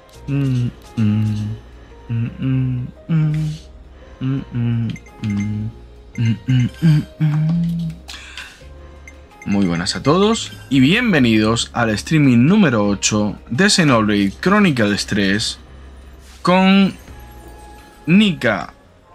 Mm, mm, mm, mm, mm, mm, mm, mm, mm, mm, mm. Muy buenas a todos y bienvenidos al streaming número 8 de Xenoblade Chronicles 3 con Nika.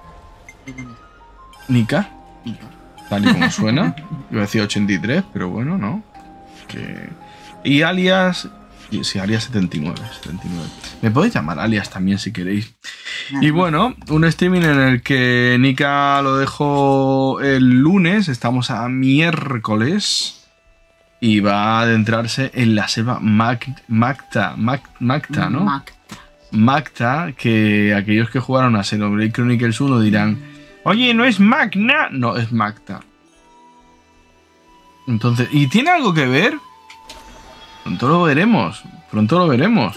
¿Nika? Tal y como suena. Iba a decir 83, pero bueno, no. Y alias... Sí, alias 79. Me podéis llamar alias también si queréis. Y bueno, un streaming en el que Nika lo dejo el lunes. Estamos a miércoles. Y va a adentrarse en la selva Macta, ¿no? Macta, que aquellos que jugaron a Xenoblade Chronicles 1 dirán: oye, ¿no es Magna? No, es Macta. Entonces, ¿y tiene algo que ver? Pronto lo veremos.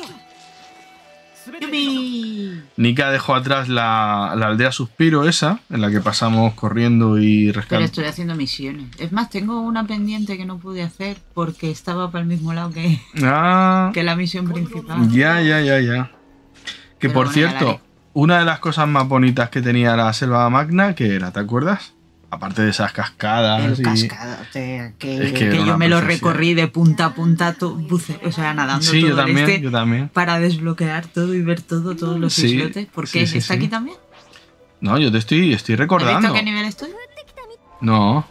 Nika dejó atrás la aldea Suspiro esa, en la que pasamos corriendo y rescatando. Pero estoy haciendo misiones. Es más, tengo una pendiente que no pude hacer porque estaba para el mismo lado que la misión principal. Ya. Que pero por bueno, cierto, una de las cosas más bonitas que tenía la selva Magna, que era, ¿te acuerdas? Aparte de esas cascadas. Que yo me lo recorrí de punta a punta, o sea, nadando sí, todo yo también. Para desbloquear todo y ver todos los islotes. ¿Por qué? ¿Está aquí también? No, yo te estoy recordando. ¿Has visto a qué nivel estoy? No.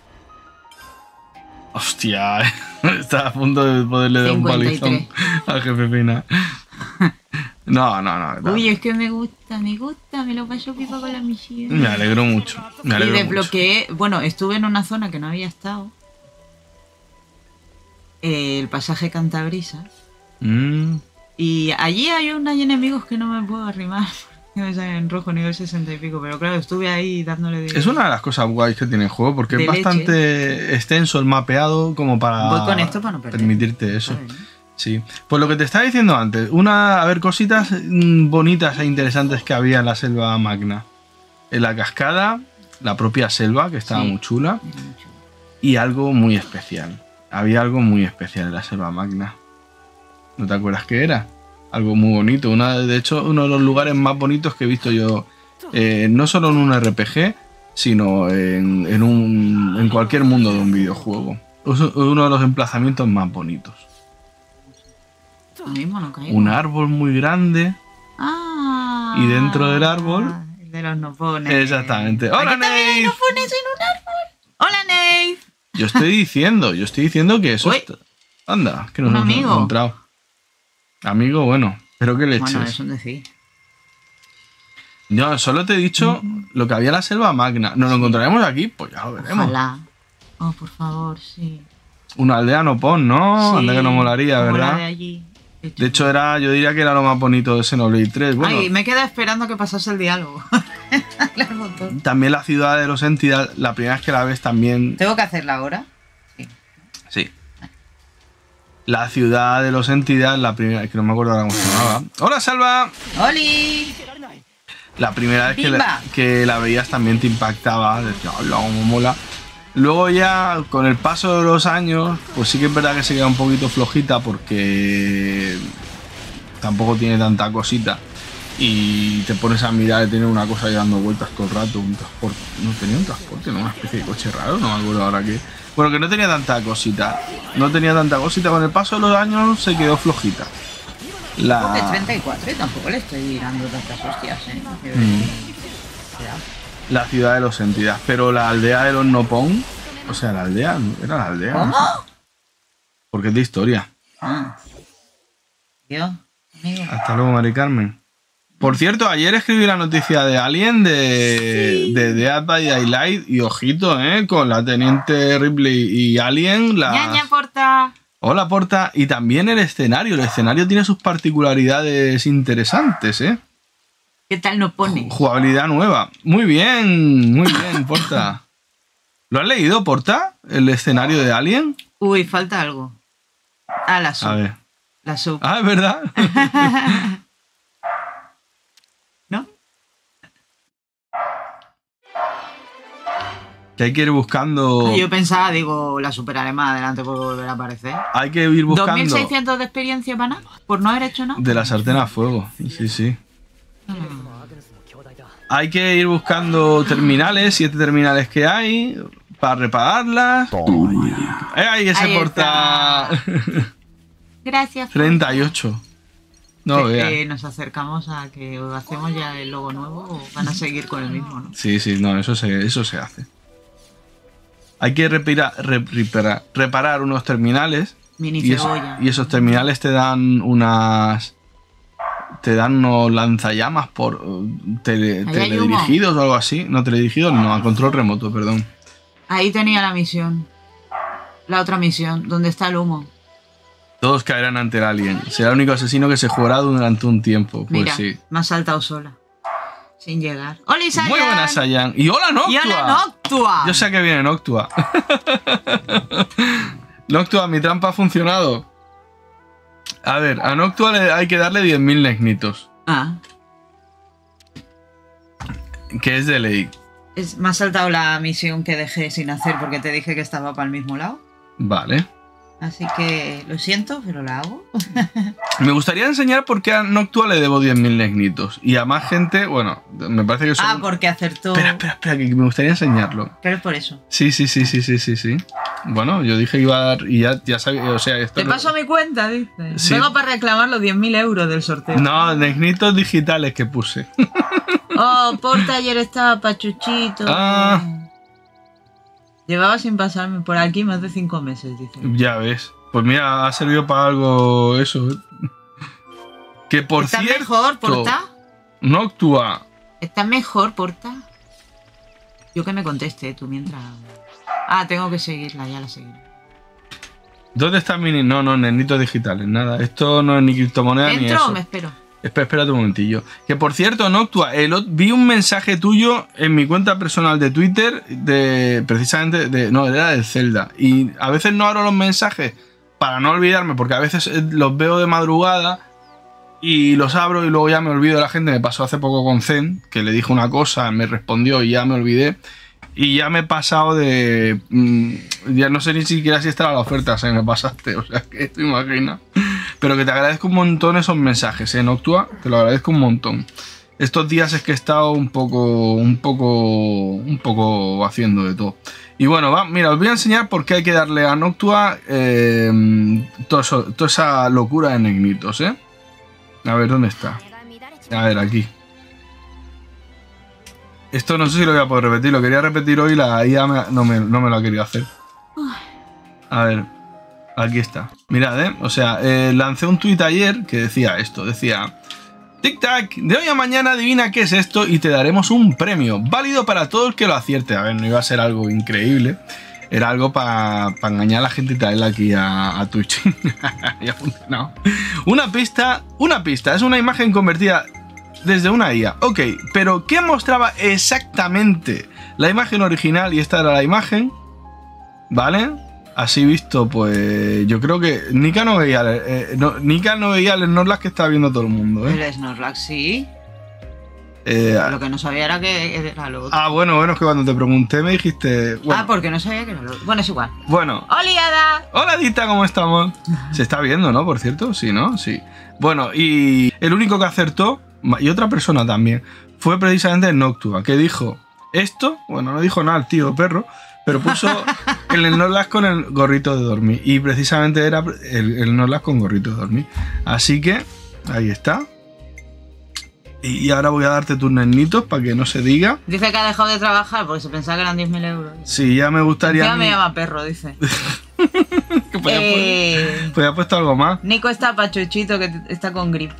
Hostia, está a punto de poderle dar un palizón al jefe final. No. Uy, es que me gusta, me lo paso pipa con la misión. Me alegro mucho. Y desbloqueé, bueno, estuve en una zona que no había estado. El pasaje Cantabrisas. Y allí hay enemigos que no me puedo arrimar. Que me salen en rojo nivel 60 y pico. Pero claro, estuve ahí dándole de... Es una de las cosas guays que tiene el juego, porque es bastante extenso el mapeado como para... Voy con esto para no perder. Permitirte eso. Sí, pues lo que te estaba diciendo antes, cositas bonitas e interesantes que había en la selva Magna. En la cascada, la propia selva, que estaba muy chula, y algo muy especial. Había algo muy especial en la selva Magna. ¿No te acuerdas qué era? Algo muy bonito. De hecho, uno de los lugares más bonitos que he visto yo, no solo en un RPG, sino en cualquier mundo de un videojuego. Es uno de los emplazamientos más bonitos. Un árbol muy grande. Y dentro del árbol... El de los nopones. Exactamente. ¡Hola, Nave! ¡No pones en un árbol! ¡Hola, Nave! Yo estoy diciendo que eso está... Anda, que nos hemos encontrado. Amigo, bueno, pero ¿qué leches? Bueno, eso es decir. Yo solo te he dicho lo que había en la selva Magna. ¿Nos lo encontraremos aquí? Pues ya lo veremos. Ojalá. Oh, por favor, sí. Una aldea nopón, ¿no? Sí, anda que no molaría, ¿verdad? La de allí. De hecho, yo diría que era lo más bonito de Xenoblade 3. Bueno, ay, me queda esperando que pasase el diálogo. También la ciudad de los Entidad, la primera vez que la ves también... ¿Tengo que hacerla ahora? Sí. La ciudad de los Entidad, la primera, que no me acuerdo ahora cómo se llamaba. ¡Hola, Salva! ¡Holi! La primera vez que la veías también te impactaba. Decía, hola, cómo mola. Luego ya, con el paso de los años, pues sí que es verdad que se queda un poquito flojita porque tampoco tiene tanta cosita. Y te pones a mirar y tiene una cosa ahí dando vueltas todo el rato, un transporte. No tenía un transporte, ¿no? Una especie de coche raro, no me acuerdo ahora qué. Bueno, que no tenía tanta cosita. Con el paso de los años se quedó flojita. De 34 y tampoco le estoy dando tantas hostias, La ciudad de los Entidades, pero la aldea de los Nopón, o sea, la aldea, era la aldea. ¿Cómo? Porque es de historia. Yo, amigo. Hasta luego, Mari Carmen. Por cierto, ayer escribí la noticia de Alien, de Dead by Daylight, y ojito, con la teniente Ripley y Alien. ¡Ñaña, Porta! Hola, Porta. Y también el escenario. El escenario tiene sus particularidades interesantes, ¿Qué tal nos pone? Jugabilidad nueva. Muy bien, Porta. ¿Lo has leído, Porta? ¿El escenario de Alien? Uy, falta algo. La sub. A ver. La sub. Es verdad. ¿No? Que hay que ir buscando... Yo pensaba, digo, la superaré más adelante por volver a aparecer. Hay que ir buscando... 2.600 de experiencia para nada, por no haber hecho nada. De la sartén a fuego, sí. Hay que ir buscando terminales, 7 terminales que hay, para repararlas. ¡Ay, ese Ahí portal! Gracias. 38. No, vean. Nos acercamos a que hacemos ya el logo nuevo o van a seguir con el mismo, ¿no? Sí, no, eso se hace. Hay que reparar unos terminales. Mini cebolla. Y esos terminales te dan unos lanzallamas por teledirigidos o algo así. No, teledirigidos no, a control remoto, perdón. Ahí tenía la misión. La otra misión, donde está el humo. Todos caerán ante el alien. Será el único asesino que se jugará durante un tiempo. Pues mira, sí. me ha saltado sola. Sin llegar. ¡Hola, Sayan! Muy buena, Sayan. ¡Y hola, Noctua! ¡Y hola, Noctua! Yo sé que viene Noctua. Noctua, mi trampa ha funcionado. A ver, a Noctua hay que darle 10.000 negnitos. Ah. Que es de ley. Me ha saltado la misión que dejé sin hacer porque te dije que estaba para el mismo lado. Vale. Así que lo siento, pero la hago. Me gustaría enseñar por qué a Noctua le debo 10.000 negnitos. Y a más gente, bueno, me parece que son... porque acertó... Espera, que me gustaría enseñarlo. Pero es por eso. Sí. Bueno, yo dije que iba a dar... Y ya sabía, o sea... Esto te paso mi cuenta, dice. Sí. Vengo para reclamar los 10.000 euros del sorteo. No, negnitos digitales que puse. Oh, Porta ayer estaba pachuchito. Llevaba sin pasarme por aquí más de 5 meses, dice. Ya ves. Pues mira, ha servido para algo eso. Que por ¿Estás cierto... mejor, Porta? Noctua. ¿Estás mejor, Porta? Yo que me conteste, tú mientras... tengo que seguirla, ya la seguiré. ¿Dónde está mi... No, negnitos digitales, nada. Esto no es ni criptomoneda ni eso. ¿Entro o me espero? Espérate un momentillo. Que por cierto, Noctua, vi un mensaje tuyo en mi cuenta personal de Twitter precisamente no, era del Zelda. Y a veces no abro los mensajes para no olvidarme, porque a veces los veo de madrugada y los abro y luego ya me olvido de la gente. Me pasó hace poco con Zen, que le dijo una cosa, me respondió y ya me olvidé. Y ya me he pasado de... ya no sé ni siquiera si estaba la oferta, me pasaste, o sea que te imaginas. Pero que te agradezco un montón esos mensajes, Noctua, te lo agradezco un montón. Estos días es que he estado un poco haciendo de todo. Y bueno, mira, os voy a enseñar por qué hay que darle a Noctua toda esa locura de negnitos, A ver, ¿dónde está? A ver, aquí. Esto no sé si lo voy a poder repetir, lo quería repetir hoy y la IA no me lo ha querido hacer. A ver, aquí está. Mirad, o sea, lancé un tuit ayer que decía esto, decía... Tic tac, de hoy a mañana adivina qué es esto y te daremos un premio, válido para todo el que lo acierte. A ver, no iba a ser algo increíble, era algo para engañar a la gente y traerla aquí a Twitch. Ya ha funcionado. Una pista, es una imagen convertida... desde una IA, ok, pero ¿qué mostraba exactamente la imagen original? Y esta era la imagen, ¿vale? Así visto, pues yo creo que Nika no veía el Snorlax que estaba viendo todo el mundo, El Snorlax, sí. Lo que no sabía era que era lo otro. Bueno, es que cuando te pregunté me dijiste... Bueno, porque no sabía que era lo otro. Bueno, es igual. Bueno. ¡Hola, Ada! Hola, Dita, ¿cómo estamos? Se está viendo, ¿no? Por cierto, sí, ¿no? Sí. Bueno, y el único que acertó... y otra persona también, fue precisamente Noctua, que dijo esto, bueno, no dijo nada el tío perro, pero puso el Snorlax con el gorrito de dormir, y precisamente era el Snorlax con gorrito de dormir. Así que, ahí está. Y ahora voy a darte tus nenitos para que no se diga. Dice que ha dejado de trabajar porque se pensaba que eran 10.000 euros. Sí, ya me gustaría... Ya me llama perro, dice. Pues ha puesto algo más. Nico está pachuchito, que está con gripe.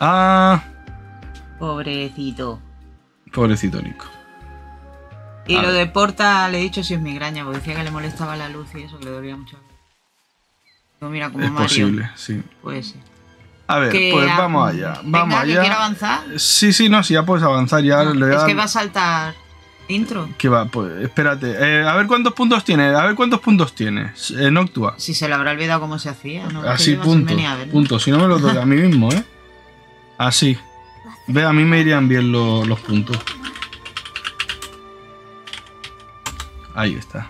Pobrecito. Pobrecito Nico. Y lo de Porta le he dicho si es migraña, porque decía que le molestaba la luz y eso, que le dolía mucho. Pues mira, como es Mario. Posible, sí. Puede ser. A ver, pues vamos allá. Vamos allá. ¿Que quiere avanzar? Sí, no, sí, ya puedes avanzar. Ya no, es que va a saltar intro. Que va, pues espérate. A ver cuántos puntos tiene. Noctua. Si se le habrá olvidado cómo se hacía. ¿No? Así, puntos. Si no me los doy a mí mismo, Así. Ve, a mí me irían bien los puntos. Ahí está.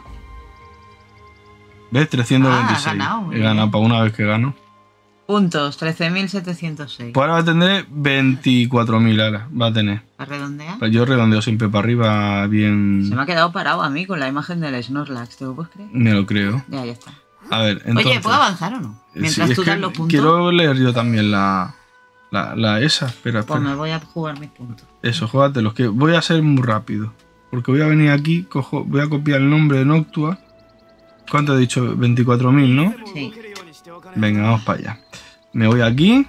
¿Ves? 326. Ganado, he ganado para una vez que gano. Puntos, 13.706. Pues ahora va a tener 24.000 ahora. Va a tener. ¿Para redondear? Pues yo redondeo siempre para arriba, bien. Se me ha quedado parado a mí con la imagen del Snorlax, ¿te lo puedes creer? Me lo creo. Ya está. A ver, entonces. Oye, ¿puedo avanzar o no? Mientras sí, tú das los puntos. Quiero leer yo también la esa. Espera. Pues me voy a jugar mis puntos. Eso, júgatelos, que voy a ser muy rápido. Porque voy a venir aquí, voy a copiar el nombre de Noctua. ¿Cuánto he dicho? 24.000, ¿no? Sí. Venga, vamos para allá. Me voy aquí.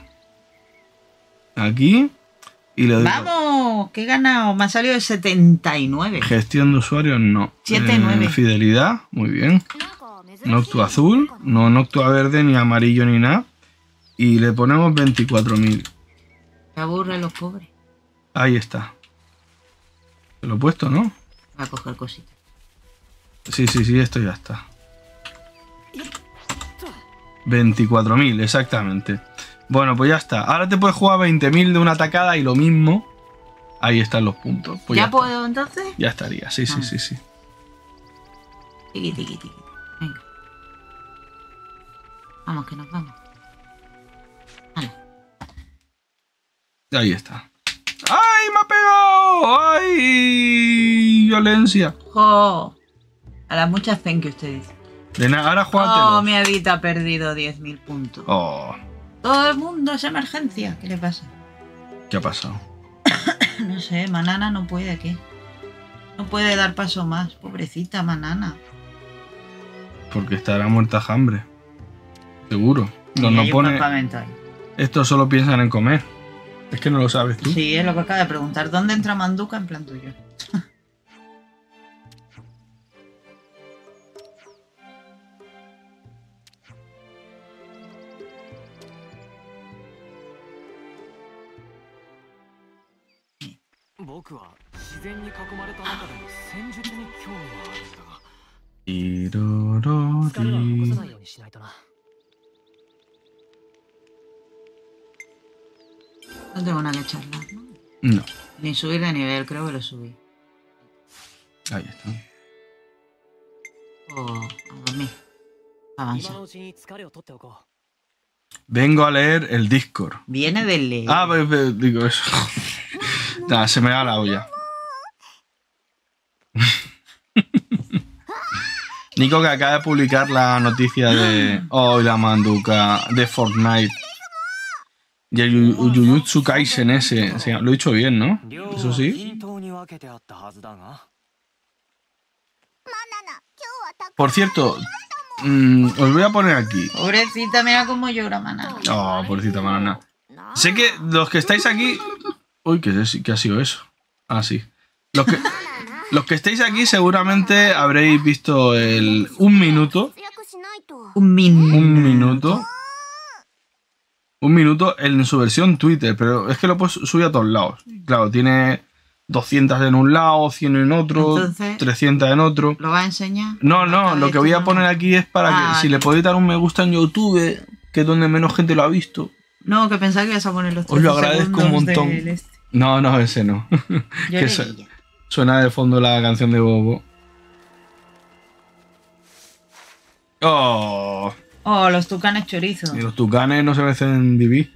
Aquí. Y le doy. ¡Vamos! ¿Qué he ganado? Me ha salido de 79. Gestión de usuarios, no. 7-9. Fidelidad, muy bien. Noctua azul, no Noctua verde, ni amarillo, ni nada. Y le ponemos 24.000. Se aburren los pobres. Ahí está. Se lo he puesto, ¿no? Voy a coger cositas. Sí, esto ya está. 24.000, exactamente. Bueno, pues ya está. Ahora te puedes jugar 20.000 de una tacada y lo mismo. Ahí están los puntos. Pues ¿Ya puedo entonces? Ya estaría, sí. Tiqui. Venga. Vamos, que nos vamos. Vale. Ahí está. ¡Ay, me ha pegado! ¡Ay! Violencia. ¡Jo! A las muchas thank you, usted dice. De nada, ahora júgatelo. Oh, mi Evita ha perdido 10.000 puntos. Oh. Todo el mundo es emergencia. ¿Qué le pasa? ¿Qué ha pasado? No sé, Manana no puede, ¿qué? No puede dar paso más. Pobrecita Manana. Porque estará muerta de hambre. Seguro. Y No hay un pone. campamento ahí. Estos solo piensan en comer. Es que no lo sabes tú. Sí, es lo que acaba de preguntar. ¿Dónde entra Manduka en plan tuyo? No tengo nada que charlar, ¿no? No. Ni subir de nivel, creo que lo subí. Ahí está. A dormir. Avanza. Vengo a leer el Discord. Viene del leer. Ah, digo eso. Nah, se me da la olla. Nico, que acaba de publicar la noticia de hoy la Manduka de Fortnite. Y el Jujutsu Kaisen ese. Lo he dicho bien, ¿no? Eso sí. Por cierto, os voy a poner aquí. Pobrecita, mira cómo llora Manana. Oh, pobrecita Manana. Sé que los que estáis aquí... Uy, ¿qué ha sido eso? Ah, sí. Los que estáis aquí seguramente habréis visto el... Un minuto en su versión Twitter, pero es que lo puedes subir a todos lados. Claro, tiene 200 en un lado, 100 en otro, entonces, 300 en otro. ¿Lo va a enseñar? No, lo que voy a poner aquí es para que si le podéis dar un me gusta en YouTube, que es donde menos gente lo ha visto. No, que pensaba que ibas a poner los 30 os lo agradezco un montón. No, ese no. Que suena de fondo la canción de Bobo. Oh, los tucanes chorizo. Y los tucanes no se merecen vivir.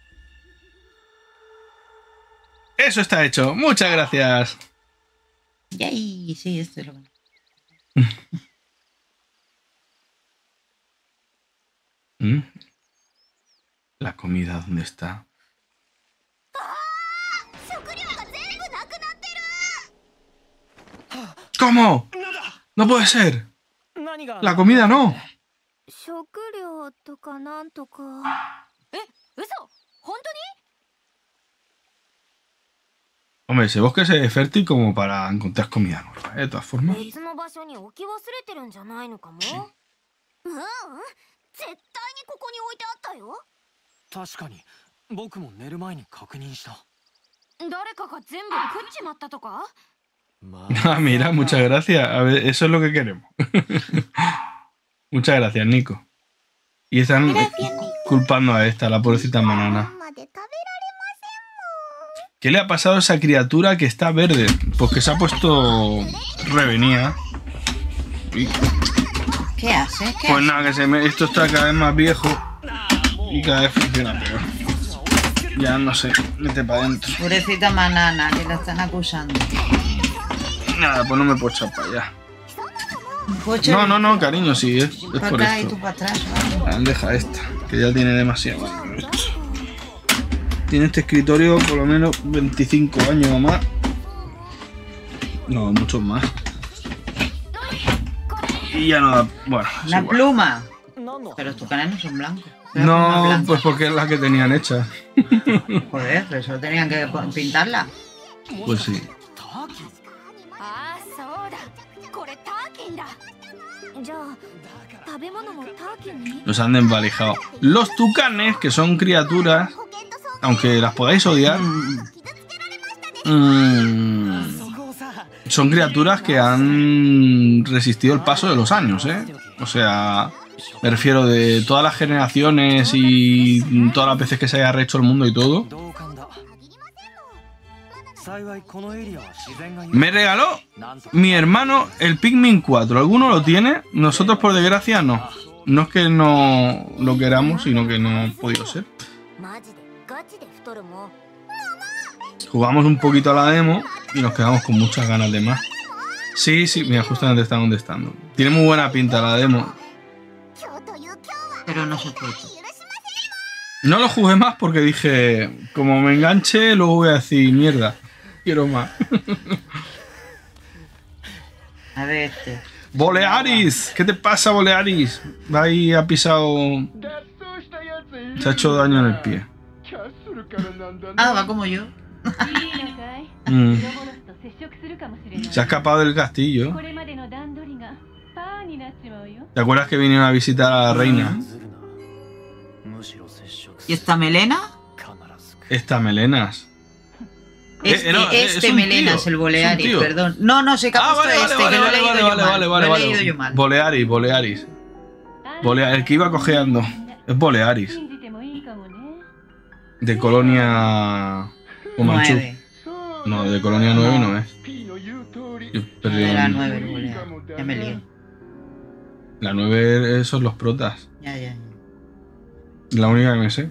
Eso está hecho. Muchas gracias. Yay, sí, esto es lo que... La comida, ¿dónde está? ¿Cómo? No puede ser. La comida no. Hombre, ese bosque es fértil como para encontrar comida nueva, de todas formas. Ah, mira, muchas gracias. A ver, eso es lo que queremos. Muchas gracias, Nico. Y están culpando a esta, la pobrecita Manana. ¿Qué le ha pasado a esa criatura que está verde? Pues que se ha puesto revenida. ¿Qué haces? Pues nada, que esto está cada vez más viejo y cada vez funciona peor. Ya no sé, mete para adentro. Pobrecita Manana, que la están acusando. Nada, pues no me puedo echar para allá. No, cariño, sí, es para por acá esto. y tú para atrás, ¿vale? Deja esta, que ya tiene demasiado. Tiene este escritorio por lo menos 25 años o más. No, muchos más. Y ya no da... Bueno, una pluma. Pero estos canes no son blancos. No, pues porque es la que tenían hecha. Joder, pero solo tenían que pintarla. Pues sí. Los han desvalijado. Los tucanes, que son criaturas, aunque las podáis odiar, son criaturas que han resistido el paso de los años, ¿eh? O sea, me refiero de todas las generaciones y todas las veces que se haya rehecho el mundo y todo. Me regaló mi hermano el Pikmin 4. ¿Alguno lo tiene? Nosotros, por desgracia, no. No es que no lo queramos, sino que no ha podido ser. Jugamos un poquito a la demo y nos quedamos con muchas ganas de más. Sí, mira, justamente está donde están. Tiene muy buena pinta la demo. Pero no se puede. No lo jugué más porque dije, como me enganche, luego voy a decir, mierda, quiero más. A ver Bolearis, ¿qué te pasa, Bolearis? Ahí ha pisado... Se ha hecho daño en el pie. Va como yo. Se ha escapado del castillo. ¿Te acuerdas que vinieron a visitar a la reina? ¿Y esta melena? Esta melenas. Este Melenas, el Bolearis, perdón. No, se capó vale, que lo he leído yo mal. Lo he leído yo mal. Bolearis. El que iba cojeando. Es Bolearis. De Colonia... Comanchú. No, de Colonia 9 no es. Era 9 el Bolearis. Ya me lío. La 9 son los protas. Ya. La única que me sé.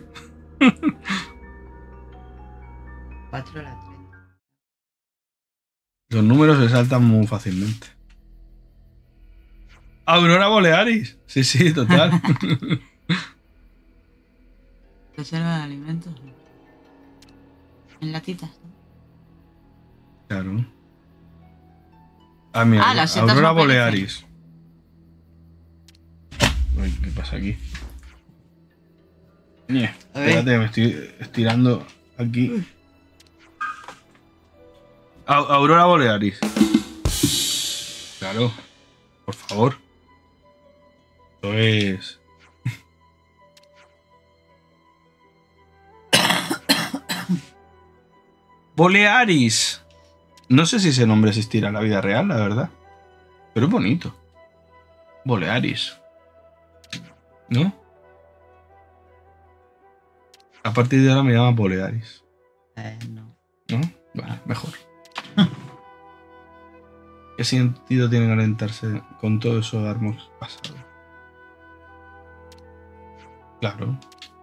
4 la 3. Los números se saltan muy fácilmente. Aurora Bolearis. Sí, total. Reserva de alimentos. En latitas. Claro. Mira, las setas Aurora no Bolearis. Uy, ¿qué pasa aquí? Espérate, me estoy estirando aquí. Aurora Bolearis. Claro. Por favor. Esto es... Bolearis. No sé si ese nombre existirá en la vida real, la verdad. Pero es bonito. Bolearis. ¿No? A partir de ahora me llama Bolearis. No. ¿No? Vale, mejor. ¿Qué sentido tiene calentarse con todo eso armos pasados? Claro.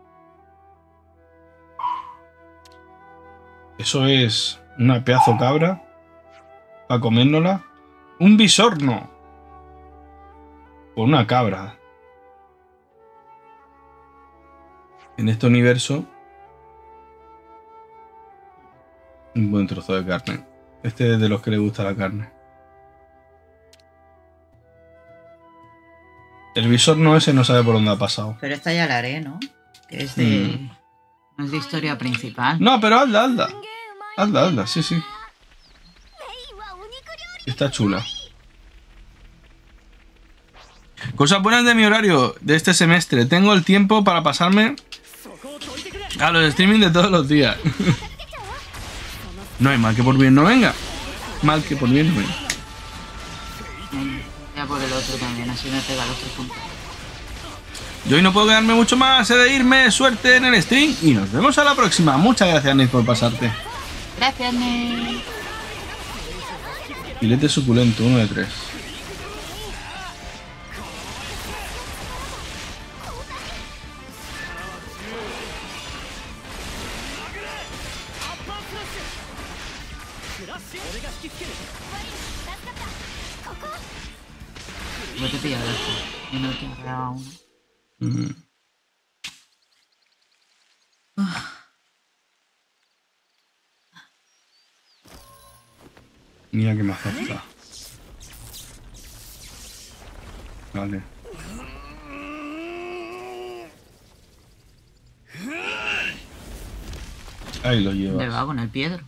Eso es una pedazo cabra para comérnosla. Un bisorno. Por una cabra. En este universo, un buen trozo de carne. Este es de los que le gusta la carne. El bisorno ese no sabe por dónde ha pasado. Pero esta ya la haré, ¿no? Que es de... No es de historia principal. No, pero hazla. Hazla, sí. Está chula. Cosas buenas de mi horario de este semestre. Tengo el tiempo para pasarme a los streaming de todos los días. No hay mal que por bien no venga. Mal que por bien no venga. Ya por el otro también, así me pega los 3 puntos. Yo hoy no puedo quedarme mucho más, he de irme. Suerte en el stream y nos vemos a la próxima. Muchas gracias, Nate, por pasarte. Gracias, Nate. Filete suculento, 1 de 3. Yo te pillo esto. Y no te agarraba uno. Mira que me acepta. Vale. Ahí lo llevas. Le va con el Piedro.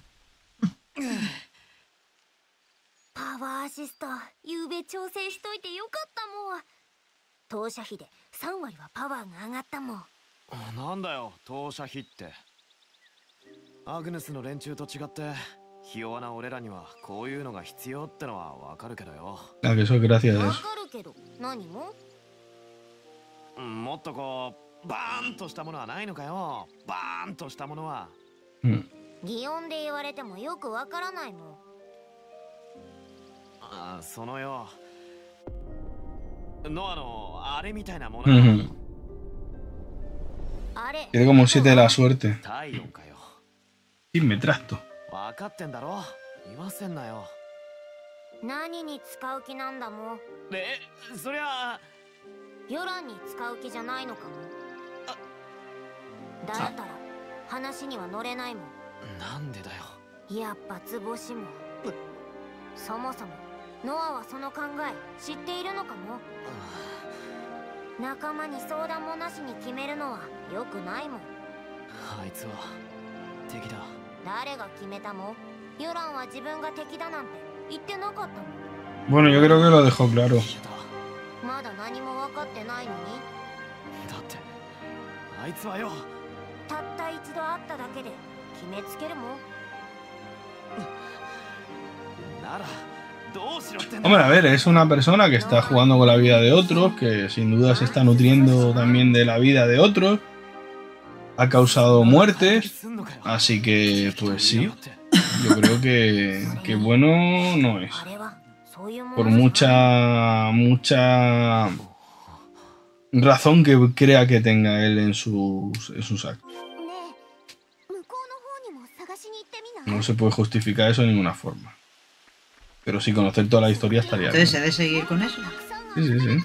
パワーアシスト、ゆうべ調整しといてよかったもん。投射費で3割はパワーが上がったもん。 なんだよ、投射費って。アグネスの連中と違って、ひ弱な俺らにはこういうのが必要ってのはわかるけどよ。 Ah, que eso es gracias a わ eso. かるけど、何も？ もっとこう、バーンとしたものはないのかよ。バーンとしたものは。 擬音で言われてもよくわからないもん。 ああ、そのよ。ノアのあれみたいなもの。 あれ。 Tiene como 7 de la suerte. 体温かよ。 Y me trasto. わかってんだろ。言わせんなよ。 何に使う気なんだもん。 そりゃヨランに使う気じゃないのかも。だったら話には乗れないもん。 なんでだよ。 やっぱ図星も。そもそもノアはその考え知っているのかも。仲間に相談もなしに決めるのは良くないもん。 あいつは敵だ。 誰が決めたもん？ヨランは自分が敵だなんて言ってなかったもん。 Bueno, yo creo que lo dejó claro. まだ何も分かってないのに。 だってあいつはよ。 たった一度会っただけで決めつけるもん。 ならどうしろってんだ。 Hombre, a ver, es una persona que está jugando con la vida de otros, que sin duda se está nutriendo también de la vida de otros. Ha causado muertes, así que pues sí, yo creo que bueno no es. Por mucha razón que crea que tenga él en sus actos. No se puede justificar eso de ninguna forma. Pero sí, conocer toda la historia estaría bien. Entonces, ¿se debe seguir con eso? Sí, sí, sí.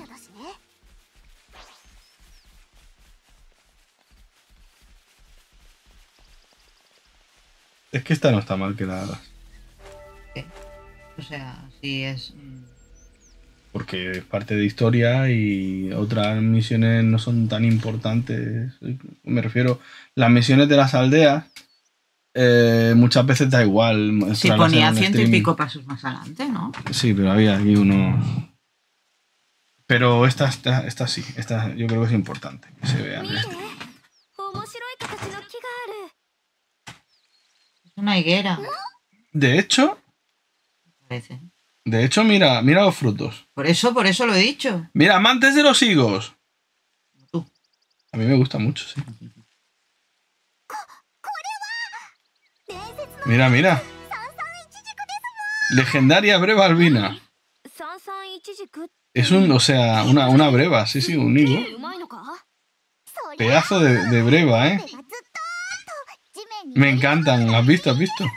Es que esta no está mal que la hagas. O sea, sí es... Porque es parte de historia y otras misiones no son tan importantes. Me refiero, las misiones de las aldeas muchas veces da igual. Si ponía 100 y pico pasos más adelante, ¿no? Sí, pero había aquí uno... Pero esta sí, esta yo creo que es importante que se vea. Es una higuera. De hecho, Parece. mira los frutos. Por eso lo he dicho. Mira, amantes de los higos. Tú. A mí me gusta mucho, sí. Mira, mira. Legendaria breva albina. Es o sea, una breva, sí, sí, un higo. Pedazo de breva, ¿eh? Me encantan, ¿has visto? ¿Has visto?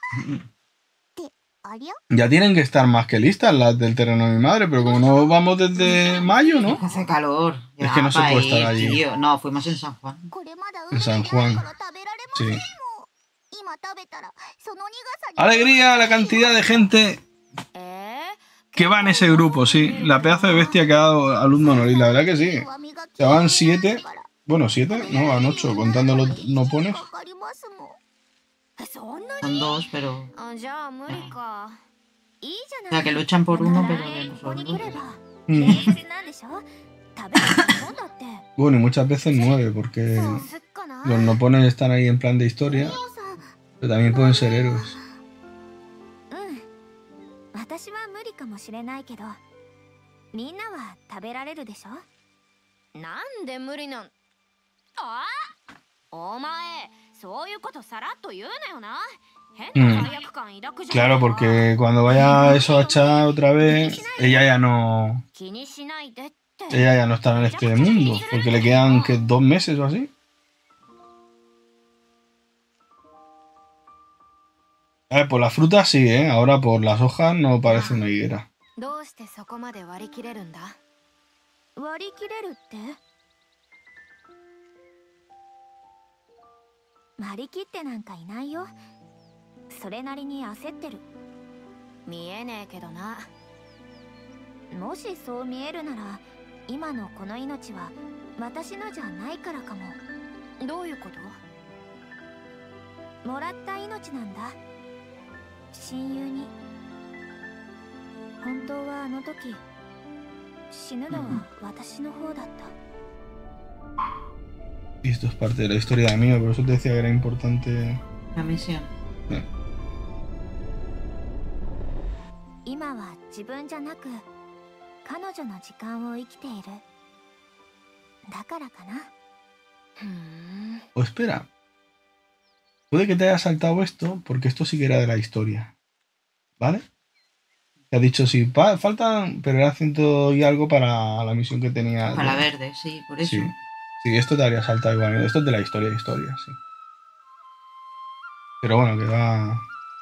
Ya tienen que estar más que listas las del terreno de mi madre, pero como no vamos desde mayo, ¿no? Hace calor. Es que no se puede estar allí. Tío. No, fuimos en San Juan. En San Juan. Sí. Alegría la cantidad de gente que va en ese grupo, sí. La pedazo de bestia que ha dado alumno honor. Y la verdad que sí. Se van 7. Bueno, 7, no, van 8, contando los no pones. Son 2, pero... O sea, que luchan por uno, pero que no son dos. Bueno, y muchas veces 9, porque los no pones están ahí en plan de historia, pero también pueden ser héroes. Claro, porque cuando vaya eso a echar otra vez, ella ya no estará en este mundo, porque le quedan que 2 meses o así. A ver, por las frutas sí, ¿eh? Ahora por las hojas no parece una higuera. どうしてそこまで割り切れるんだ？割り切れるって？割り切ってなんかいないよ。それなりに焦ってる。見えねえけどな。もしそう見えるなら、今のこの命は私のじゃないからかも。どういうこと？もらった命なんだ。親友に。本当はあの時死ぬのは私の方だった。 Y esto es parte de la historia de amigo, por eso te decía que era importante. La misión. 今は自分じゃなく彼女の時間を生きている。だからかな。 O espera. Puede que te haya saltado esto, porque esto sí que era de la historia. ¿Vale? Te ha dicho sí, faltan, pero era 100 y algo para la misión que tenía. Para la verde, sí, por eso. Sí, sí, esto te habría saltado igual. Esto es de la historia, sí. Pero bueno, que va...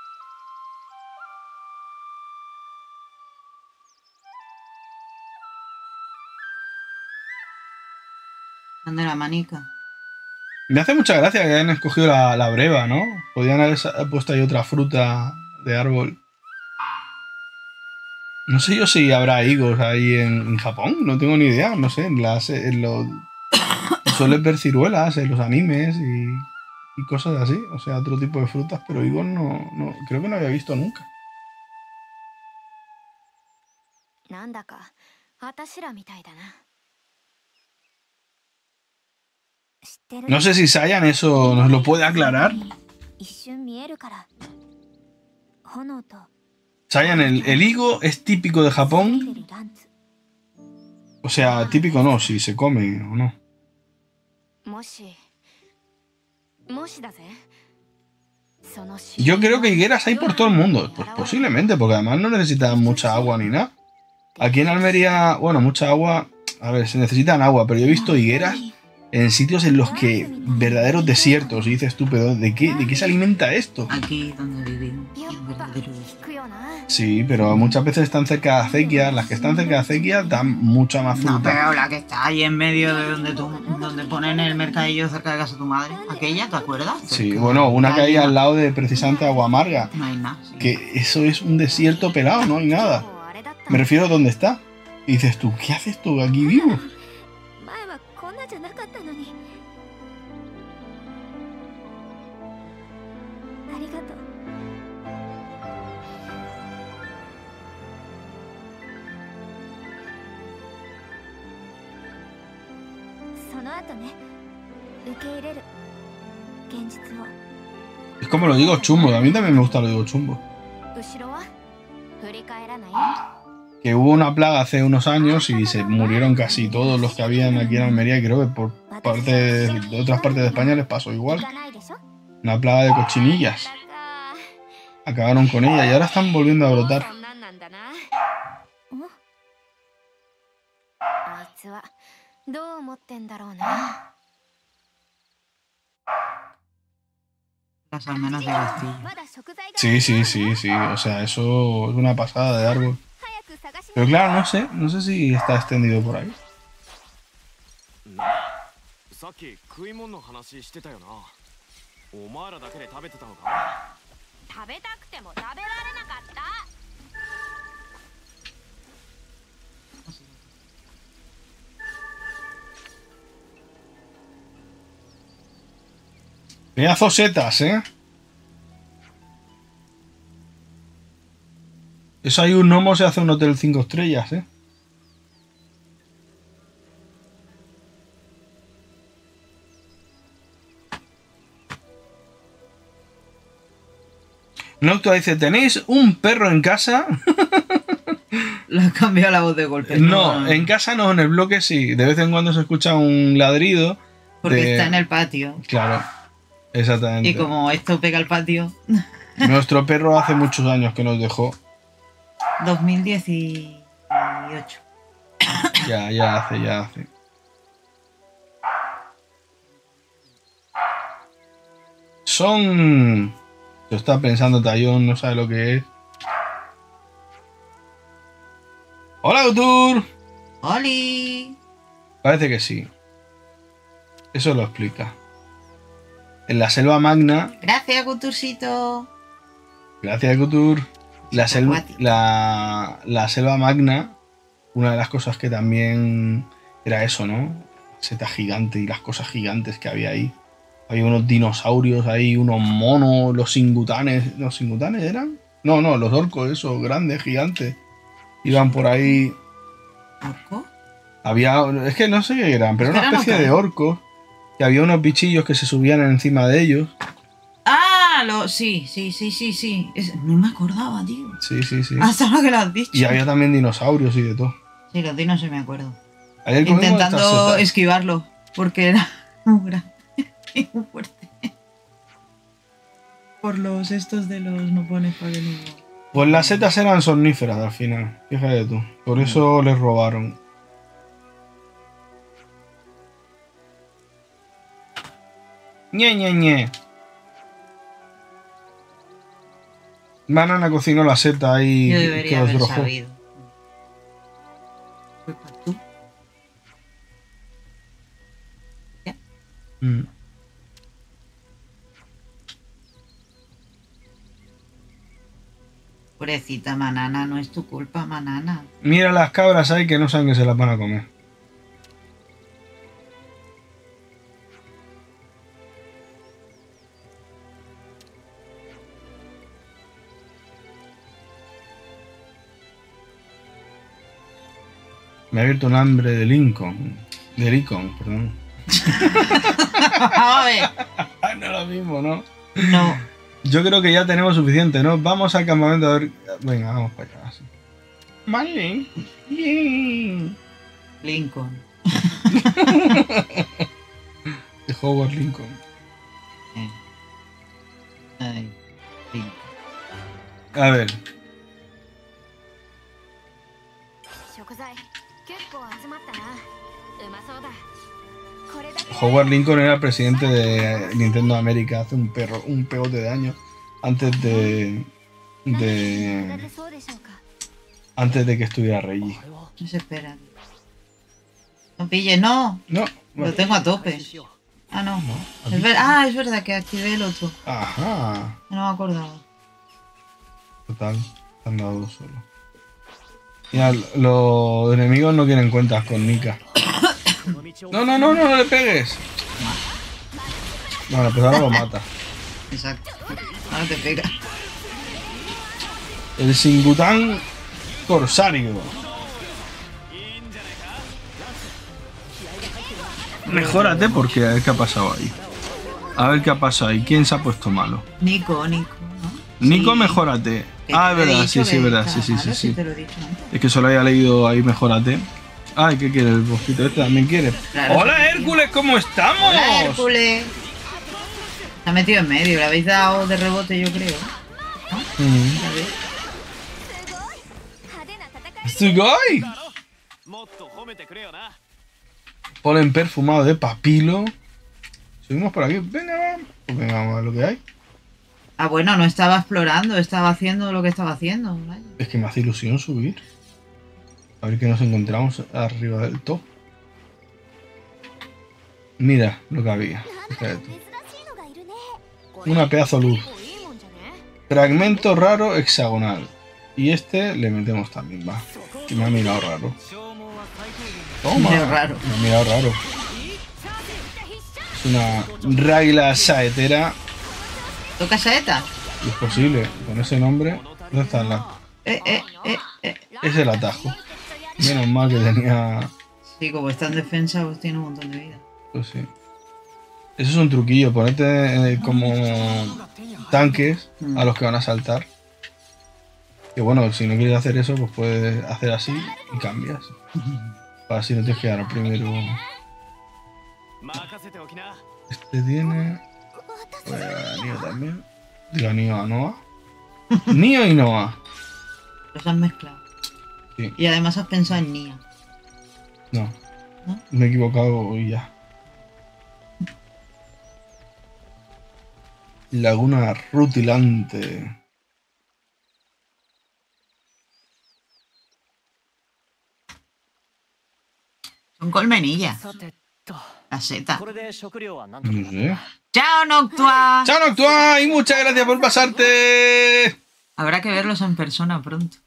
Anda la manica. Me hace mucha gracia que hayan escogido la breva, ¿no? Podrían haber puesto ahí otra fruta de árbol. No sé yo si habrá higos ahí en Japón, no tengo ni idea, no sé. Suelen ver ciruelas en los animes y cosas así, o sea, otro tipo de frutas, pero higos no, creo que no había visto nunca. No sé si Saiyan eso nos lo puede aclarar. Saiyan, el higo es típico de Japón. O sea, típico no, si se come o no. Yo creo que higueras hay por todo el mundo. Pues posiblemente, porque además no necesitan mucha agua ni nada. Aquí en Almería, bueno, mucha agua. A ver, se necesitan agua, pero yo he visto higueras en sitios en los que verdaderos desiertos. Y dices tú, pero ¿de qué se alimenta esto? Aquí donde vivimos. Sí, pero muchas veces están cerca de acequias. Las que están cerca de acequias dan mucha más fruta. No, pero la que está ahí en medio de donde ponen el mercadillo cerca de casa de tu madre. Aquella, ¿te acuerdas? Sí, bueno, una que hay al lado de precisamente Agua Amarga. No hay nada. Sí. Que eso es un desierto pelado, no hay nada. Me refiero a dónde está. Y dices tú, ¿qué haces tú aquí vivo? Es como lo digo chumbo, a mí también me gusta lo digo chumbo. Que hubo una plaga hace unos años y se murieron casi todos los que habían aquí en Almería, y creo que por parte de otras partes de España les pasó igual. Una plaga de cochinillas. Acabaron con ella y ahora están volviendo a brotar. Las almenas de Castillo. Sí. O sea, eso es una pasada de árbol. Pero claro, no sé si está extendido por ahí. Pedazo setas, ¿eh? Eso hay un gnomo, se hace un hotel 5 estrellas, ¿eh? Noctua dice, ¿tenéis un perro en casa? Le has cambiado la voz de golpe. No, en casa no, en el bloque sí. De vez en cuando se escucha un ladrido. Porque está en el patio. Claro, exactamente. Y como esto pega al patio... Nuestro perro hace muchos años que nos dejó. 2018. Ya hace. Son Lo está pensando Tallón, no sabe lo que es. ¡Hola, Utur! ¡Holi! Parece que sí. Eso lo explica. En la selva magna... Gracias, Couturcito. Gracias, Utur. La selva magna, una de las cosas que también era eso, ¿no? Seta gigante y las cosas gigantes que había ahí. Había unos dinosaurios ahí, unos monos, los singutanes. ¿Los singutanes eran? No, los orcos, esos grandes, gigantes. Iban por ahí. ¿Orco? Había. Es que no sé qué eran, pero Es que una eran especie otros. de orcos. Que había unos bichillos que se subían encima de ellos. Ah, sí. No me acordaba, tío. Sí. Hasta lo que lo has dicho. Y había también dinosaurios y de todo. Sí, los dinos sí me acuerdo. Ayer comimos estas Intentando setas. esquivarlo, porque era muy grande y muy fuerte. Por los estos de los no pones para que no... Pues las setas eran somníferas al final. Fíjate tú. Por eso les robaron. Ñe. Banana cocinó la seta ahí. Yo que debería los haber drogó. sabido. Culpa tú. Mm. Pobrecita Manana, no es tu culpa, Manana. Mira las cabras ahí que no saben que se las van a comer. Me ha abierto un hambre de Lincoln. De Lincoln, perdón. A ver. No es lo mismo, ¿no? No. Yo creo que ya tenemos suficiente, ¿no? Vamos al campamento a ver... Venga, vamos para allá. Así. Vale. Bien. Lincoln. De Howard Lincoln. Ay, Lincoln. A ver. 食材結構集まったな。うまそうだ。これだけ Howard Lincoln era el presidente de Nintendo América hace un pegote de años. Antes 何か役 de... 立てそうでしょうか。 Antes de que estuviera Reggie. No se espera. No pilles, no. No. Lo Vale. tengo a tope. Ah, no. No, Es verdad que activé el otro. Ajá. No me acordaba. Total. Se han dado solo. Mira, los enemigos no quieren cuentas con Nika. No le pegues. Bueno, pues ahora lo mata. Exacto. Ahora te pega. El Singután Corsario. Mejórate porque a ver qué ha pasado ahí. A ver qué ha pasado ahí. ¿Quién se ha puesto malo? Nico, ¿no? Nico, Sí. mejórate. Que Ah, te es he verdad, dicho sí, que verdad. estaba malo, Sí. te lo he dicho antes. Es que solo había leído ahí, mejórate. Ay, ¿qué quiere el bosquito este? ¿También quiere? Claro, ¡Hola, sí. Hércules! ¿Cómo estamos? ¡Hola, Hércules! Se ha metido en medio, le habéis dado de rebote, yo creo. Mm. A ver. 派手な戦い ¡Sugoi! もっと褒めてくれよな。 Polen perfumado de papilo. Subimos por aquí. Venga, vamos. Pues venga, vamos a ver lo que hay. Ah, bueno, no estaba explorando, estaba haciendo lo que estaba haciendo. Vaya. Es que me hace ilusión subir. A ver qué nos encontramos arriba del top. Mira lo que había. なんだ Fíjate 珍 tú. しいのがいるね。 Una pedazo luz. 結構いいもんじゃね。 Fragmento raro hexagonal. Y este le metemos también, va. Que me ha mirado raro. Toma. Qué raro. Me ha mirado raro. Es una Raila saetera. ¿Toca saeta? Y es posible. Con ese nombre. ¿Dónde está la...? Es el atajo. Menos mal que tenía... Sí, como está en defensa, pues tiene un montón de vida. Pues sí. Eso es un truquillo. Ponerte como tanques a los que van a saltar. Que bueno, si no quieres hacer eso, pues puedes hacer así y cambias. Para así no tienes que dar primero. 任せておきな。 Este tiene. Pues a Nio también. Digo a Nio a Noah. Nio y Noah. Los has mezclado. Sí. Y además has pensado en Nia. No. ¿No? Me he equivocado y ya. Laguna rutilante. Son colmenillas. La seta. No sé. ¡Chao, Noctua! ¡Chao, Noctua! Y muchas gracias por pasarte. Habrá que verlos en persona pronto.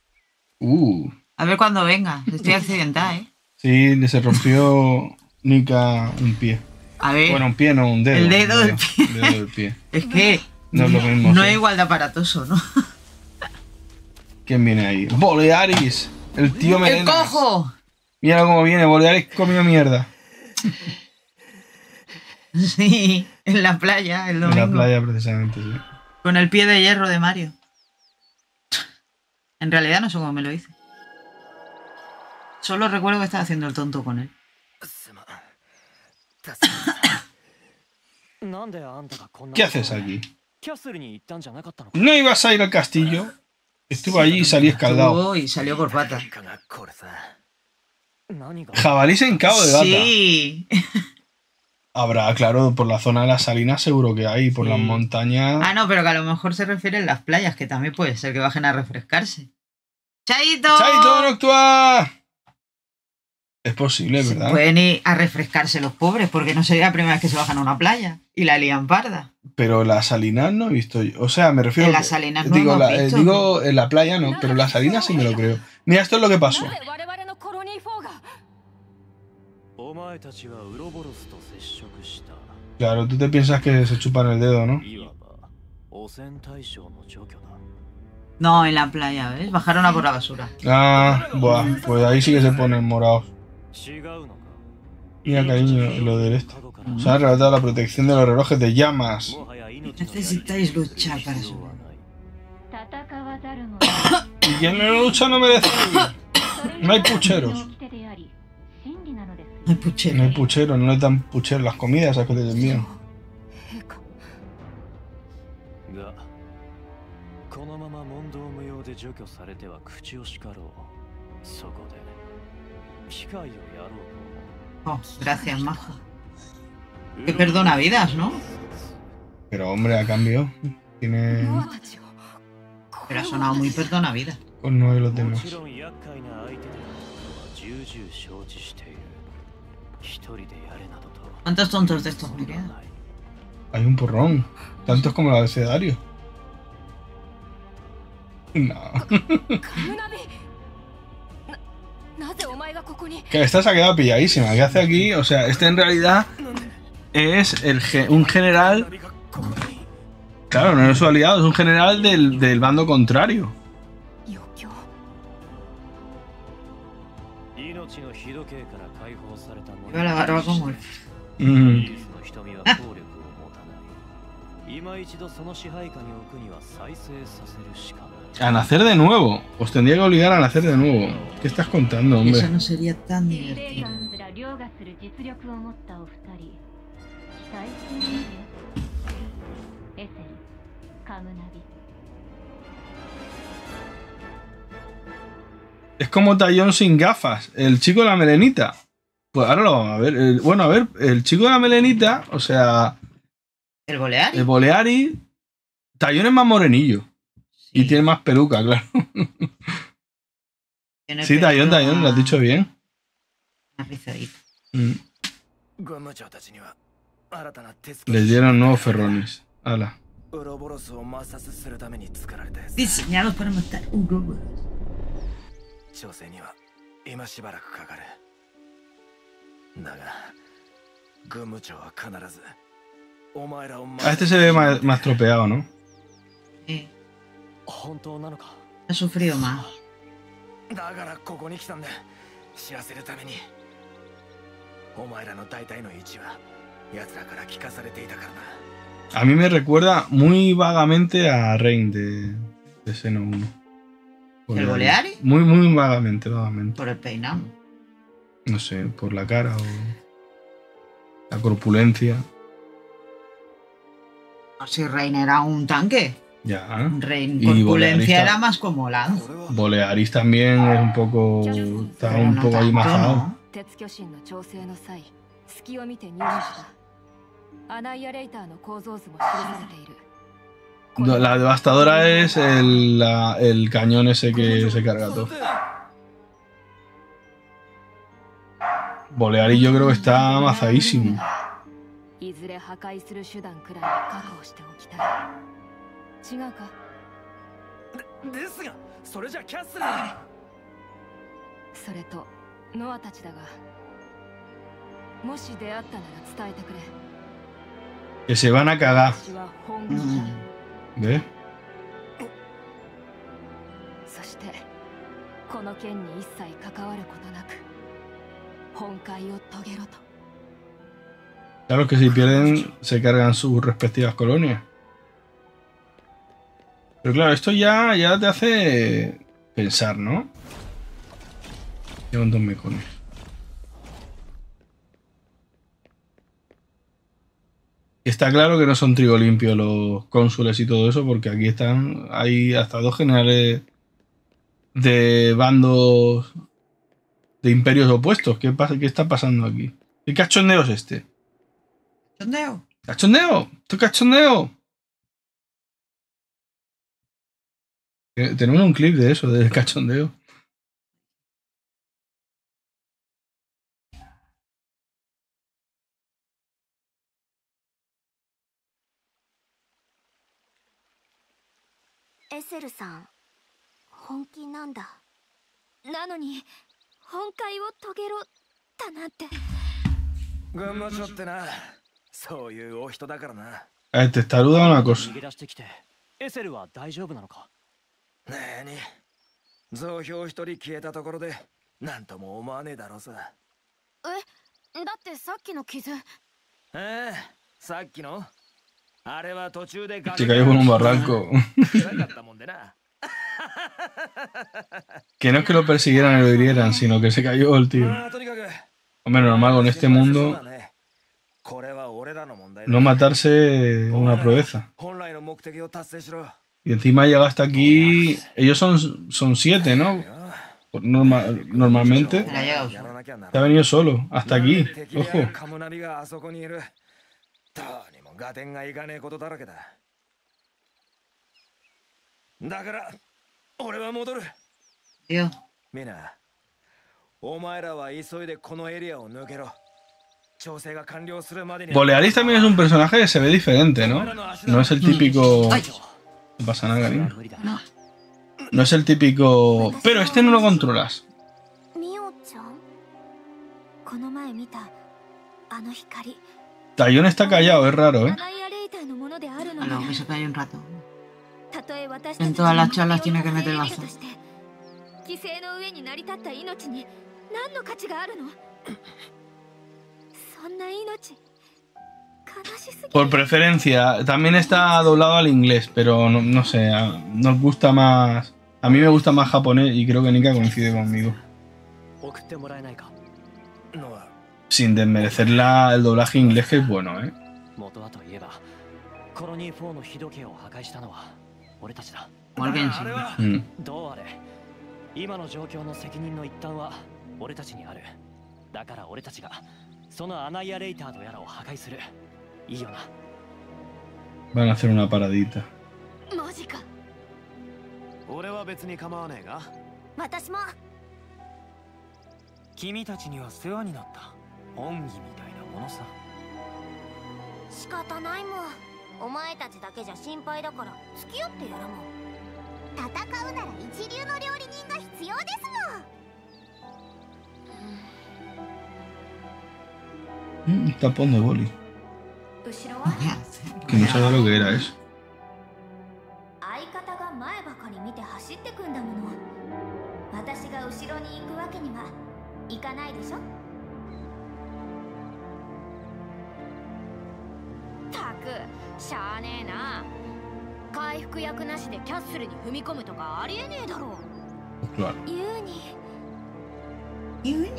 A ver cuándo venga. Estoy accidentada, ¿eh? Sí, se rompió Nika un pie. A ver. Bueno, un pie no, un dedo. El dedo del pie. El dedo del pie. Es que no es lo mismo. No es igual de aparatoso, ¿no? ¿Quién viene ahí? ¡Bolearis! El tío Melenas. ¡El cojo! Mira cómo viene, Bolearis comió mierda. Sí, en la playa, el domingo. En la playa, precisamente, sí. Con el pie de hierro de Mario. En realidad no sé cómo me lo hice. Solo recuerdo que estaba haciendo el tonto con él. ¿Qué haces aquí? ¿No ibas a ir al castillo? Estuvo allí y salí escaldado. Y salió por pata. Jabalís en Cabo de Gata. Sí. Habrá, claro, por la zona de las salinas seguro que hay, por las montañas. Ah, no, pero que a lo mejor se refiere a las playas, que también puede ser que bajen a refrescarse. ¡Chaito! ¡Chaito, Noctua! Es posible, ¿verdad? Pueden ir a refrescarse los pobres, porque no sería la primera vez que se bajan a una playa y la lían parda. Pero las salinas no he visto yo. O sea, me refiero... En las salinas no digo, hemos visto. Digo, en la playa no, pero en las salinas sí me lo creo. Mira, esto es lo que pasó. Claro, tú te piensas que se chupan el dedo, ¿no? No, en la playa, ¿ves? Bajaron a por la basura. Ah, buah, pues ahí sí que se ponen morados. Mira, cariño, lo del este. Se ha arrebatado la protección de los relojes de llamas. Necesitáis luchar para subir. Y quien no lucha no merece vivir. No hay pucheros. No hay pucheros. No hay pucheros, no le dan pucheros las comidas a que te envían. Oh, gracias, majo. Que perdona vidas, ¿no? Pero hombre, a cambio, tiene... Pero ha sonado muy perdona vidas. Pues no, ahí lo tenemos. ¿Cuántos tontos de estos me quedan? Hay un porrón. Tantos como el abecedario. No. Que esta se ha quedado pilladísima. ¿Qué hace aquí? O sea, este en realidad es un general. Claro, no es su aliado, es un general del bando contrario. Lleva la barba como el... A nacer de nuevo. Os tendría que obligar a nacer de nuevo. ¿Qué estás contando, hombre? Eso no sería tan divertido. Es como Tallón sin gafas. El chico de la melenita. Pues ahora lo vamos a ver. Bueno, a ver, el chico de la melenita, o sea... ¿El Boleari? El Boleari. Tallón es más morenillo. Sí. Y tiene más peluca, claro. Sí, Tallón, lo has dicho bien. Más rizadito. Les dieron nuevos ferrones. Hala. Diseñados para matar Uroboros. A este se ve más tropeado, ¿no? Sí. Ha sufrido más. A mí me recuerda muy vagamente a Rain de Xeno 1. ¿El Boleari? Muy vagamente. Por el peinado. No sé, por la cara o la corpulencia. No, si Rain era un tanque. Ya. Rain corpulencia era más como Lanzo. Bolearis también es un poco... Está un poco ahí majado. La devastadora es el cañón ese que se carga todo. Boleari yo creo que está amazadísimo. Que se van a cagar. ¿Ves? Claro que si pierden se cargan sus respectivas colonias. Pero claro, esto ya te hace pensar, ¿no? Llevan 2 mecones. Está claro que no son trigo limpio los cónsules y todo eso, porque aquí hay hasta 2 generales de bandos de imperios opuestos. ¿Qué está pasando aquí? ¿Qué cachondeo es este? ¿Cachondeo? ¡Cachondeo! ¡Esto es cachondeo! Tenemos un clip de eso, del cachondeo. Eseru-san, 本気なんだ。なのに本会を遂げろだなんて。 頑張っちゃってな。そういうお人だからな。 Te saluda una cosa. エセルは大丈夫なのか。 ねえに、増票一人消えたところでなんとも思わねえだろうさ。 え、だってさっきの傷。 さっきのあれは途中で Se cayó por un barranco. Que no es que lo persiguieran y lo hirieran, sino que se cayó el tío. Hombre, normal, con este mundo no matarse es una proeza. Y encima llega hasta aquí. Ellos son 7, ¿no? Normalmente. Se ha venido solo, hasta aquí. Ojo. Tío. Mira, Bolearis también es un personaje que se ve diferente, ¿no? No es el típico... No pasa nada, cariño. No es el típico... Pero este no lo controlas. Taion está callado, es raro, ¿eh? Bueno, que se cae un rato. En todas las charlas tiene que meter bazo. Por preferencia, también está doblado al inglés, pero no sé, nos gusta más... A mí me gusta más japonés y creo que Nika coincide conmigo. Sin desmerecer el doblaje inglés, que es bueno, ¿eh? Morgan, sí. 今の状況の責任の一端は俺たちにある。だから俺たちがそのアナイアレイターとやらを破壊する。いいよな。 Van a hacer una paradita. マジか。 俺は別に構わねえが。 私も。 君たちには世話になった。恩義みたいなものさ。 仕方ないもん。お前たちだけじゃ心配だから付き合ってやるもん。戦うなら一流の料理人が必要ですもん。 Tapón de boli. Que no sabía lo que era eso. 相方が前ばかり見て走ってくんだもの。私が後ろに行くわけにはいかないでしょ。たく、しゃあねえな。回復役なしでキャッスルに踏み込むとかありえねえだろう。 Claro. ユーニ。 ユーニ。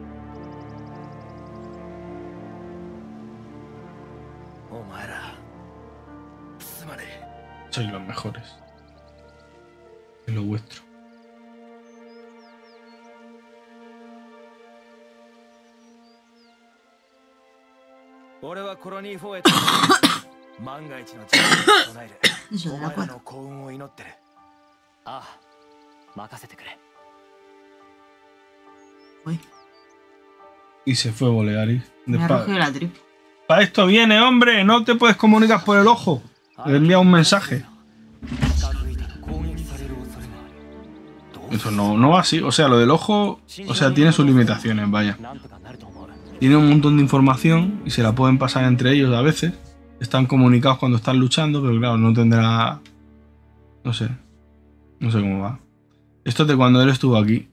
お前ら、すまねえ。 Sois los mejores. Es lo vuestro. Eso de la 4. Uy, Y se fue Bolearis. me ha rugido la tripa. Para esto viene, hombre. No te puedes comunicar por el ojo. Le envía un mensaje. Eso no va así. O sea, lo del ojo, o sea, tiene sus limitaciones, vaya. Tiene un montón de información y se la pueden pasar entre ellos a veces. Están comunicados cuando están luchando, pero claro, no tendrá... No sé. No sé cómo va. Esto es de cuando él estuvo aquí.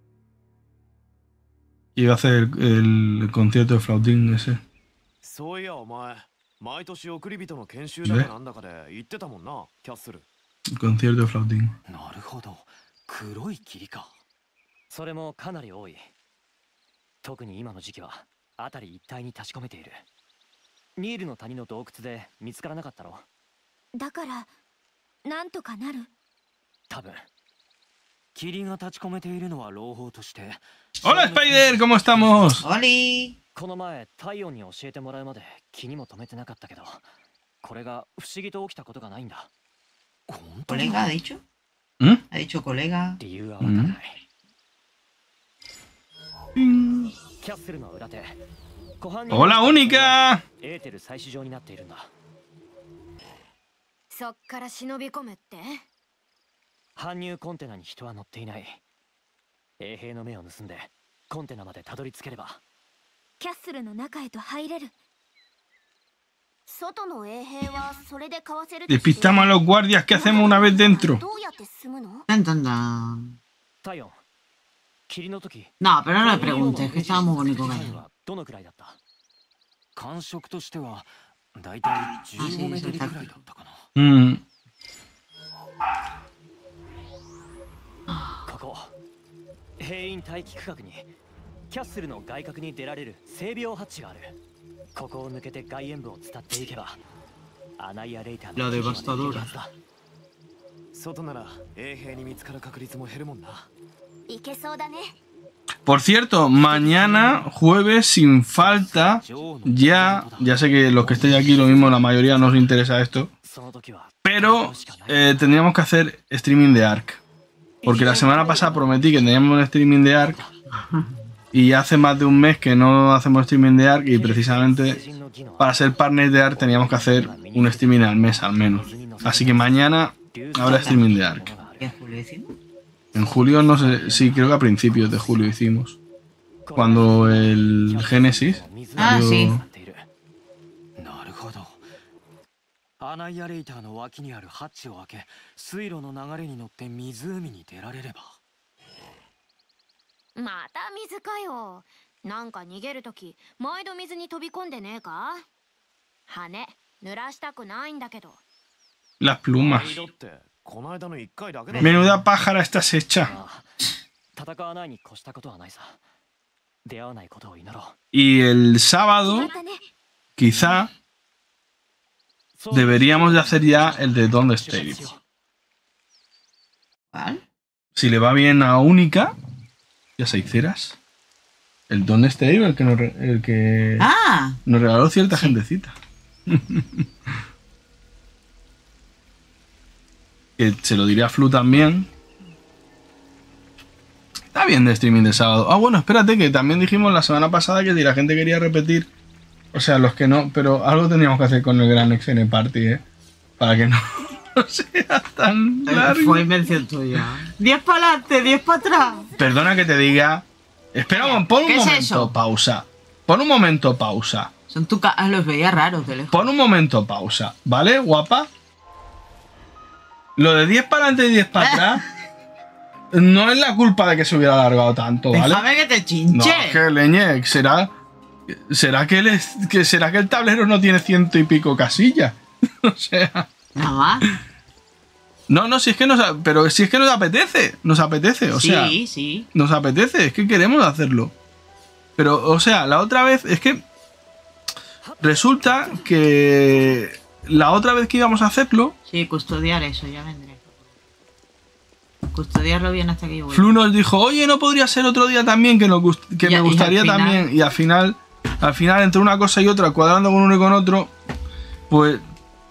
Iba a hacer el concierto de flautín ese. ¿Ve? El concierto de flautín. 黒い霧か。それもかなり多い。特に今の時期は辺り一帯に立ち込めている。ニールの谷の洞窟で見つからなかったろ。 だからなんとかなる。 多分。霧が立ち込めているのは朗報として。 Hola Spider, ¿cómo estamos? ¡Oli! この前太陽に教えてもらうまで気にも留めてなかったけど、これが不思議と起きたことがないんだ。 ¿Colega ha dicho? Ha dicho colega. 理由はわからない。キャッスルの裏手。 Hola Única. エーテル採取場になっているんだ。 そっから忍び込むって？ 搬入コンテナに人は乗っていない。衛兵の目を盗んでコンテナまでたどり着ければ。 キャッスルの中へと入れる。外の衛兵はそれでかわせる。 Despistamos a los guardias. ¿Qué hacemos una vez dentro? どうやって進むの？ Tan, tan, tan. 太陽。霧の時。 No, pero no le preguntes, que estaba muy bonito. どのくらいだった？感触としてはだいたい15メートルくらいだったかな。ここ兵員待機区画にキャッスルの外角に出られる整備用ハッチがある。ここを抜けて外縁部を伝っていけばアナイアレイターの基地まで行けるはずだ。 外なら衛兵に見つかる確率も減るもんな。 いけそうだね。 Por cierto, mañana, jueves, sin falta, ya sé que los que estéis aquí, lo mismo, la mayoría no os interesa esto, pero tendríamos que hacer streaming de Ark. Porque la semana pasada prometí que teníamos un streaming de Ark y hace más de un mes que no hacemos streaming de Ark y precisamente para ser partners de Ark teníamos que hacer un streaming al mes al menos. Así que mañana habrá streaming de Ark. En julio, no sé, sí, creo que a principios de julio hicimos. Cuando el Génesis. Ah, sí. アナイアレイターの脇にあるハッチを開け、水路の流れに乗って湖に出られれば。 また水かよ。なんか逃げるとき、毎度水に飛び込んでねえか？羽、濡らしたくないんだけど。 Las plumas. Menuda pájara estás hecha. Y el sábado, quizá, deberíamos de hacer ya el de Don't Stay. ¿Cuál? Si le va bien a Única, ya se hicieras. El Don't Stay, el que nos regaló cierta gentecita. Que se lo diré a Flu también. Está bien de streaming de sábado. Ah, bueno, espérate, que también dijimos la semana pasada que si la gente quería repetir, o sea, los que no, pero algo teníamos que hacer con el Gran XN Party, para que no sea tan largo. Fue invención tuya. 10 para adelante, 10 para atrás. Perdona que te diga. Espera, pon un momento, eso? Pausa. Pon un momento, pausa. Son los veía raros de lejos. Pon un momento, pausa. ¿Vale, guapa? Lo de 10 para adelante y 10 para atrás no es la culpa de que se hubiera alargado tanto, ¿vale? Déjame que te chinche. No, que leñe, será que el tablero no tiene 100 y pico casillas. O sea. Nada más. No, si es que pero si es que nos apetece, o sea. Sí. Nos apetece, es que queremos hacerlo. Pero, o sea, la otra vez es que resulta que la otra vez que íbamos a hacerlo. Sí, custodiar eso, ya vendré. Custodiarlo bien hasta que yo vuelva. Flu nos dijo, oye, no podría ser otro día también, que me gustaría también. Y al final al final, entre una cosa y otra, cuadrando con uno y con otro, pues...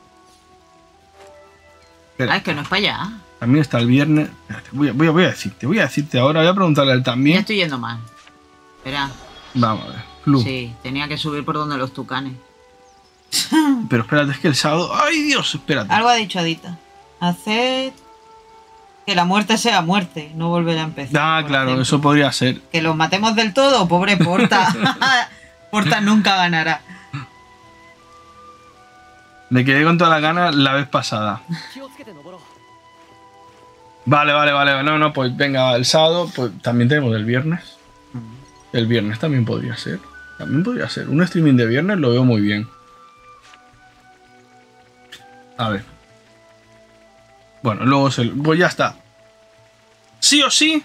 Espera, Ah, es que no es para allá. también está el viernes. Espérate, voy a decirte ahora, voy a preguntarle a él Ya también. estoy yendo mal. Espera. Vamos a ver, Flu. Sí, tenía que subir por donde los tucanes. Pero espérate, es que el sábado... ¡Ay, Dios! Espérate. Algo ha dicho Adita. Hacer que la muerte sea muerte, no volver a empezar. Ah, por claro, ejemplo. eso podría ser. Que los matemos del todo, pobre Porta. Porta nunca ganará. Me quedé con toda la gana la vez pasada. Vale. No, pues venga, el sábado, pues también tenemos el viernes. El viernes también podría ser. También podría ser. Un streaming de viernes lo veo muy bien. A ver. Bueno, luego pues ya está. Sí o sí,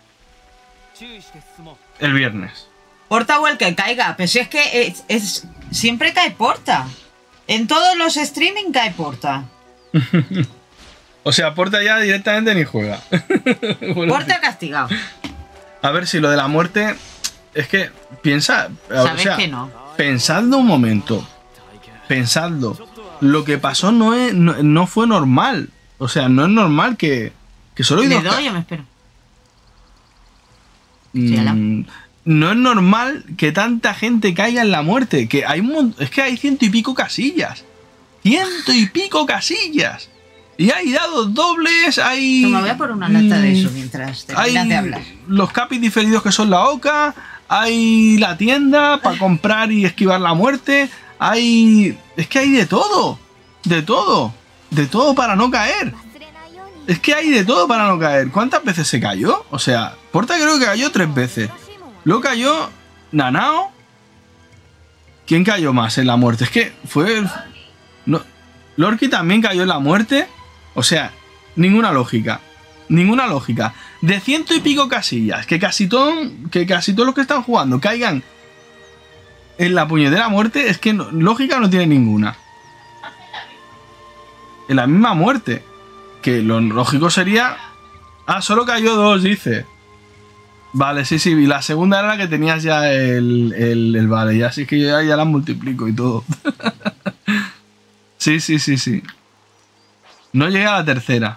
el viernes. Porta o el que caiga, pero si es que siempre cae Porta. En todos los streaming cae Porta. O sea, Porta ya directamente ni juega. Bueno, Porta castigado. a ver si lo de la muerte... Es que piensa... Sabes que no. Pensadlo un momento. Pensadlo. Lo que pasó no fue normal. O sea, no es normal que solo hay Le dos... doy, yo me espero. Sí, ala. No es normal que tanta gente caiga en la muerte. Que hay es que hay 100 y pico casillas. 100 y pico casillas. Y hay dados dobles, hay... Me voy a por una lata de eso mientras Hay terminas de hablar. los capis diferidos que son la OCA. Hay la tienda para comprar y esquivar la muerte. Hay... Es que hay de todo. De todo. De todo para no caer. Es que hay de todo para no caer. ¿Cuántas veces se cayó? O sea, Porta creo que cayó 3 veces. Luego cayó Nanao. ¿Quién cayó más en la muerte? Es que fue... No, Lorky también cayó en la muerte. O sea, ninguna lógica. Ninguna lógica. De 100 y pico casillas, que casi todos los que están jugando caigan en la puñetera muerte, es que lógica no tiene ninguna. En la misma muerte. Que lo lógico sería... Ah, solo cayó 2, dice. Vale, sí. Y la segunda era la que tenías ya el vale. Ya sí que ya la multiplico y todo. Sí. No llegué a la tercera.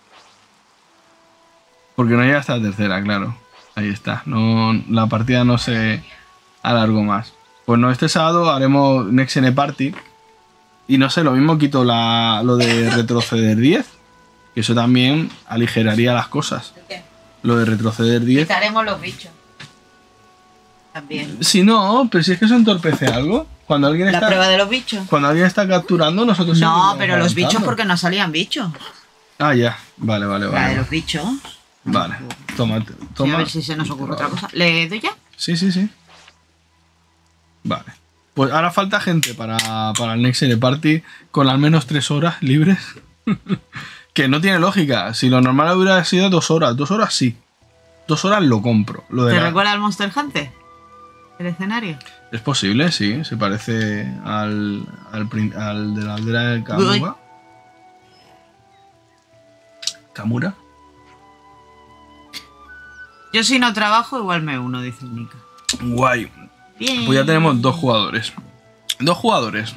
Porque no llega hasta la tercera, claro. Ahí está. No, la partida no se alargó más. Pues no, este sábado haremos Next Gen Party. Y no sé, lo mismo quito lo de retroceder 10. Que eso también aligeraría las cosas. ¿Qué? Lo de retroceder 10. Quitaremos los bichos. También. Si no, pero si es que eso entorpece algo. Cuando alguien La está... prueba de los bichos. Cuando alguien está capturando, nosotros... siempre No, vamos pero los bichos avanzando. porque no salían bichos. Ah, ya. Vale. La de los bichos. Vale. Toma. Sí, a ver si se nos ocurre otra cosa. ¿Le doy ya? Sí. Vale. Pues ahora falta gente para el Next Gen Party con al menos 3 horas libres. Que no tiene lógica. Si lo normal hubiera sido 2 horas. 2 horas sí. 2 horas lo compro. Lo de ¿Te la- recuerda al Monster Hunter? ¿El escenario? Es posible, sí. Se parece al de la aldea de Kamura. ¿Kamura? Yo si no trabajo igual me uno, dice el Nika. Guay. Bien. Pues ya tenemos 2 jugadores. 2 jugadores.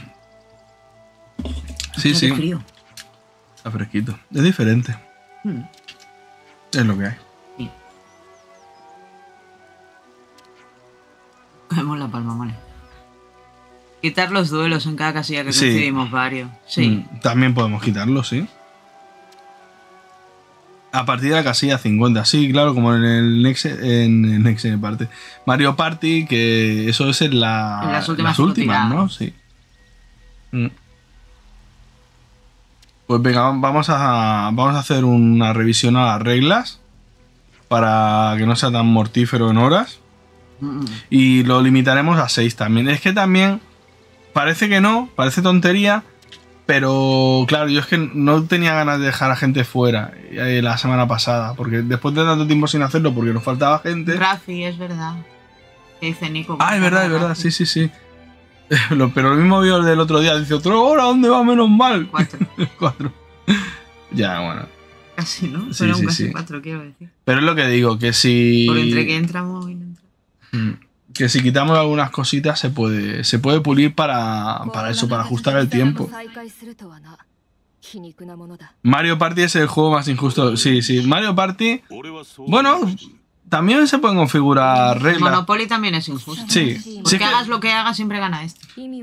Sí. Hace frío. Está fresquito. Es diferente. Mm. Es lo que hay. Sí. Cogemos la palma, vale. Quitar los duelos en cada casilla que Sí. coincidimos varios. Sí. También podemos quitarlo, sí. A partir de la casilla 50, sí, claro, como en el Next Gen Party. Mario Party, que eso es en las últimas ¿no? Sí. Pues venga, vamos a hacer una revisión a las reglas para que no sea tan mortífero en horas. Mm. Y lo limitaremos a 6 también. Es que también parece que no, parece tontería, pero claro, yo es que no tenía ganas de dejar a gente fuera la semana pasada, porque después de tanto tiempo sin hacerlo, porque nos faltaba gente. Rafi, es verdad. ¿Qué dice Nico? Ah, es verdad, Rafi. sí. Pero lo mismo vio el del otro día, dice, ¿otro hora dónde va? Menos mal. 4. 4. Ya, bueno. Casi, ¿no? Sí, Fueron casi sí. 4, quiero decir. Pero es lo que digo, que si... Por entre que entramos y no entramos. que si quitamos algunas cositas se puede pulir para eso, para ajustar el tiempo. Mario Party es el juego más injusto. Sí, sí. Mario Party, bueno, también se pueden configurar reglas. Monopoly también es injusto. Sí. Porque hagas lo que hagas, siempre gana este.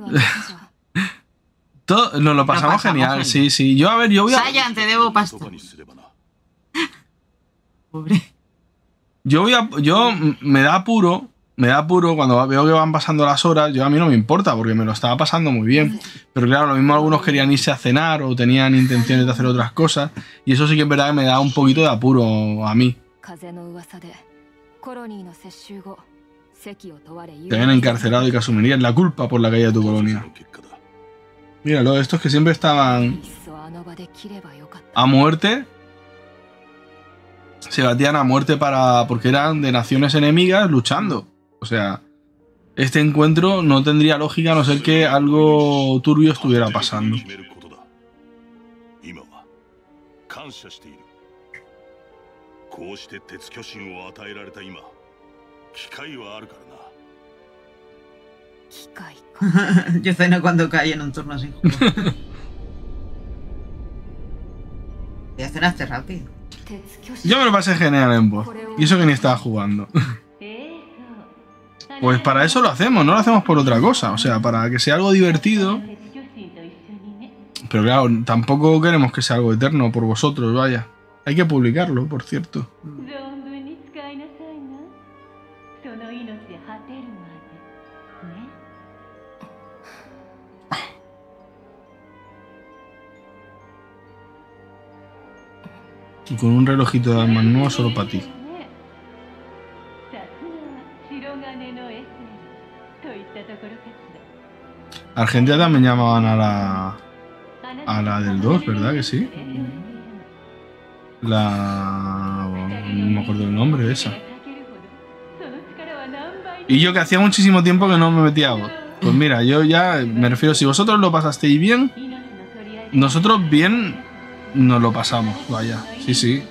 Nos lo pasamos genial, sí, sí. Yo voy a... Sayan, te debo pasta. Pobre. Yo me da apuro cuando veo que van pasando las horas. A mí no me importa porque me lo estaba pasando muy bien. Pero claro, lo mismo algunos querían irse a cenar o tenían intenciones de hacer otras cosas. Y eso sí que es verdad que me da un poquito de apuro a mí. Te habían encarcelado y que asumirían la culpa por la caída de tu colonia. Míralo, estos que siempre estaban a muerte. Se batían a muerte porque eran de naciones enemigas luchando. O sea, este encuentro no tendría lógica a no ser que algo turbio estuviera pasando. Yo ceno cuando cae en un turno sin juego. Ya cenaste rápido. Yo me lo pasé genial en voz. Y eso que ni estaba jugando. Pues para eso lo hacemos, no lo hacemos por otra cosa. O sea, para que sea algo divertido. Pero claro, tampoco queremos que sea algo eterno por vosotros, vaya. Hay que publicarlo, por cierto. Y con un relojito de armas nuevo solo para ti. Argentina también llamaban a la del 2, ¿verdad que sí? No me acuerdo el nombre de esa. Y yo que hacía muchísimo tiempo que no me metía a bot. Pues mira, yo ya me refiero, si vosotros lo pasasteis bien, nosotros bien nos lo pasamos, vaya. Sí, sí.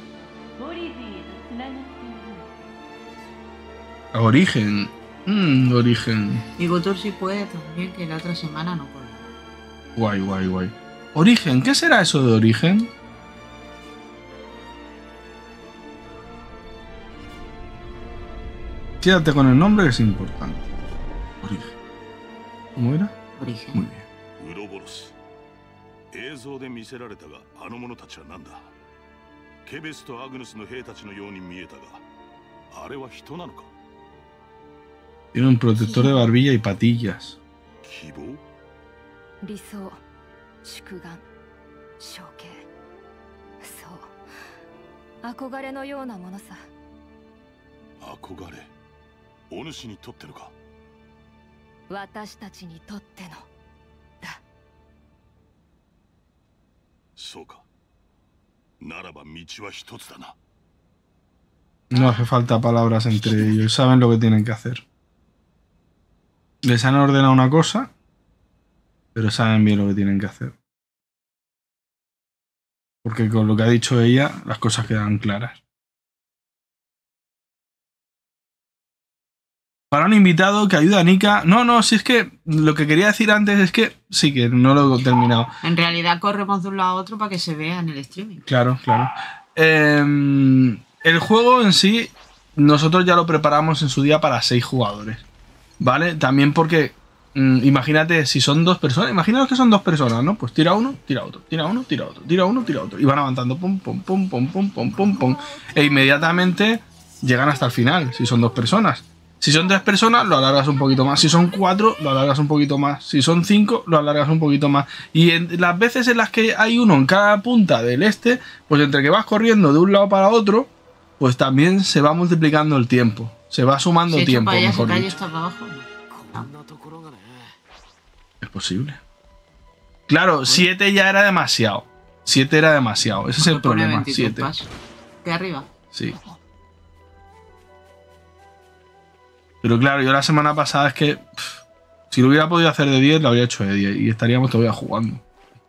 Origen. Origen. Y Gotur sí puede también, que la otra semana no puede. Guay, guay, guay. Origen, ¿qué será eso de origen? Quédate con el nombre, que es importante. Origen. ¿Cómo era? Origen. Muy bien. Tiene un protector de barbilla y patillas. No hace falta palabras entre ellos, saben lo que tienen que hacer. Les han ordenado una cosa, pero saben bien lo que tienen que hacer. Porque con lo que ha dicho ella, las cosas quedan claras. Para un invitado que ayuda a Nika... No, si es que lo que quería decir antes es que... Sí, que no lo he terminado. En realidad corremos de un lado a otro para que se vea en el streaming. Claro, claro. El juego en sí, nosotros ya lo preparamos en su día para 6 jugadores. ¿Vale? También porque... imagínate, si son 2 personas... Imaginaos que son 2 personas, ¿no? Pues tira uno, tira otro, tira uno, tira otro, tira uno, tira otro. Y van avanzando, pum, pum, pum, pum, pum, pum, pum, pum. E inmediatamente llegan hasta el final, si son 2 personas. Si son 3 personas, lo alargas un poquito más. Si son 4, lo alargas un poquito más. Si son 5, lo alargas un poquito más. Y en las veces en las que hay uno en cada punta del pues entre que vas corriendo de un lado para otro, pues también se va multiplicando el tiempo. Se va sumando tiempo, mejor dicho. Está para abajo, ¿no? Es posible. Claro, 7 ya era demasiado. 7 era demasiado. Ese es el problema. 7. ¿De arriba? Sí. Pero claro, yo la semana pasada es que... si lo hubiera podido hacer de 10, lo habría hecho de 10. Y estaríamos todavía jugando.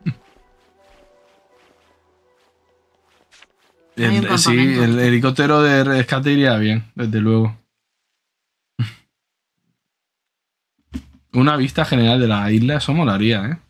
Sí, el helicóptero de rescate iría bien, desde luego. Una vista general de la isla, eso molaría, ¿eh?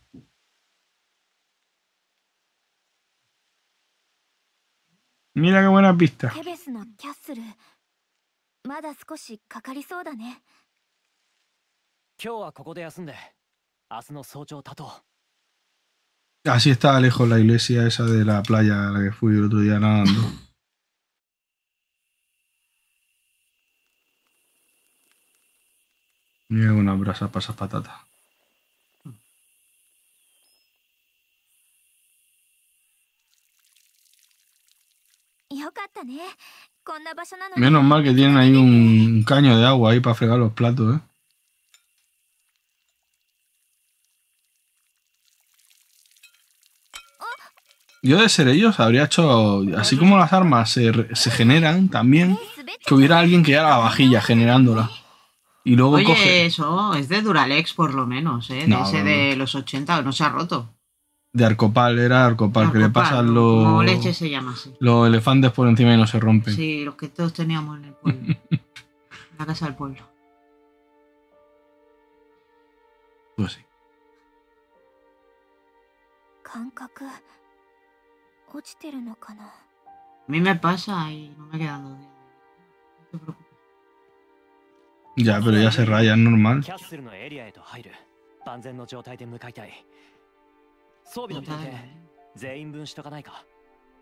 Mira qué buenas vistas. ケベスのキャッスルまだ少しかかりそうだね。 今日はここで休んで明日の早朝立とう。 Así está lejos la iglesia esa de la playa a la que fui el otro día nadando. Mira una brasa para esas patatas. よかったね。こんな場所なのに。 Menos mal que tienen ahí un caño de agua ahí para fregar los platos, ¿eh? Yo de ser ellos habría hecho, así como las armas se generan también, que hubiera alguien que haga la vajilla generándola. Y luego Oye, coge... eso es de Duralex por lo menos, ¿eh? No, de ese no, de los 80, no se ha roto. De Arcopal, era Arcopal, que le pasan Como los... leche se llama así. Los elefantes por encima y no se rompen. Sí, los que todos teníamos en el pueblo. En la casa del pueblo. Pues sí. 感覚落ちてるのかな。 A mí me pasa y no me quedan 2 días. No te preocupes. Ya, pero ya se raya, es normal. キャッスルのエリアへと入る。万全の状態で向かいたい。装備の点検全員分しとかないか。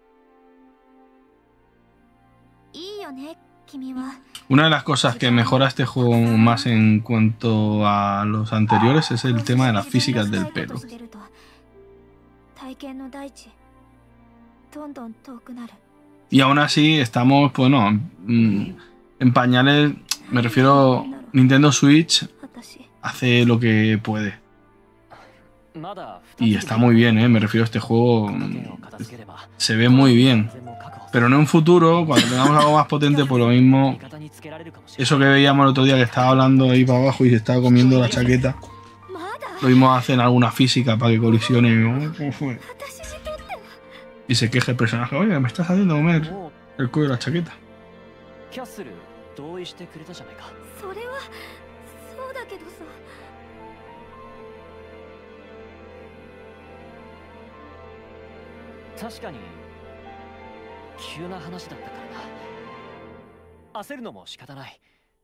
いいよね、君は。 Una de las cosas que mejora este juego más en cuanto a los anteriores es el tema de las físicas del pelo. 体験の大地どんどん遠くなる。 Y aún así estamos, bueno, en pañales, me refiero, Nintendo Switch hace lo que puede. Y está muy bien, me refiero a este juego, se ve muy bien. Pero en un futuro, cuando tengamos algo más potente, pues lo mismo, eso que veíamos el otro día que estaba hablando ahí para abajo y se estaba comiendo la chaqueta, lo mismo hacen alguna física para que colisione y se queje el personaje, oye, me estás haciendo comer el cuello de la chaqueta. キャッスル同意してくれたじゃないか。 それはそうだけどさ。 確かに急な話だったからな。焦るのも仕方ない。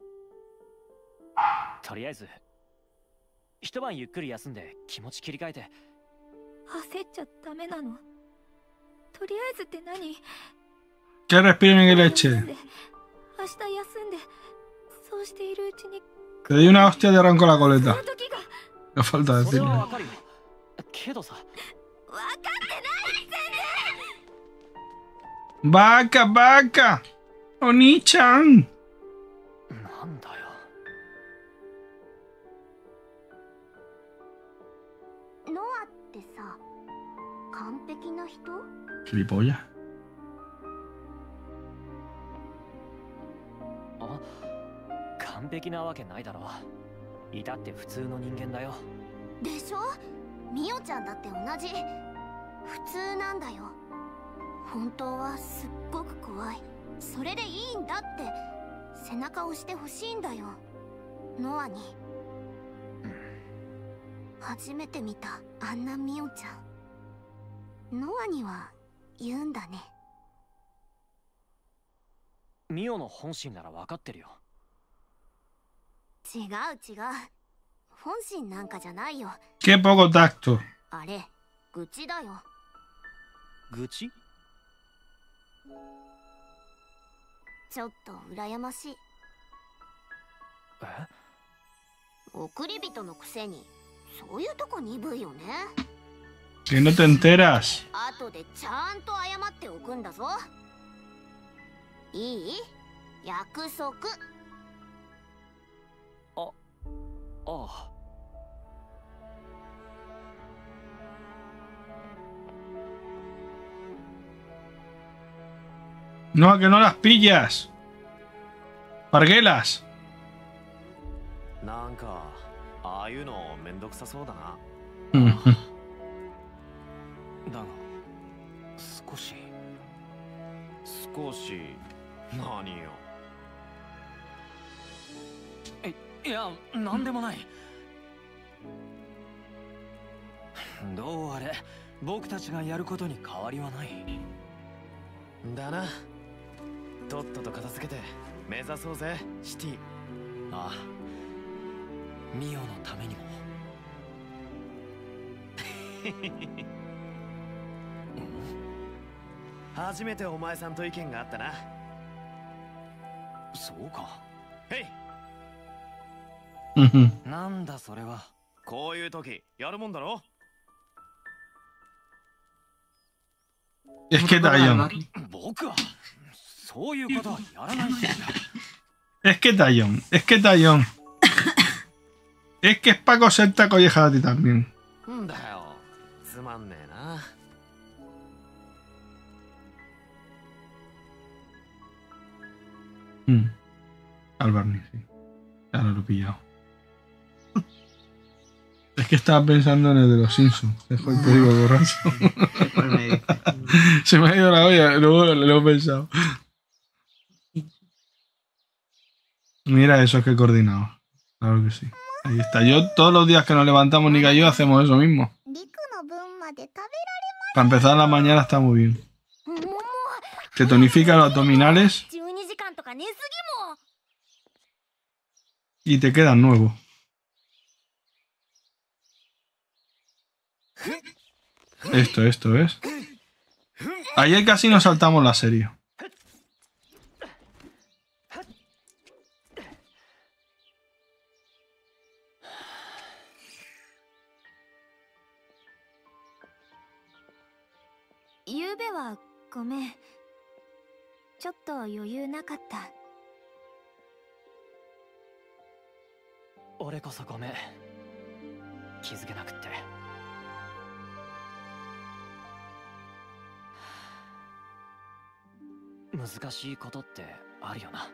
とりあえず一晩ゆっくり休んで気持ち切り替えて。 焦っちゃダメなの。とりあえずって何？ Que respiren y que le eche. 明日休んで、そうしているうちに。 Te doy una hostia y te arranco la coleta. その時が。 No falta それ decirle. はわかるよ。けどさ。 分かってない全然。 ¡Vaca, vaca! ¡Oni-chan! なんだよ。 ノアってさ、完璧な人？ Gilipollas. あ、完璧なわけないだろう。いたって普通の人間だよ。 でしょ？ミオちゃんだって同じ。普通なんだよ。本当はすっごく怖い。それでいいんだって背中を押してほしいんだよ、ノアに。初めて見たあんなミオちゃん。ノアには言うんだね。 ミオの本心なら分かってるよ。 違う違う、本心なんかじゃないよ。 ¡Qué poco tacto! あれ愚痴だよ。 愚痴？ ちょっと羨ましい。 え？ 送り人のくせにそういうとこ鈍いよね。 ¡Que no te enteras! 後でちゃんと謝っておくんだぞ。いい？約束。 ああ。 ¡No, a que no las pillas! ¡Parguelas! なんかああいうのめんどくさそうだな。だが少し何よ。 いや、なんでもない。 どうあれ、僕たちがやることに変わりはない。 だな。とっとと片付けて目指そうぜ、シティ。 ああ、ミオのためにも。 初めてお前さんと意見があったな。 そうか。 へ Ujú. い、なんだそれは。 こういう時やるもんだろ。 Es que Tallon. 僕はそういうことはやらないし。 Es que Tallon. Es que Tallon. Es que es para coserte a collejas a ti también. んだよ、つまんねえな。 Al Barney, sí. Ahora lo he pillado. Es que estaba pensando en el de los Simpsons. Dejo el perico borracho. Después me dice. Se me ha ido la olla, luego lo he pensado. Mira eso que he coordinado. Claro que sí. Ahí está. Yo todos los días que nos levantamos, Nika y yo, hacemos eso mismo. Para empezar la mañana está muy bien. Te tonifica los abdominales y te quedan nuevos. Esto es. Ayer casi nos saltamos la serie. Gomen. ちょっと余裕なかった。 俺こそごめん。気づけなくって。難しいことってあるよな。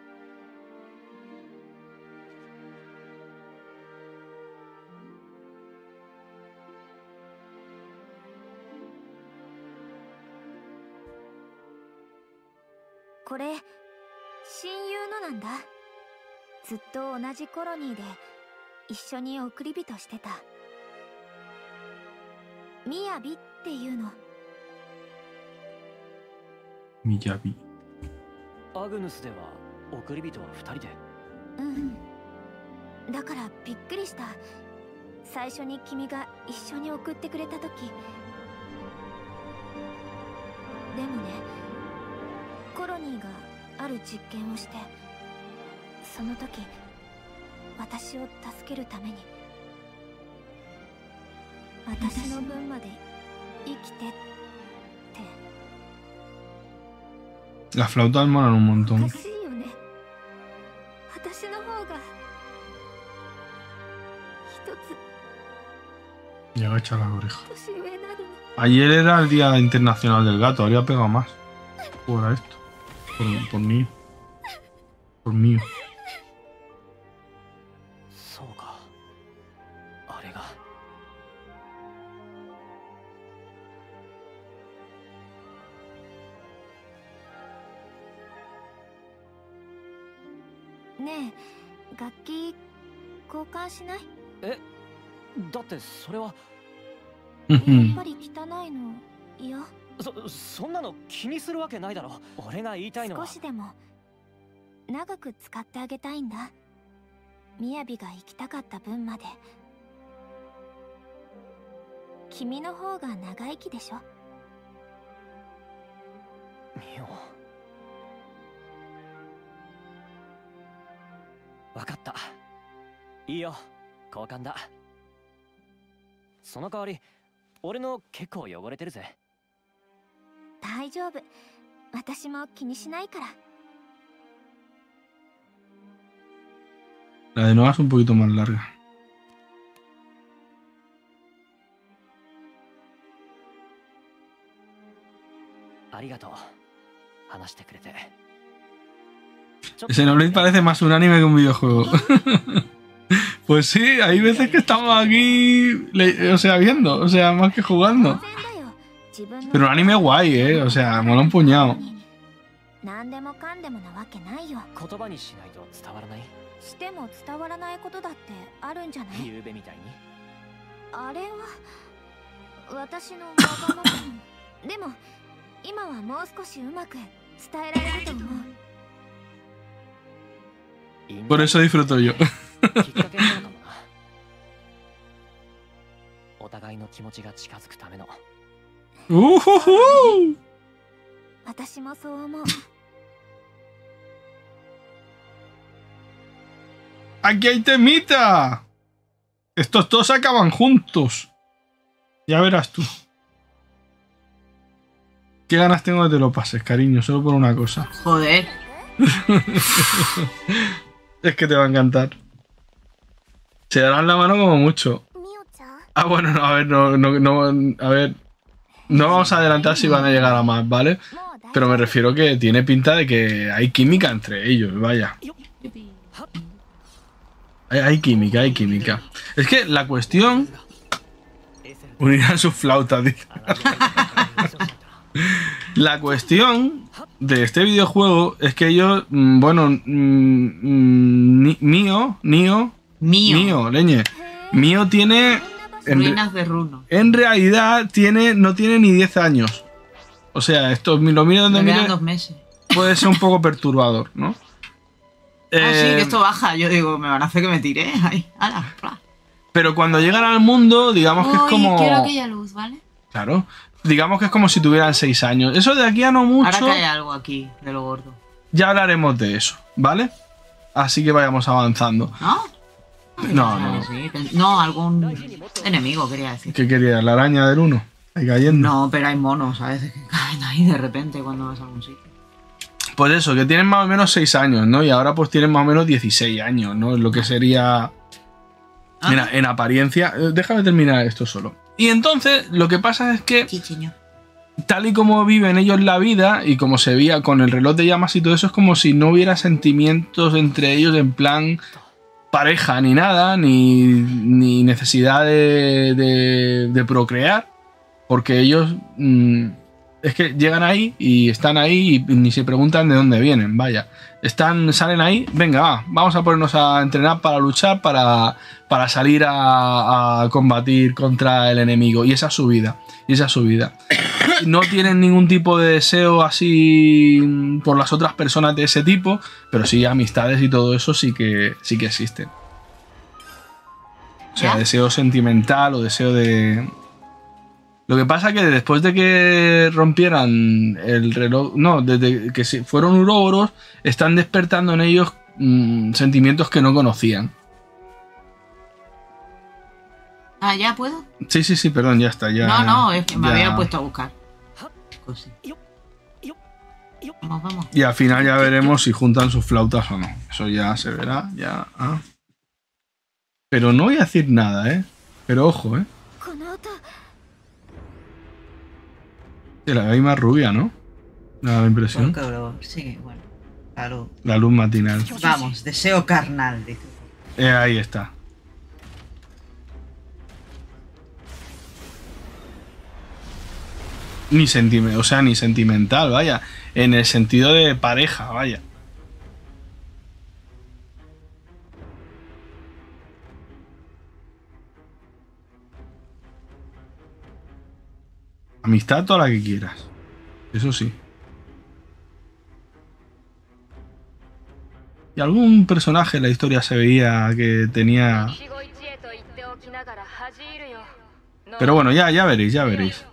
これ親友のなんだ。ずっと同じコロニーで一緒に送り人してた。みやびっていうの。 みやび。 アグヌスでは送り人は2人で。 うん。だからびっくりした。最初に君が一緒に送ってくれた時。でもね、コロニーがある実験をして、その時私を助けるために、私の分まで生きてって。 Las flautas molan un montón. Y agacha la oreja. Ayer era el Día Internacional del Gato, habría pegado más. Por esto. Por mí. Por mí. そうか。あれが。 ねえ、楽器交換しない？ え、だってそれは。 やっぱり汚いの嫌？ そんなの気にするわけないだろ。俺が言いたいのは。 少しでも長く使ってあげたいんだ。みやびが生きたかった分まで。君の方が長生きでしょ。 みよ。わかった。いいよ、交換だ。その代わり、俺の結構汚れてるぜ。 大丈夫。私も気にしないから。 La de Noah es un poquito más larga. Xenoblade parece más un anime que un videojuego. Pues sí, hay veces que estamos aquí, o sea, viendo, o sea, más que jugando. Pero un anime guay, o sea, mola un puñado. しても伝わらないことだってあるんじゃない？ ゆうべみたいに。 あれは私のわがままでも今はもう少しうまく伝えられると思う。 Por eso disfruto yo. お互いの気持ちが近づくための。 私もそう思う。 ¡Aquí hay temita! Estos dos acaban juntos. Ya verás tú. Qué ganas tengo de que te lo pases, cariño, solo por una cosa. Joder. Es que te va a encantar. Se darán la mano como mucho. Ah, bueno, no, a ver, a ver. No vamos a adelantar si van a llegar a más, ¿vale? Pero me refiero que tiene pinta de que hay química entre ellos, vaya. Hay química, hay química. Es que la cuestión... Unirán sus flautas, dice. La cuestión de este videojuego es que ellos... Bueno... Mío, leñe. Mío tiene... Ruinas de Runo. En realidad no tiene ni 10 años. O sea, esto lo miro donde mire... 2 meses. Puede ser un poco perturbador, ¿no? Sí, que esto baja. Yo digo, me van a hacer que me tire. Ahí, ala, pero cuando llegan al mundo, digamos que es como... quiero aquella luz, ¿vale? Claro. Digamos que es como si tuvieran 6 años. Eso de aquí a no mucho... Ahora cae algo aquí, de lo gordo. Ya hablaremos de eso, ¿vale? Así que vayamos avanzando. ¿No? No. Sí, no, algún enemigo quería decir. ¿Qué quería? ¿La araña del 1? Ahí cayendo. No, pero hay monos a veces que caen ahí de repente cuando vas a algún sitio. Pues eso, que tienen más o menos 6 años, ¿no? Y ahora pues tienen más o menos 16 años, ¿no? Lo que sería... Mira, en apariencia... Déjame terminar esto solo. Y entonces, lo que pasa es que... Chichiño. Tal y como viven ellos la vida, y como se veía con el reloj de llamas y todo eso, es como si no hubiera sentimientos entre ellos en plan pareja ni nada, ni necesidad de procrear, porque ellos... es que llegan ahí y están ahí y ni se preguntan de dónde vienen, vaya. Salen ahí, venga, vamos a ponernos a entrenar para luchar, para salir a combatir contra el enemigo. Y esa es su vida, No tienen ningún tipo de deseo así por las otras personas de ese tipo, pero sí amistades y todo eso sí que existen. O sea, deseo sentimental o deseo de... Lo que pasa es que después de que rompieran el reloj, no, desde que fueron uroboros, están despertando en ellos sentimientos que no conocían. Ah, ¿ya puedo? Sí, perdón, ya está. Ya, no, es que me había puesto a buscar. Pues sí. Vamos. Y al final ya veremos si juntan sus flautas o no. Eso ya se verá, ya. Pero no voy a decir nada, Pero ojo, La hay más rubia, ¿no? Me da la impresión. Sí, bueno. La luz matinal. Vamos, deseo carnal, dice. Ahí está. Ni sentimental, vaya. En el sentido de pareja, vaya. Amistad toda la que quieras. Eso sí. Y algún personaje en la historia se veía que tenía... Pero bueno, ya veréis, ya veréis.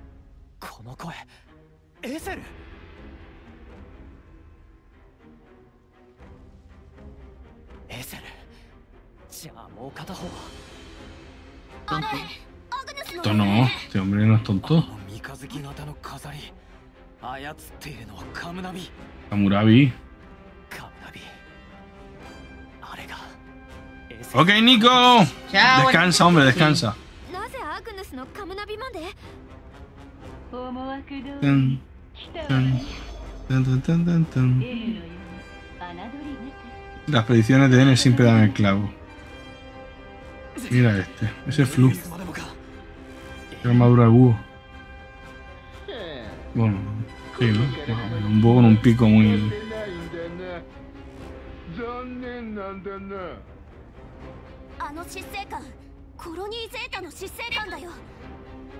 Tonto no, este hombre no es tonto. Kamurabi. Ok, Nico. Chao, descansa, hombre, descansa. Las predicciones de N siempre dan el clavo. Mira este, ese Flu. Qué armadura de búho. Bueno, sí, ¿no? Un búho con un pico muy...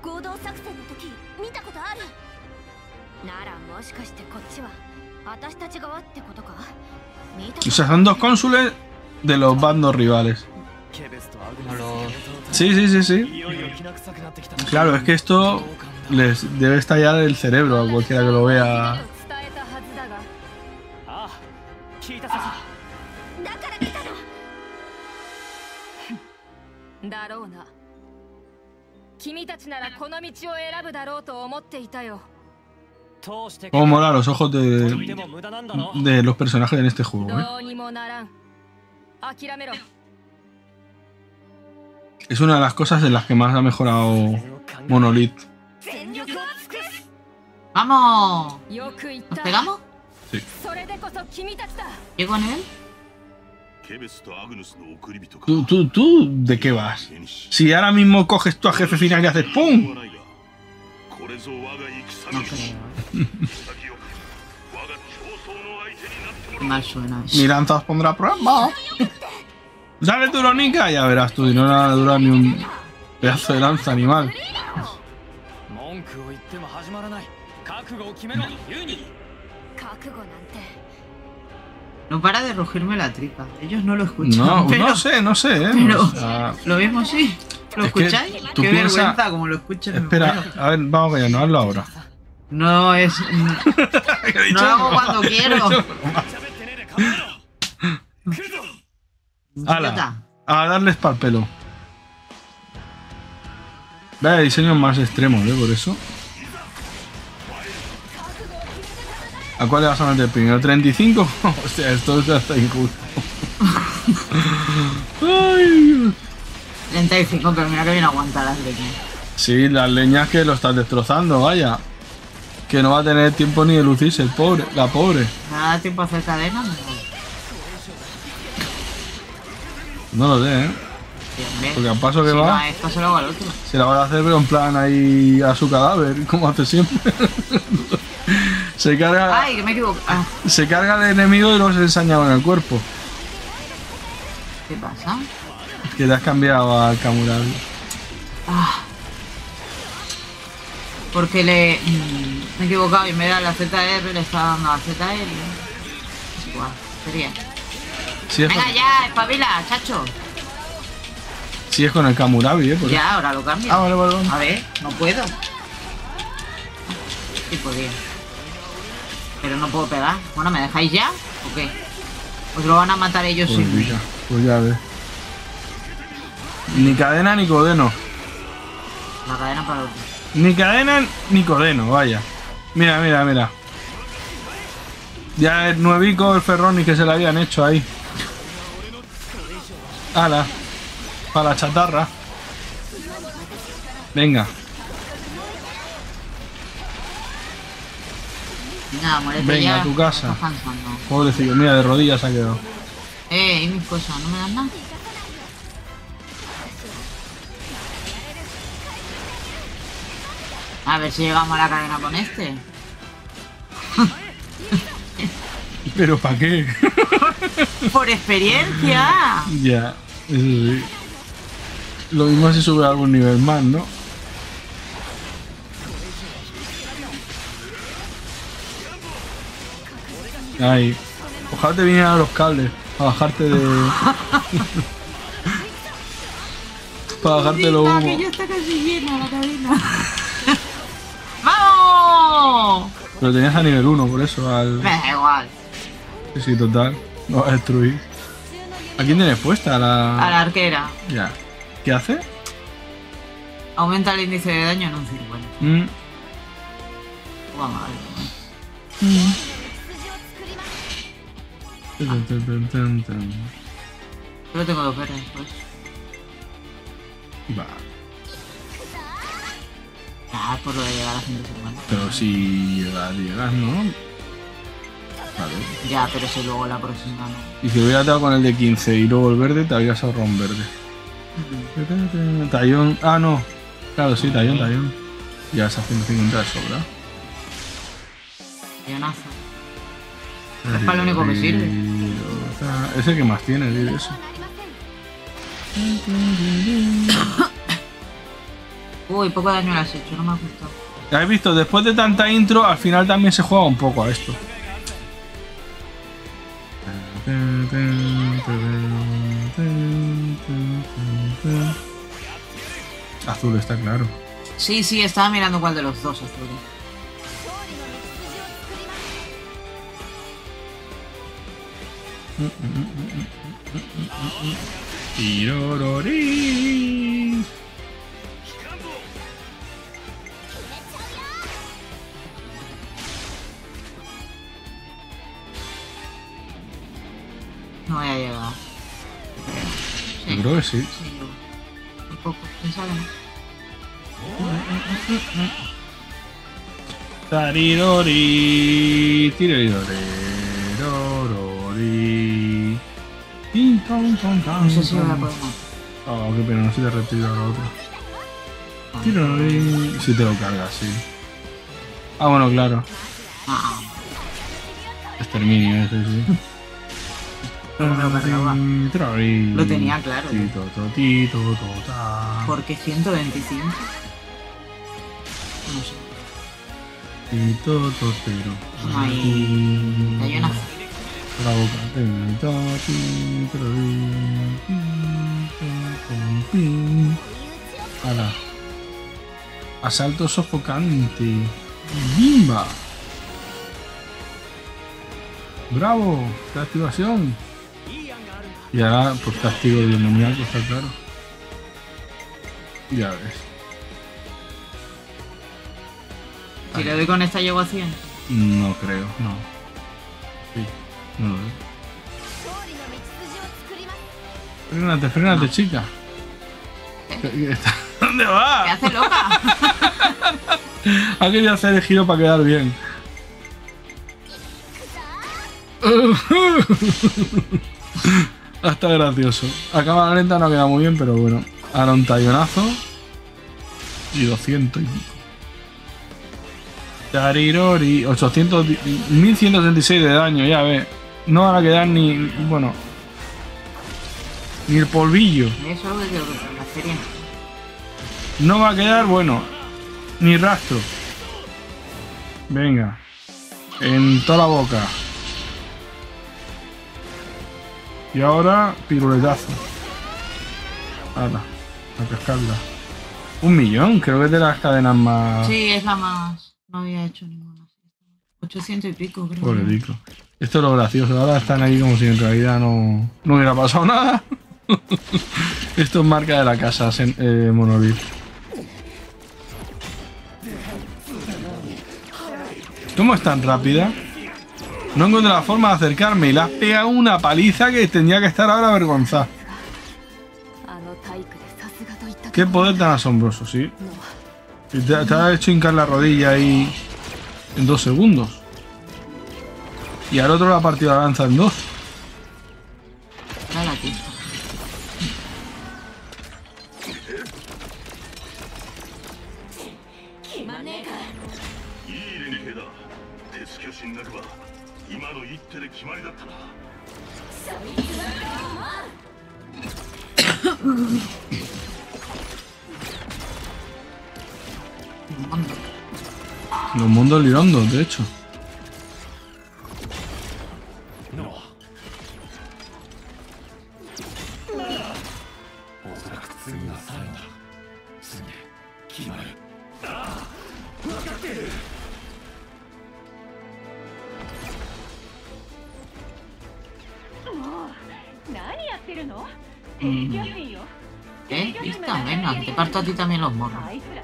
O sea, son dos cónsules de los bandos rivales. Sí. Claro, es que esto les debe estallar el cerebro a cualquiera que lo vea. Cómo mola los ojos de los personajes en este juego, ¿eh? Es una de las cosas en las que más ha mejorado Monolith. ¡Vamos! ¿Nos pegamos? Sí. ¿Qué con él? ¿Tú de qué vas? Si ahora mismo coges tú a jefe final y haces ¡pum! No creo. Qué mal suena eso. Mi lanza os pondrá a prueba. Dale tu Ronica, ya verás tú, y no va a durar ni un pedazo de lanza animal. No para de rugirme la tripa. Ellos no lo escuchan. No, pero, no sé, ¿eh? Pero O sea, lo mismo sí. ¿Lo escucháis? tú Qué piensa- vergüenza como lo escuchen. espera, a ver, vamos allá, no hazlo ahora. No es. ¿Qué he No lo hago cuando quiero. ¡Hala! A darles pa'l pelo. Vaya diseños más extremos, por eso. ¿A cuál le vas a meter primero? ¿35? Hostia, esto ya está injusto. Ay, Dios. 35, pero mira que bien aguanta las leñas. Sí, las leñas que lo estás destrozando, vaya. Que no va a tener tiempo ni de lucirse el pobre, la pobre. ¿Me da tiempo a hacer cadena? No lo sé, ¿eh? Bien. Porque al paso que Si va, no, esto se lo hago al otro. se la va a hacer pero en plan ahí a su cadáver, como hace siempre. Se carga, Ay, que me equivoco. Ah, se carga al enemigo y los ensaña con el cuerpo. ¿qué pasa? Que te has cambiado al Kamurabi. Ah. Porque me he equivocado y en vez de la ZR le estaba dando a la ZL. Es igual, sería. Si es, Venga con, ya, espabila, chacho. si es con el Kamurabi, por eso. Ya, ahora lo cambio. Ah, vale. A ver, no puedo. Sí podía. Pero no puedo pegar. Bueno, ¿me dejáis ya? ¿O qué? Pues lo van a matar ellos Pues sin mí. mira, pues ya ves. Ni cadena ni codeno. La cadena para el otro. Ni cadena ni codeno, vaya. Mira. Ya el nuevico, el Ferroni que se le habían hecho ahí. Ala. Para la chatarra. Venga. Nada, muérete Venga, ya. a tu casa. Estás cansando. Pobrecillo, mira, de rodillas se ha quedado. ¿Y mis cosas? ¿No me dan nada? A ver si llegamos a la cadena con este. ¿Pero para qué? ¡Por experiencia! Ya, eso sí. Lo mismo si sube a algún nivel más, ¿no? Ay, ojalá te vinieran los cables para bajarte de... para bajarte los Diga, humos. que ya está casi llena la cadena. ¡Vamos! Pero tenías a nivel 1, por eso al... Me da igual. Sí, total. No vas a destruir. ¿A quién tienes puesta? A la arquera. Ya. ¿Qué hace? Aumenta el índice de daño en un 50. Vamos a ver. Solo tengo 2 verdes, pues. Va. Ah, por lo de llegar a 150. Pero si llegas, ¿no? Vale. Ya, pero si luego la próxima no. Y si hubiera dado con el de 15 y luego el verde, te habrías ahorrado un verde. Tallón. Ah, no. Claro, sí, tallón. Ya se hace 150 de sobra. Guionazo. Es para lo único que sirve. Es el que más tiene, tío, eso. Uy, poco daño le has hecho, no me ha gustado. Ya has visto, después de tanta intro, al final también se juega un poco a esto. Azul, está claro. Sí, sí, estaba mirando cuál de los dos azules. Tirorori. No voy a llegar. Yo creo que sí. Sí, yo. Un poco, pensaba que no. Tarirori, tirirororori. Tin, ton, ton, ton, No sé si voy a ton. poder más. Oh, qué pena, no se te retira la otra. Tirorori. Si te lo cargas, sí. Ah, bueno, claro. Ah, Exterminio, ese sí. ¿cómo me lo cargaba? Tirorori. Lo tenía claro. Tito, tito, tota. ¿Por qué 125? No sé. Tito, totero. Ahí. Hay una. La boca. Ahora. Asalto sofocante. ¡Bimba! ¡Bravo! ¡Qué activación! Y ahora, pues castigo demoníaco, está claro. Ya ves. Si le doy con esta llego a 100. No creo, no. Sí, no lo veo. Frénate, frénate, chica. ¿Dónde va? ¿Qué hace loca? Ha querido hacer el giro para quedar bien. Está gracioso. A cámara lenta no queda muy bien, pero bueno. Ahora un tallonazo. Y 200 y pico. Tarirori. 800, 1136 de daño, ya ves. No van a quedar ni. Bueno. Ni el polvillo. Eso es lo que quiero que la feria. No va a quedar, bueno. Ni rastro. Venga. En toda la boca. Y ahora, piruletazo. Hala, a cascarla. 1.000.000, creo que es de las cadenas más. Sí, es la más. No había hecho ninguna. 800 y pico, creo. Pobretico. Esto es lo gracioso. Ahora están ahí como si en realidad no hubiera pasado nada. Esto es marca de la casa, Monolith. ¿Cómo es tan rápida? No encuentro la forma de acercarme y le has pegado una paliza que tendría que estar ahora avergonzada. Qué poder tan asombroso, sí. Y te ha hecho hincar la rodilla ahí en 2 segundos. Y al otro la ha partido la lanza en 2. Dale aquí. Los mundos lirondos, de hecho. ¿Qué? ¿Vista? Venga, te parto a ti también los morros.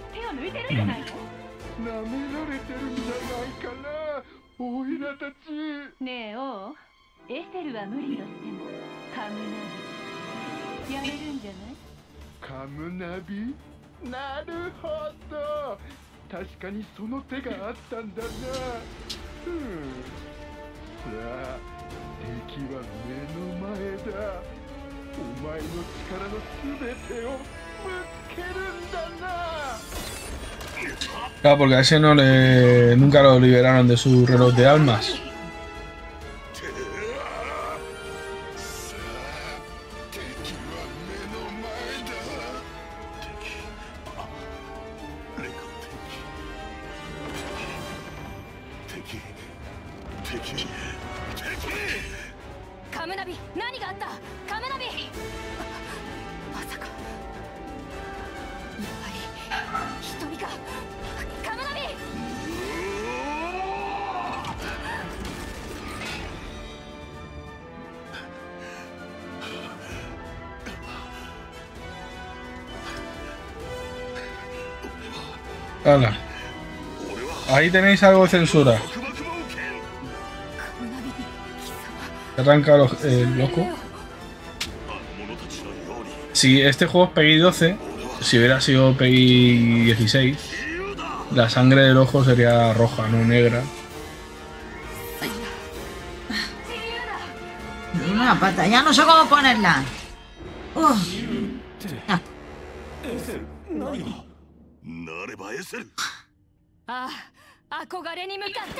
Claro, porque a ese nunca lo liberaron de su reloj de almas. カムナビ、何があった？カムナビ。まさかやはり瞳が。カムナビ。 Hala. Ahí tenéis algo de censura. Arranca el loco. Si este juego es PEGI 12, si hubiera sido PEGI 16, la sangre del ojo sería roja, no negra. Una pata, ya no sé cómo ponerla. Ah, 憧れに向かって。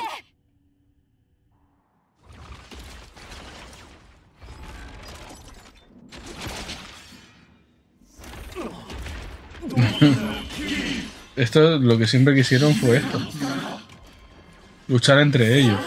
Esto, lo que siempre quisieron fue esto. Luchar entre ellos.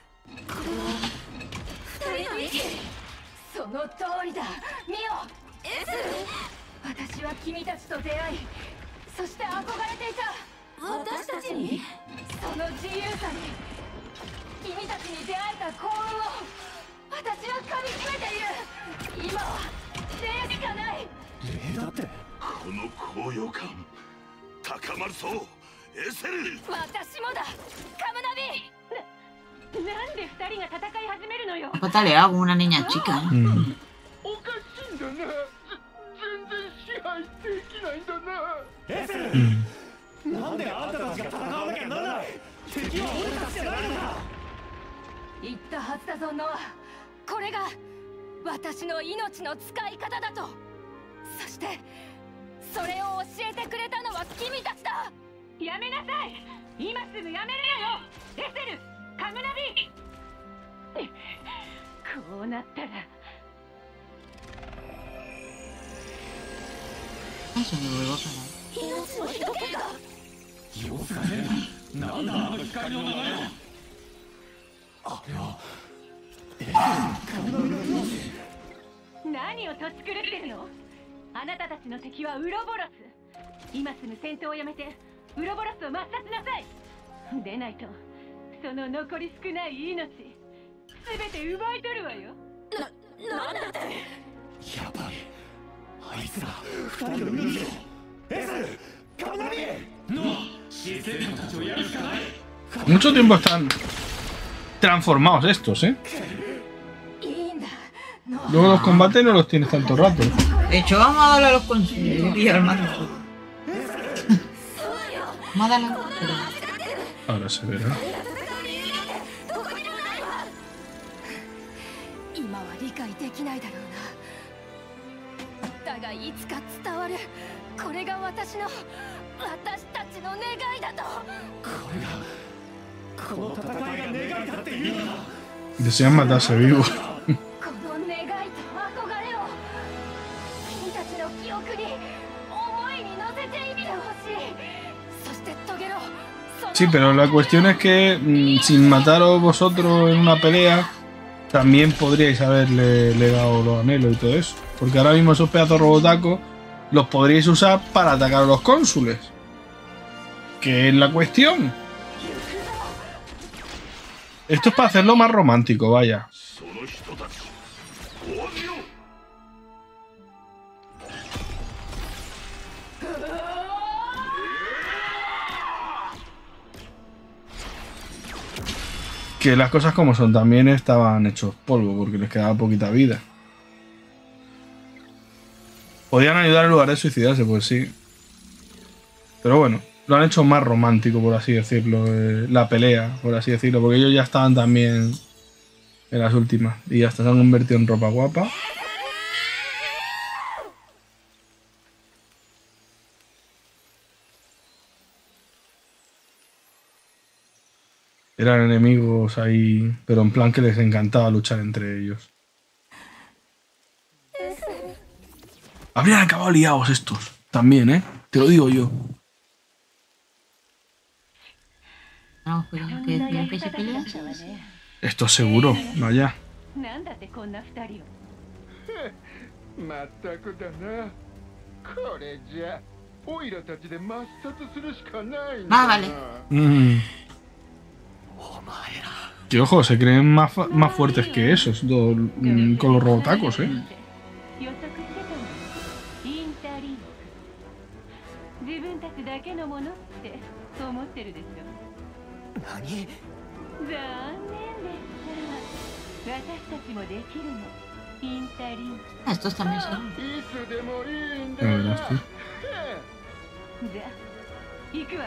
その通りだ。ミオ。私は君たちと出会い、そして憧れていた。私たちにその自由さに、君たちに出会えた幸運を私は噛みしめている。今は礼しかない。礼だって。この高揚感高まるぞ、エセル。私もだ、カムナビ。なんで二人が戦い始めるのよ。 Pata le hago una niña chica. おかしいんだな。全然支配できないんだな。エセル。なんであんたたちが戦わなきゃならない。敵は俺たちじゃないのか。 言ったはずだぞノア。これが私の命の使い方だと。そしてそれを教えてくれたのは君たちだ。やめなさい。今すぐやめるよ。エセル、カムナビ。こうなったら。 Eso me vuelvo a parar. 命の人気だ。 様子が変だ。なんだあの光の流れは。あれは何をとっち狂ってるの。あなたたちの敵はウロボロス。今すぐ戦闘をやめてウロボロスを抹殺なさい。でないとその残り少ない命すべて奪い取るわよ。なんだって。 やばい、あいつら二人の命を。エセル、カムナビ。の死生徒たちをやるしかない。 Mucho tiempo están transformados estos, ¿eh? Luego los combates no los tienes tanto rato. De hecho, vamos a darle a los consejos y al mando. Vamos a darle. Ahora se verá. 今は理解できないだろうな。だがいつか伝わる。これが私たちの願いだと。 これがこの戦いが願いだっていうのだ。 Desean matarse vivo. この願いと憧れを君たちの記憶に思いに乗せて生きてほしい。そして遂げろ。 Sí, pero la cuestión es que sin mataros vosotros en una pelea, también podríais haberle dado los anhelos y todo eso. Porque ahora mismo esos pedazos robotacos los podríais usar para atacar a los cónsules. ¿Qué es la cuestión? Esto es para hacerlo más romántico, vaya. Que las cosas como son, también estaban hechos polvo porque les quedaba poquita vida. Podían ayudar en lugar de suicidarse, pues sí. Pero bueno, lo han hecho más romántico, por así decirlo, la pelea, por así decirlo, porque ellos ya estaban también en las últimas y hasta se han convertido en ropa guapa. Eran enemigos ahí, pero en plan que les encantaba luchar entre ellos. Habrían acabado liados estos, también, ¿eh? Te lo digo yo. No, pues que decía que se pelea. Esto seguro, vaya. なんだってこんな二人を。まったくだな。これじゃオイラたちで抹殺するしかないんだ。 Ah, vale. Que ojo, se creen más fuertes que esos con los robotacos, ¿eh? 予測してたの。インタリーク。自分たちだけのものって思ってるでしょ。 何？ 残念でした。私たちもできるの。インタリーク。 Estos también son. いつでもいいんだ Ya よ。 verás tú. じゃあ行くわよ。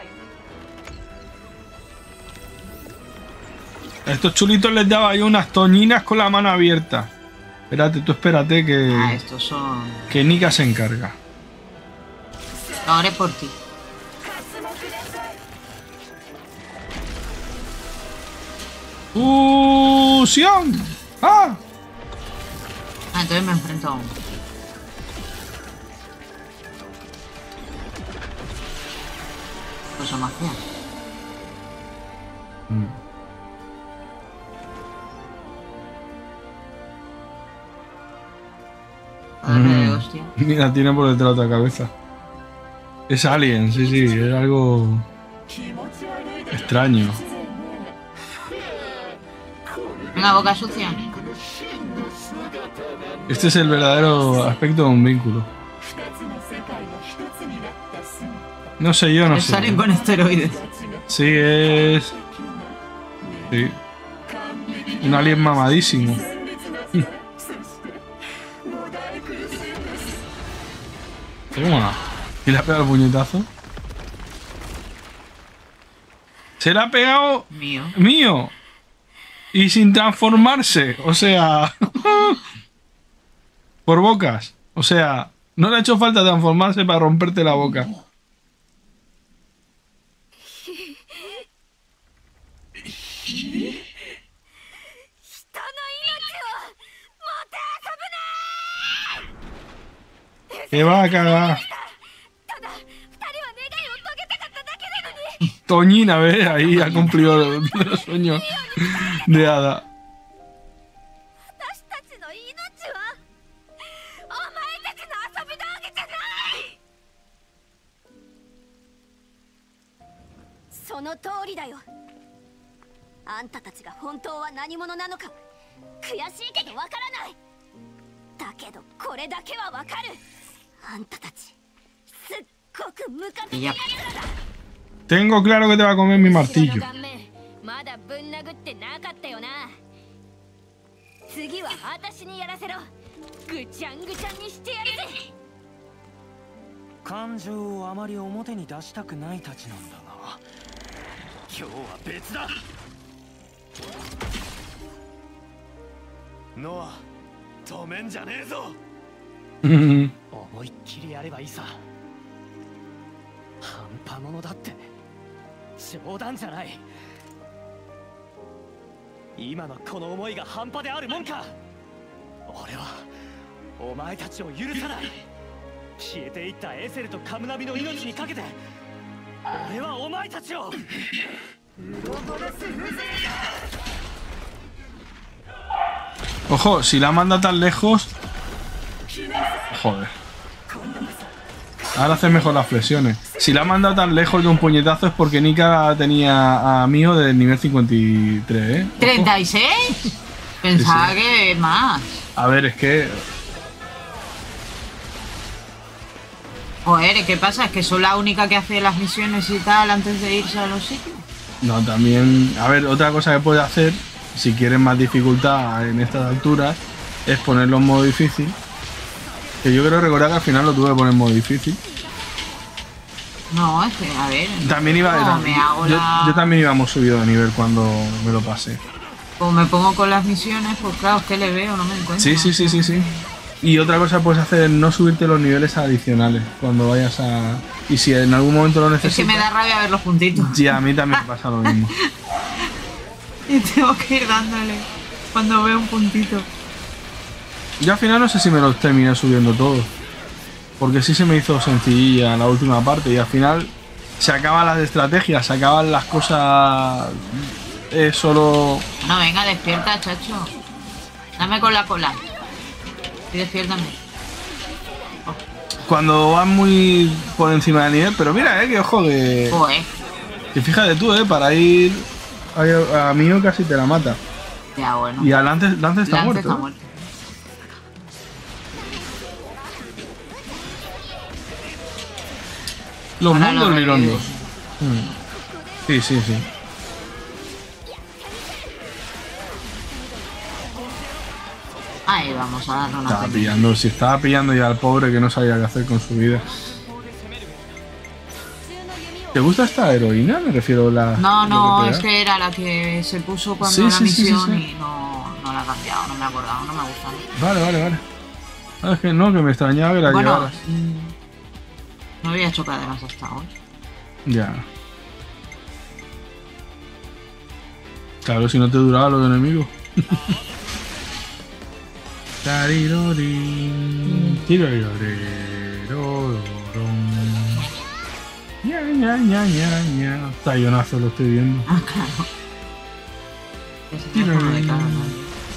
A estos chulitos les daba yo unas toñinas con la mano abierta. Espérate, tú espérate Ah, que... estos son. Que Nika se encarga. Lo haré por ti. ¡Fusión! ¡Ah! Ah, entonces me enfrento a uno. Cosa más fea. Hostia. Mira, tiene por detrás otra cabeza. Es alien, sí, sí, es algo extraño. Una boca sucia. Este es el verdadero aspecto de un vínculo. No sé, yo no sé. Salen con esteroides. Sí, es... Sí. Un alien mamadísimo. Toma. ¿Y le ha pegado el puñetazo? Se le ha pegado... Mío. ¡Mío! Y sin transformarse. O sea... Por bocas. O sea... No le ha hecho falta transformarse para romperte la boca. ¡Qué va a cagar! Toñina, ¿ves? Ahí ha cumplido el sueño de Hada. Y ya. Tengo claro que te va a comer mi martillo. Noah, 止めんじゃねえぞ。 思いっきりやればいいさ。半端者だって冗談じゃない。今のこの思いが半端であるもんか。俺はお前たちを許さない。消えていったエセルとカムナビの命にかけて俺はお前たちを。 Ojo, si la manda tan lejos... Joder. Ahora hace mejor las flexiones. Si la manda tan lejos de un puñetazo es porque Nika tenía a Mio del nivel 53, ¿eh? ¿36? Pensaba Sí, sí. que más. A ver, es que... Joder, ¿qué pasa? ¿Es que soy la única que hace las misiones y tal antes de irse a los sitios? No, también... A ver, otra cosa que puede hacer, si quieren más dificultad en estas alturas, es ponerlo en modo difícil. Que yo creo recordar que al final lo tuve que poner en modo difícil. No, es que, a ver... También iba... No, me hago yo también íbamos subido de nivel cuando me lo pasé. Como me pongo con las misiones, pues claro, es que le veo, no me encuentro. Sí, sí, sí, sí, sí. Y otra cosa que puedes hacer es no subirte los niveles adicionales cuando vayas a... Y si en algún momento lo necesitas... Es que me da rabia ver los puntitos. Sí, a mí también me pasa lo mismo. Y tengo que ir dándole cuando veo un puntito. Yo al final no sé si me los terminé subiendo todos. Porque sí se me hizo sencilla la última parte y al final Se acaban las estrategias, se acaban las cosas. Solo. No, venga, despierta, chacho. Dame con la cola. Y despiértame. Cuando van muy por encima del nivel, pero mira, que ojo que. Joder. Que fíjate tú, para ir. A Mio casi te la mata. Ya, bueno. Y a Lance está muerto. Está muerto. Los Ahora mundos lo lirondos. Sí, sí, sí. Ahí vamos a darle una Estaba pillando, si estaba pillando ya al pobre que no sabía qué hacer con su vida. ¿Te gusta esta heroína? Me refiero a la. No, es que era la que se puso cuando Sí, la sí, misión sí. y no la ha cambiado, no me he acordado, no me gusta. Vale. Ah, es que no, que me extrañaba que la Bueno, llevaras. no había hecho cadenas hasta hoy. Ya. Claro, si no te duraba los enemigos. Tarirori, ña. Tallonazo lo estoy viendo. Ah, claro. Ese teléfono de cara, ¿no?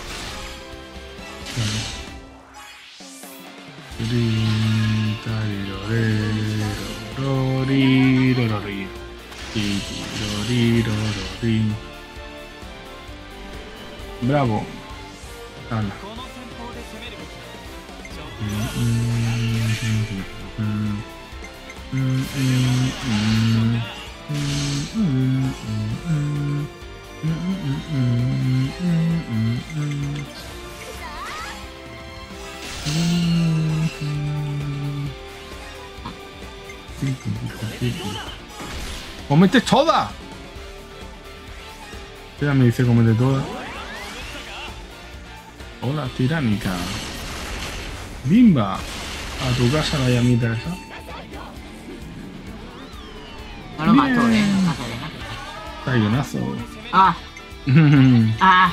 Bravo. Hala. ¡Cómete toda! Ya me dice cómete toda. Hola, tiránica. Bimba. A tu casa la llamita esa. No lo mato, Bien. la cadena. Tallonazo. Ah, ah,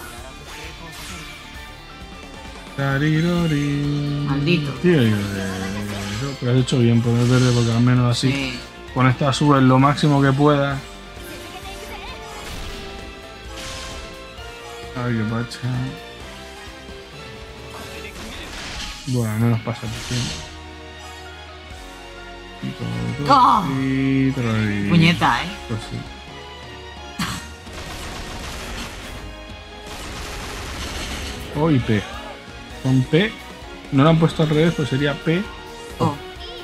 Tarirori. Maldito. Tío, pero has hecho bien poner verde porque al menos así sí. con esta subes lo máximo que puedas. Ay, qué pacha. Bueno, al menos pasa el tiempo. ¡Oh! Puñeta, Pues sí. O y P. Con P, no lo han puesto al revés, pues sería P. Oh.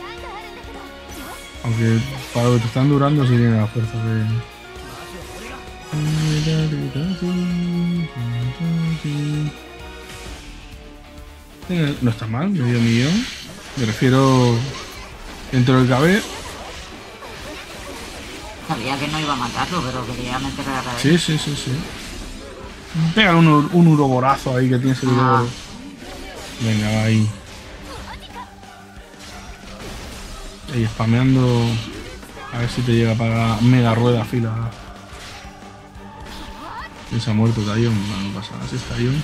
Aunque para lo que te están durando sí tiene la fuerza de. No está mal, medio millón. Me refiero dentro del cabe. Sabía que no iba a matarlo, pero quería meterle la cabeza. Sí. Pega un uroborazo ahí que tienes el uroboro. Venga, va ahí. Ahí spameando. A ver si te llega para mega rueda fila. ¿Quién se ha muerto? Tallón. No pasa nada, si es Tallón.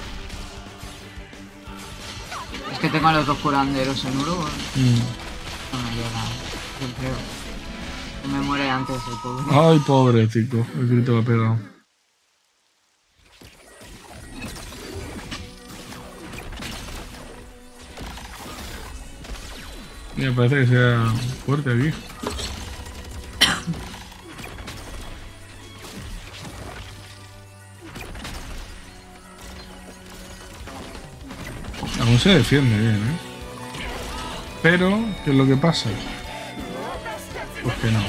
Es que tengo a los dos curanderos en Uro. No me llega. Yo creo que me muere antes el pobre. Ay, pobrecito. El grito que ha pegado. Mira, parece que sea fuerte aquí. Aún se defiende bien, ¿eh? Pero, ¿qué es lo que pasa? Pues que no.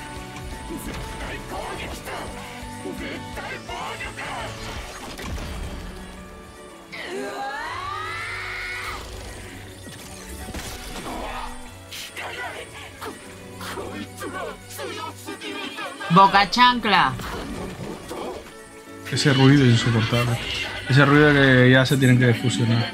Boca chancla. Ese ruido es insoportable. Ese ruido que ya se tienen que fusionar.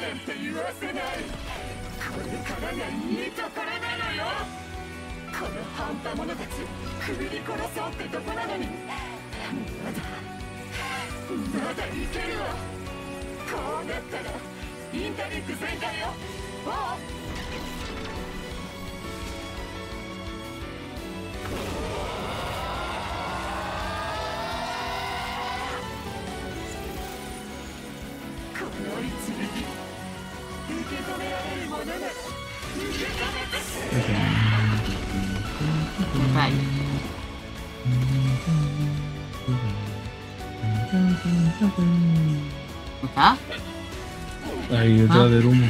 Vaya. ¿Está? Ahí detrás del humo.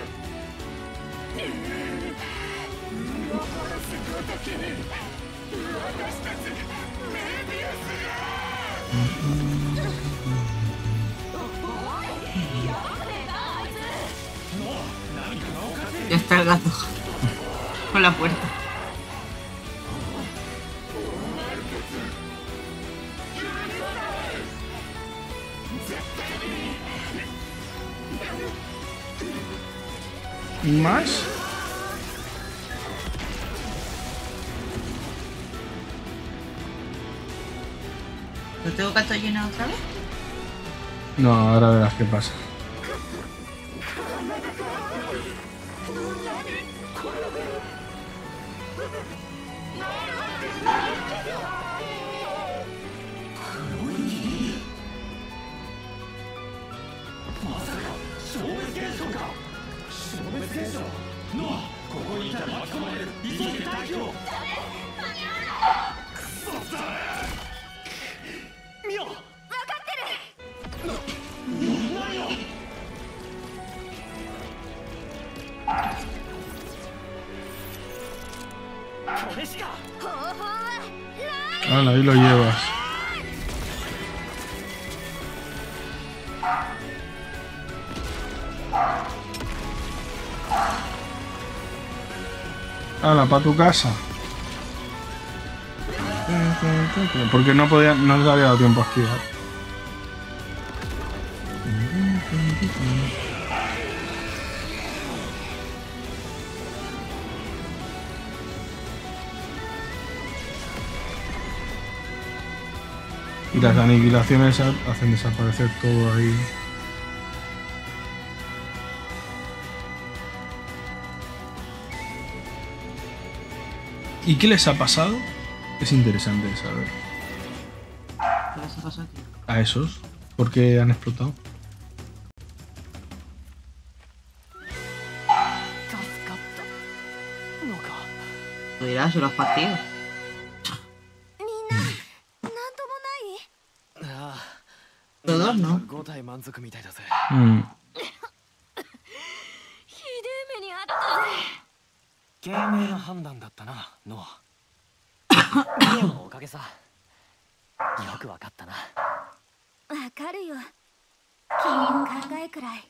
Ya está el gato. Con la puerta. ¿Más? ¿Lo tengo que estar lleno otra vez? No, ahora verás qué pasa. Vale, ahí lo llevas. Hala, para tu casa. Porque no podía, no les había dado tiempo a esquivar. Y las aniquilaciones hacen desaparecer todo ahí. ¿Y qué les ha pasado? Es interesante de saber. ¿Qué les ha pasado aquí? A esos. ¿Por qué han explotado? Tú dirás, se los partidos. ああ Todos no. 5体満足みたいだぜ。 ひでえ目にあったぜ。 賢明な判断だったな、ノア。ミオのおかげさ。よくわかったな。 わかるよ。君の考えくらい。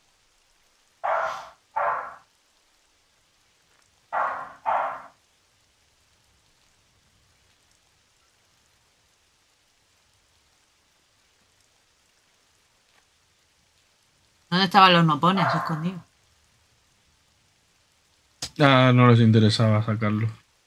¿Dónde estaban los nopones escondidos? Ah, no les interesaba sacarlo.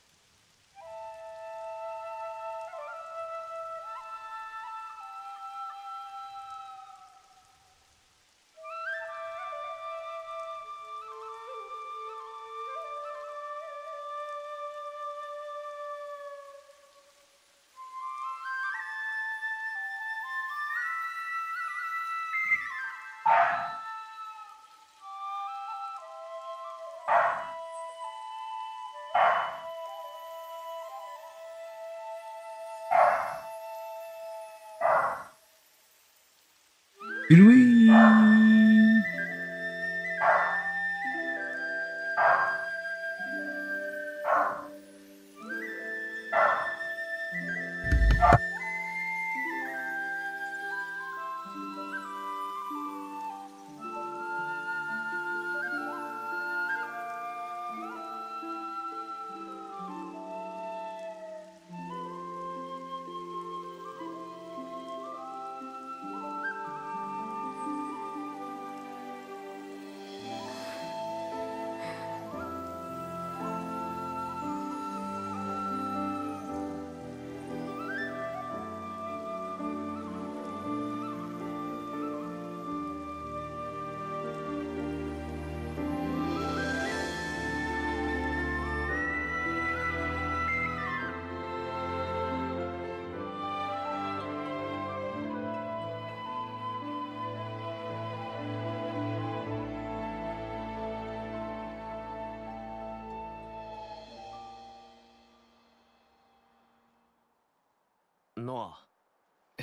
Uy.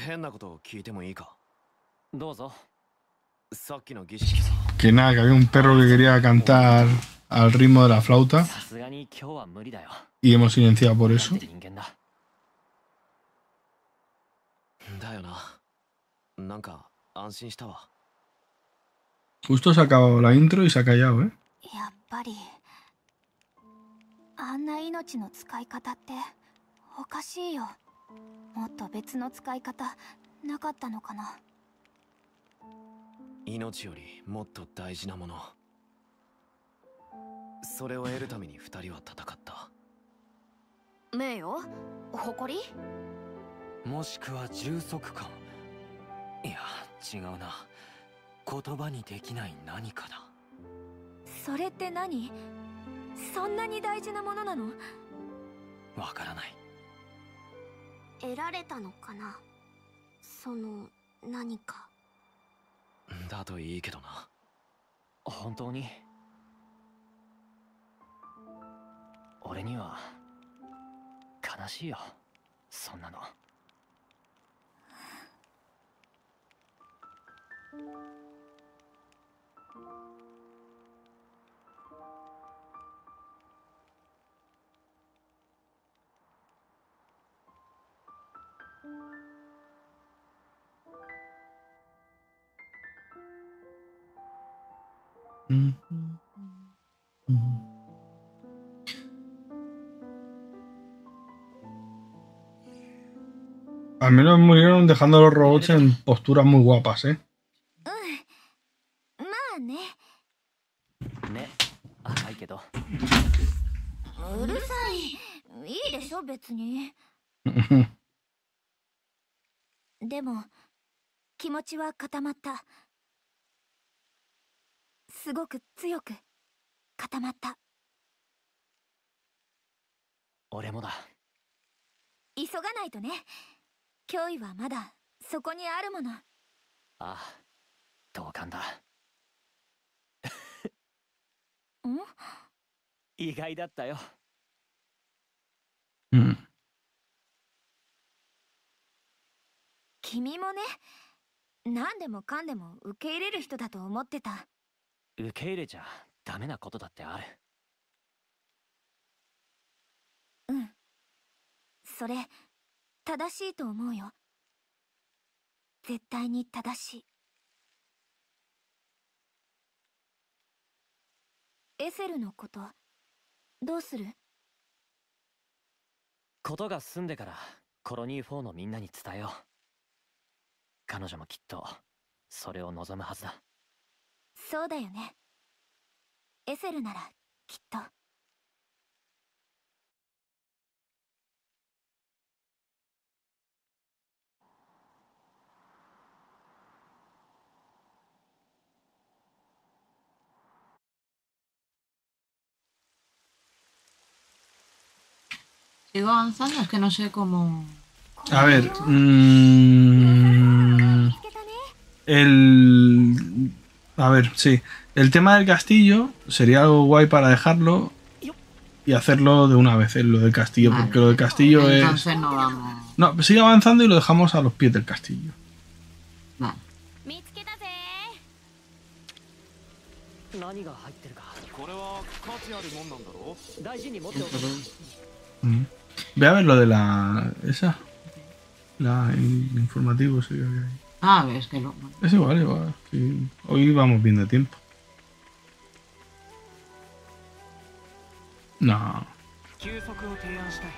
変なことを聞いてもいいか？ どうぞ。 さっきの儀式さ。 Que nada, que había un perro que quería cantar al ritmo de la flauta さすがに今日は無理だよ。 y hemos silenciado por eso. 人間だ。 だよな。なんか安心したわ。 Justo se ha acabado la intro y se ha callado, ¿eh? やっぱりあんな命の使い方っておかしいよ。もっと別の使い方なかったのかな。 命よりもっと大事なもの、それを得るために二人は戦った。 名誉？誇り？ もしくは充足感。いや違うな、言葉にできない何かだ。 それって何？そんなに大事なものなの？ わからない。 得られたのかな、その何か。 だといいけどな。 本当に俺には悲しいよ、そんなの。 Al menos murieron dejando a los robots en posturas muy guapas, ¿eh? まあね。 ね、赤いけど。 うるさい。いいでしょ別に。でも気持ちは固まった。すごく強く固まった。 俺もだ。 急がないとね。脅威はまだそこにあるもの。 ああ、同感だ。 ん？ 意外だったよ。 君もね、何でもかんでも受け入れる人だと思ってた。 受け入れちゃダメなことだってある。 うん、それ正しいと思うよ。絶対に正しい。エセルのことどうする？ ことが済んでからコロニー4のみんなに伝えよう。彼女もきっとそれを望むはずだ。 そうだよね。エセルならきっと。 Sigo avanzando, es que no sé cómo. A ver, a ver, sí. El tema del castillo sería algo guay para dejarlo y hacerlo de una vez, lo del castillo, Vale. porque lo del castillo Entonces no vamos. No, sigue avanzando y lo dejamos a los pies del castillo. Vale. 見つけたぜ。 何が入ってるか。 これは価値あるもんなんだろ？ 大事に持っておく。 Ve a ver lo de la... esa. El informativo, sí. Ah, ves que lo. Es igual, igual. Sí. Hoy vamos bien de tiempo. No. 休息を提案したい。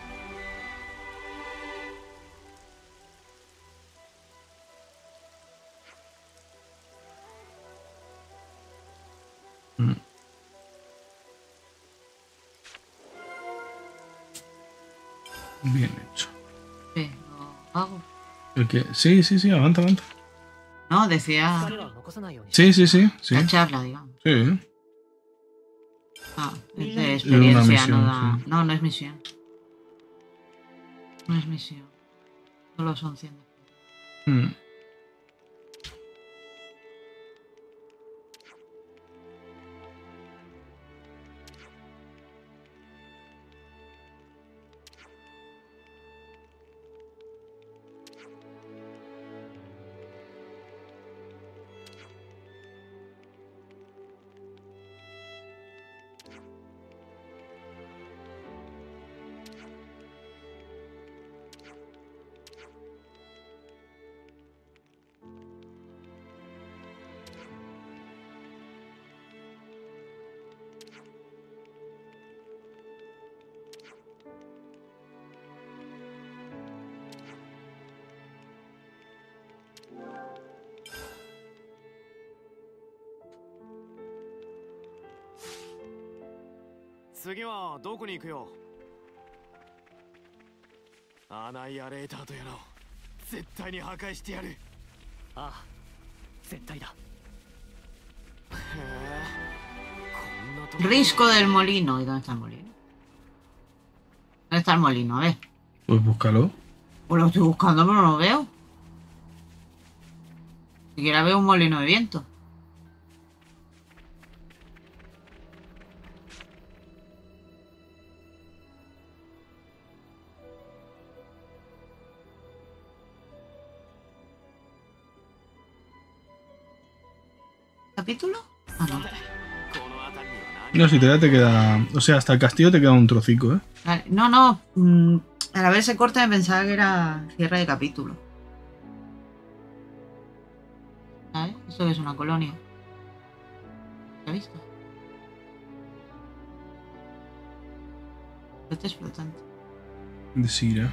Bien hecho. Sí, lo hago. ¿El qué? Sí, avanza. No, decía. 疲れは残さないように。 Sí. La charla, digamos. Sí. Ah, es de Es una experiencia, misión, no da. sí. No, no es misión. No es misión. Solo son 100. 次はどこに行くよ。アナイアレーターとやらを絶対に破壊してやる。 ああ、絶対だ。 へえ、こんなとこ。 Risco del molino. ¿Y dónde está el molino? ¿Dónde está el molino? A ver. Pues búscalo. Pues lo estoy buscando, pero no lo veo. Ni siquiera veo un molino de viento. ¿Capítulo? Ah, no. No, si te queda... O sea, hasta el castillo te queda un trocico, ¿eh? Vale. No, no. Al haberse corta me pensaba que era cierre de capítulo. ¿Sabes? Eso es una colonia. ¿Lo has visto? Este es flotante. De Sira.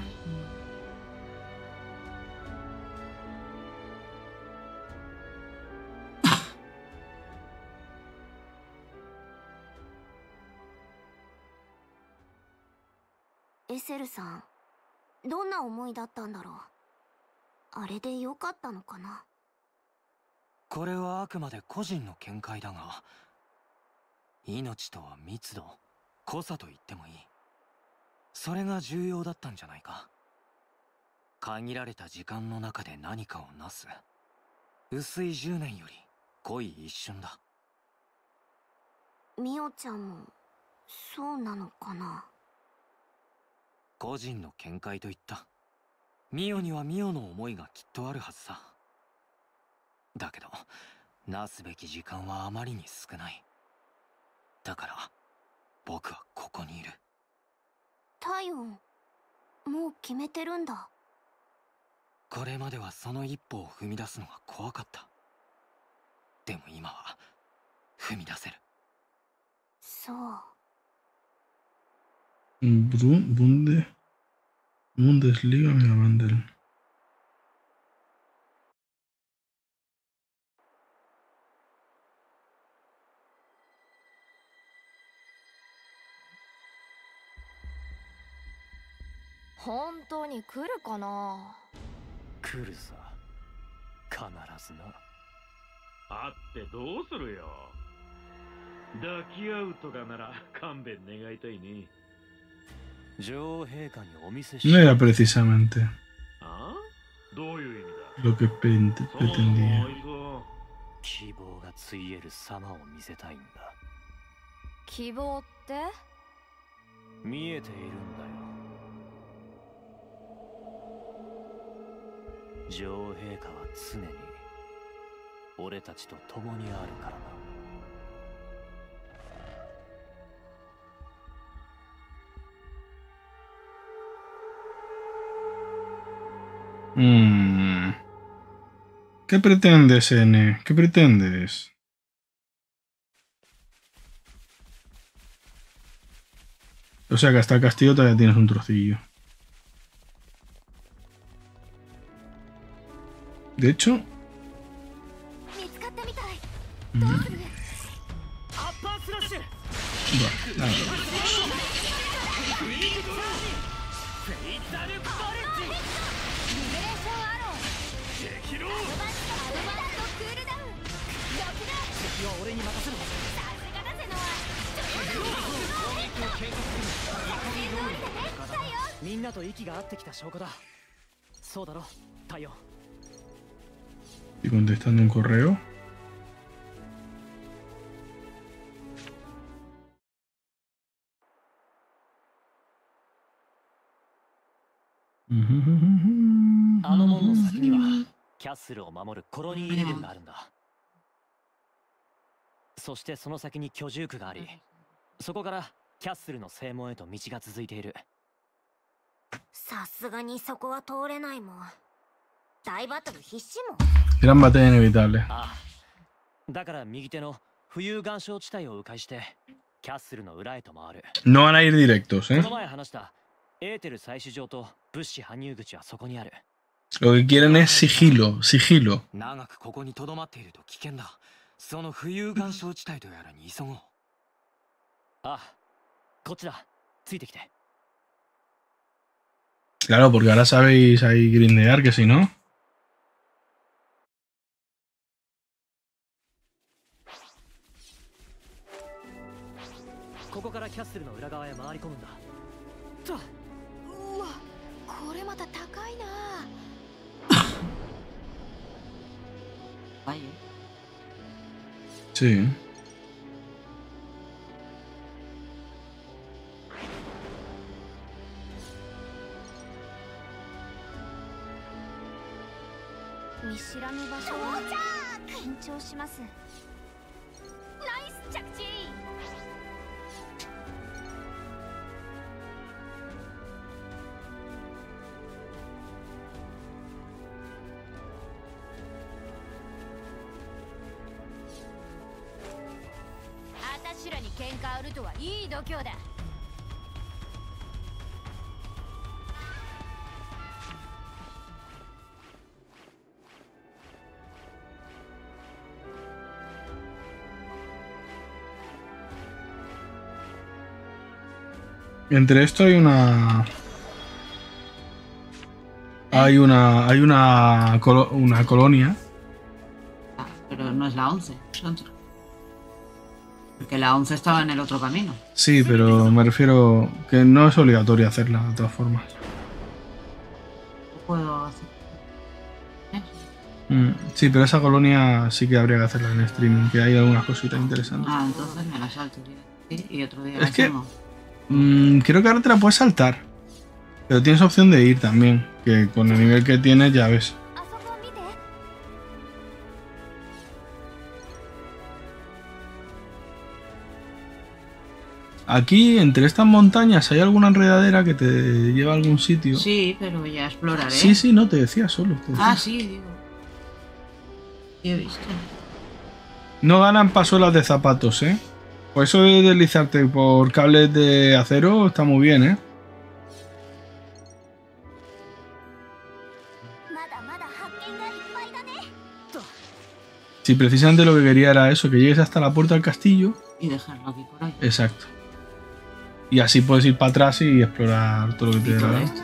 Ezel さん、どんな思いだったんだろう。あれでよかったのかな。 これはあくまで個人の見解だが、命とは密度、濃さと言ってもいい。それが重要だったんじゃないか。限られた時間の中で何かをなす。薄い10年より濃い一瞬だ。 ミオちゃんもそうなのかな。 個人の見解と言った。ミオにはミオの思いがきっとあるはずさ。だけど、なすべき時間はあまりに少ない。だから、僕はここにいる。 タイオン、もう決めてるんだ。 これまではその一歩を踏み出すのが怖かった。でも今は、踏み出せる。 そう。 Bundesliga me Wandel. 本当に来るかな。 来るさ。必ずな。 会ってどうするよ。抱き合うとかなら勘弁願いたいね。 女王陛下にお見せし No era precisamente あ？どういう意味だ。 lo que pretendía. 希望がついえる様を見せたいんだ。 希望って見えているんだよ。女王陛下は常に俺たちと共にあるからな。 ¿Qué pretendes, N? ¿Qué pretendes? O sea que hasta el castillo todavía tienes un trocillo. De hecho... Vale, nada. Estoy contestando un correo. Gran batalla inevitable. No van a ir directos, ¿eh? Lo que quieren es sigilo, sigilo. Claro, porque ahora sabéis ahí grindear, que si no. Sí. Entre esto hay una... Hay una colonia. Ah, pero no es la 11, es otra. Porque la 11 estaba en el otro camino. Sí, pero me refiero que no es obligatorio hacerla de todas formas. ¿Qué puedo hacer? Sí, pero esa colonia sí que habría que hacerla en streaming, que hay algunas cositas interesantes. Ah, entonces me la salto. Y otro día Es la que hacemos. Creo que ahora te la puedes saltar. Pero tienes opción de ir también. Que con el nivel que tienes ya ves. Aquí, entre estas montañas, ¿hay alguna enredadera que te lleva a algún sitio? Sí, pero ya exploraré. Sí, no, te decía solo. Ah, sí, digo. Sí, he visto. No ganan pasuelas de zapatos, ¿eh? Por eso de deslizarte por cables de acero está muy bien, ¿eh? Sí, precisamente lo que quería era eso, que llegues hasta la puerta del castillo. Y dejarlo aquí por ahí. Exacto. Y así puedes ir para atrás y explorar todo lo que te dé la gana.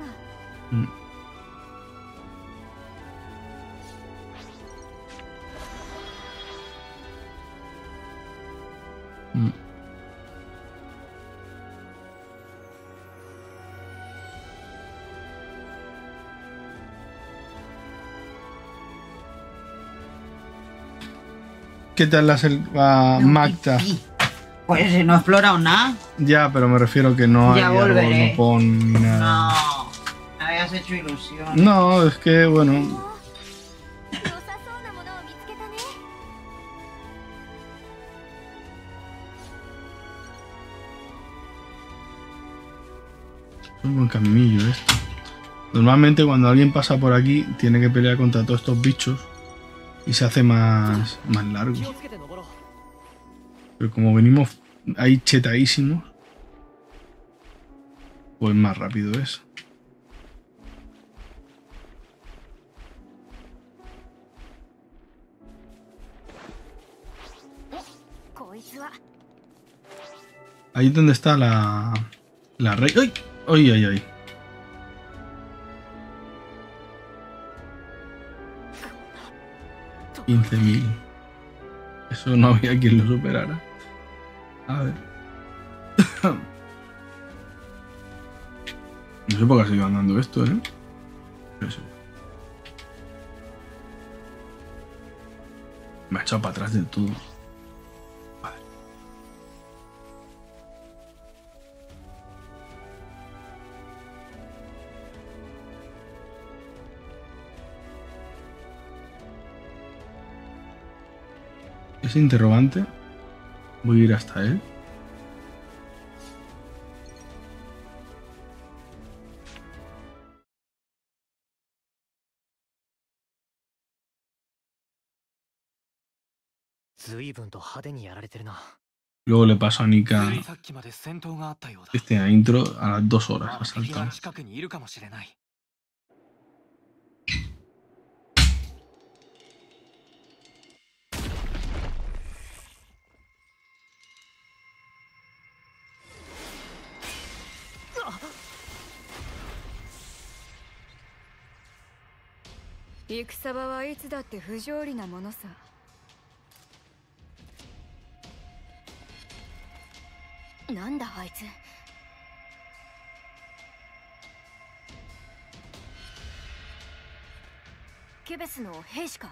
¿Qué tal la selva Magda? Pues no he explorado nada. Ya, pero me refiero que no hay árbol, no pon ni nada. No, me habías hecho ilusión. No, es que bueno. Es un buen caminillo esto. Normalmente cuando alguien pasa por aquí tiene que pelear contra todos estos bichos y se hace más largo. Pero como venimos ahí chetadísimos, pues más rápido es. Ahí es donde está la rey. ¡Ay! ¡Ay, ay, ay! $15.000. Eso no había quien lo superara. A ver. No sé por qué ha seguido andando esto, ¿eh? Eso. Me ha echado para atrás del todo. Vale. Ese interrogante. Voy a ir hasta él. Luego le paso a Nika intro a las 2 horas. Ha saltado. 戦場はいつだって不条理なものさ。なんだあいつ。ケベスの兵士か。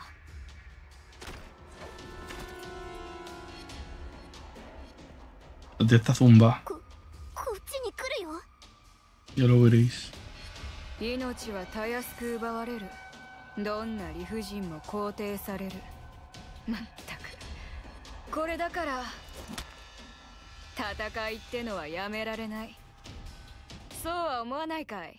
De esta zumba. こっちに来るよ。 Ya lo veréis. 命はたやすく奪われる。どんな理不尽も肯定される。まったくこれだから戦いってのはやめられない。そうは思わないかい。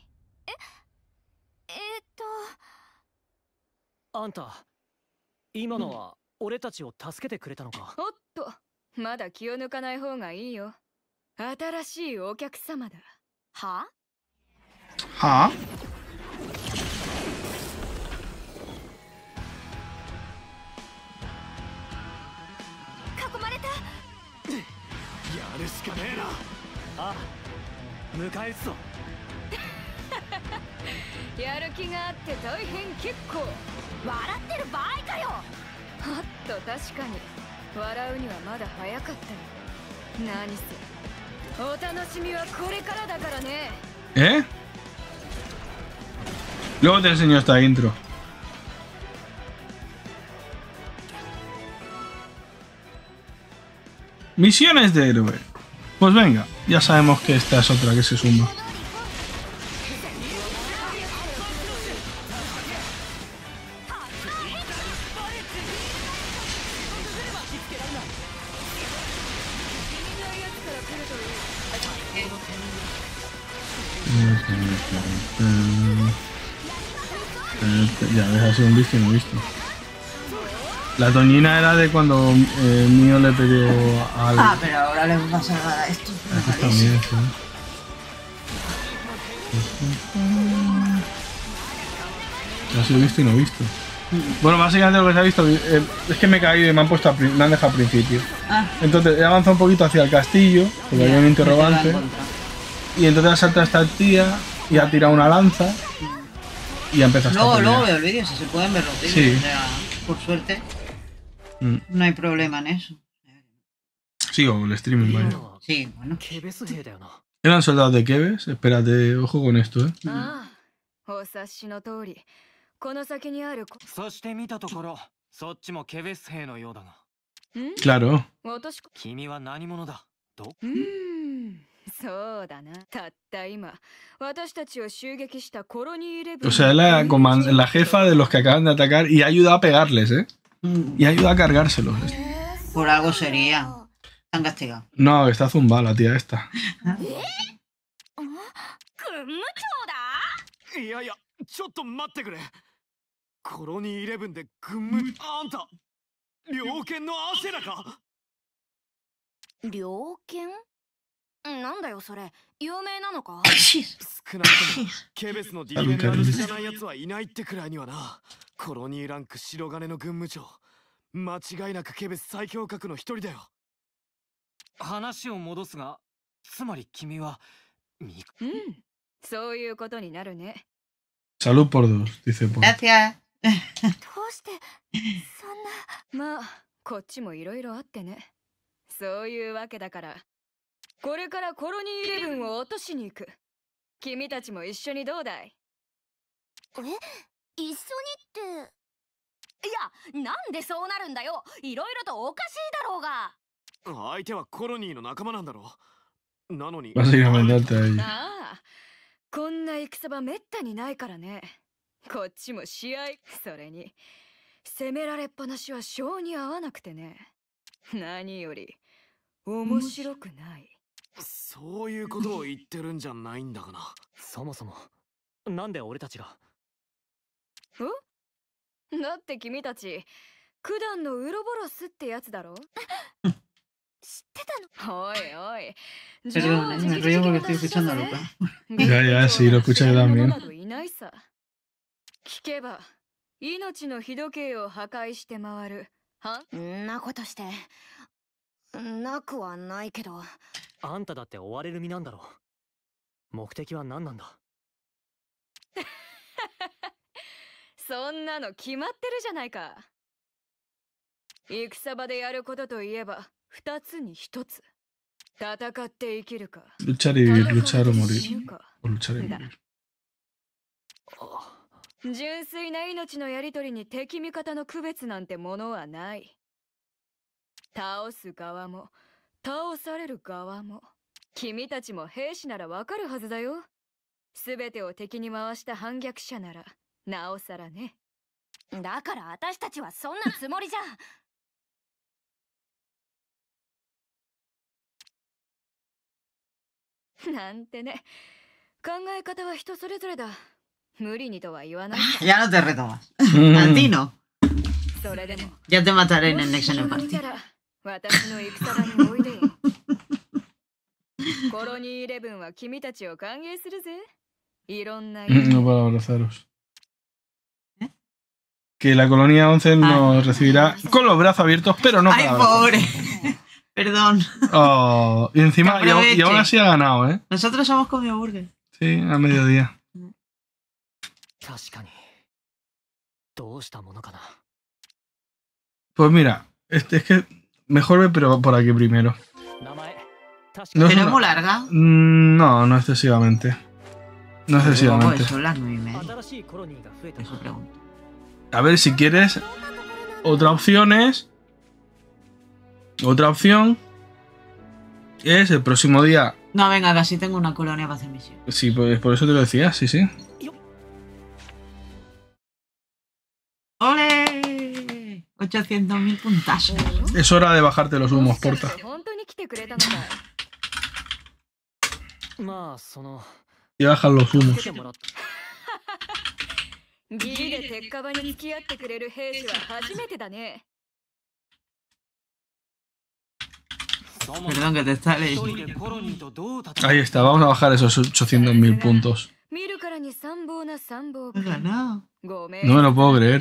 あんた今のは俺たちを助けてくれたのか。 おっと、まだ気を抜かない方がいいよ。新しいお客様だ。はは囲まれた。 やるしかねえな。 ああ、迎え撃つぞ。 やる気があって大変結構。 笑ってる場合かよ。 おっと、確かに笑うにはまだ早かったよ。何せお楽しみはこれからだからね。 ¿Eh? Luego te enseño esta intro. Misiones de héroe. Pues venga, ya sabemos que esta es otra que se suma. Ya ves, ha sido un visto y no visto. La Toñina era de cuando Mío le peleó al... Ah, pero ahora le va a salvar a esto. Aquí también, sí. Ha sido visto y no visto. Bueno, básicamente lo que se ha visto es que me he caído y me han puesto me han dejado al principio. Entonces he avanzado un poquito hacia el castillo, porque había un interrogante. Y entonces ha saltado esta tía y ha tirado una lanza y ha empezado a luego veo el vídeo, si se pueden ver los vídeos. Sí. O sea, por suerte, no hay problema en eso. Sigo el streaming, vaya. Sí, bueno. Eran soldados de Keves, espérate, ojo con esto, ¿eh? お察しの通り、この先にある。 そして見たところ、そっちもケベス兵のようだが。 Claro. 君は何者だ。 そうだな。たった今、私たちを襲撃したコロニーレブ。 O sea, es la jefa de los que acaban de atacar y ha ayudado a pegarles, ¿eh? Y ha ayudado a cargárselos. Por algo sería. Están castigados. No, está zumbada la tía esta. いやいや、ちょっと待ってくれ。コロニー11で軍務、あんた、猟犬のアセラか。 猟犬？なんだよそれ、有名なのか？ 少なくともケベスの DNA の知らない奴はいないってくらいにはな。コロニーランク白金の軍務長、間違いなくケベス最強格の一人だよ。話を戻すが、つまり君はそういうことになるね。 Salud por dos, dice por. Gracias. どうしてそんな。 まあ、こっちもいろいろあってね。そういうわけだから、これからコロニー11を落としに行く。君たちも一緒にどうだい？ 一緒にって。いや、なんでそうなるんだよ。いろいろとおかしいだろうが。 相手はコロニーの仲間なんだろう。なのに。 Básicamente a ella. ああ、こんな戦場めったにないからね。こっちも試合、それに攻められっぱなしは性に合わなくてね。何より面白くない。 そういうことを言ってるんじゃないんだがな。 そもそもなんで俺たちが。 だって君たち九段のウロボロスってやつだろ。知ってたの？おいおい。 Perdón, me río porque estoy escuchando a Luca. Ya, ya, sí, lo escucho yo también. 聞けば命の日時計を破壊して回る。 んなことしてなくはないけど。 あんただって追われる身なんだろう。目的は何なんだ？ そんなの決まってるじゃないか。戦場でやることといえば2つに1つ。戦って生きるか。 Luchar y vivir, luchar o morir. O luchar y vivir. 純粋な命のやりとりに敵味方の区別なんてものはない。倒す側も倒される側も君たちも兵士ならわかるはずだよ。すべてを敵に回した反逆者ならなおさらね。 だから私たちはそんなつもりじゃ。 なんてね。考え方は人それぞれだ。無理にとは言わない。 Ya no te retomas. A ti no. それでも Ya te mataré en el Nexon Party. 私の戦場においでよ。コロニー11は君たちを歓迎するぜ。いろんな。 No para abrazaros. Que la colonia 11 nos recibirá con los brazos abiertos, pero no ¡Ay, para pobre! Perdón. Oh, y encima, y aún así ha ganado, ¿eh? Nosotros hemos comido burger. Sí, a mediodía. Pues mira, es que mejor ve, pero por aquí primero. No ¿Pero es muy larga? No, no excesivamente. No excesivamente. Son las 9:30. Eso pregunto. A ver, si quieres, otra opción es el próximo día. No, venga, casi tengo una colonia para hacer misión. Sí, pues por eso te lo decía, sí, sí. ¡Ole! 800.000 puntazos. Es hora de bajarte los humos, Porta. Y bajan los humos. Perdón que te está leyendo. Ahí está, vamos a bajar esos 800.000 puntos. He ganado. No me lo puedo creer.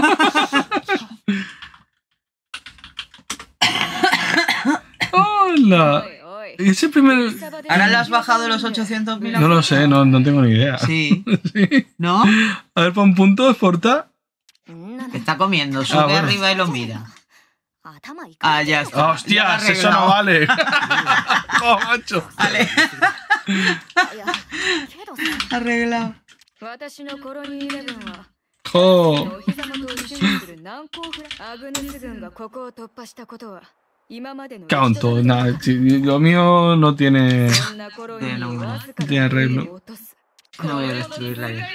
¡Hola! Ese primer... ¿Ahora le has bajado los 800.000? No lo sé, no tengo ni idea. Sí. ¿Sí? ¿No? A ver, pon puntos, Porta. Está comiendo, sube bueno. arriba y lo mira. Ah, ya está. ¡Hostias! Eso no vale. ¡Oh, macho! Vale. Arreglado. ¡Jo! Canto, nada. Lo mío no tiene... tiene arreglo. No voy a destruirla ya.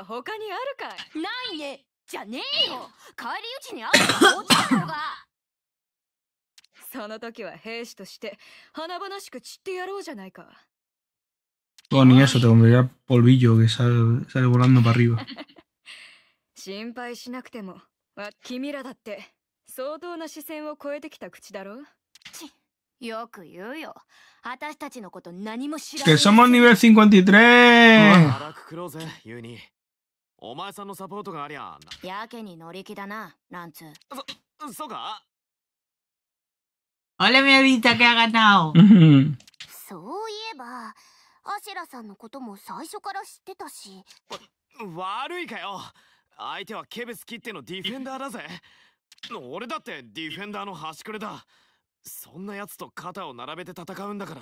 その時は兵士として華々しく散ってやろうじゃないか。 Oh, ni eso, te comería polvillo que sale volando para arriba. 心配しなくても、君らだって相当な視線を超えてきた口だろ。 よく言うよ。私たちのこと何も知らない。 ¡Que somos nivel 53! 腹くくろうぜ、ユニ。お前さんのサポートがありゃ。 やけに乗り気だな、ランツ。 そうか？ ¡Hola, mi Evita, que ha ganado! そういえば、アシェラさんのことも最初から知ってたし。 悪いかよ。相手はケベス切ってのディフェンダーだぜ。俺だってディフェンダーの端くれだ。そんな奴と肩を並べて戦うんだから。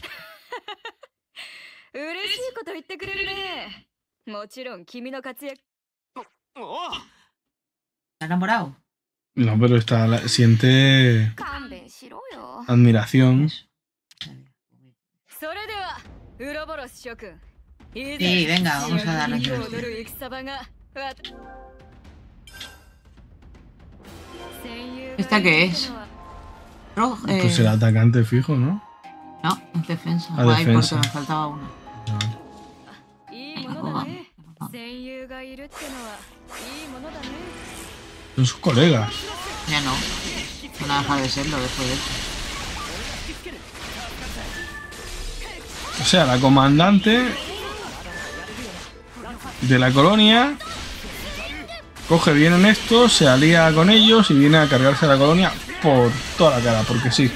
嬉しいこと言ってくれるね。もちろん君の活躍。 ¿Está enamorado? No, pero siente admiración. Sí, venga, vamos a darle. ¿Esta qué es? Pues el atacante fijo, ¿no? No, es defensa. A defensa. Porque me faltaba una. Son sus colegas. Ya no. No deja de serlo después de esto. O sea, la comandante de la colonia coge bien en esto, se alía con ellos y viene a cargarse a la colonia por toda la cara, porque sí.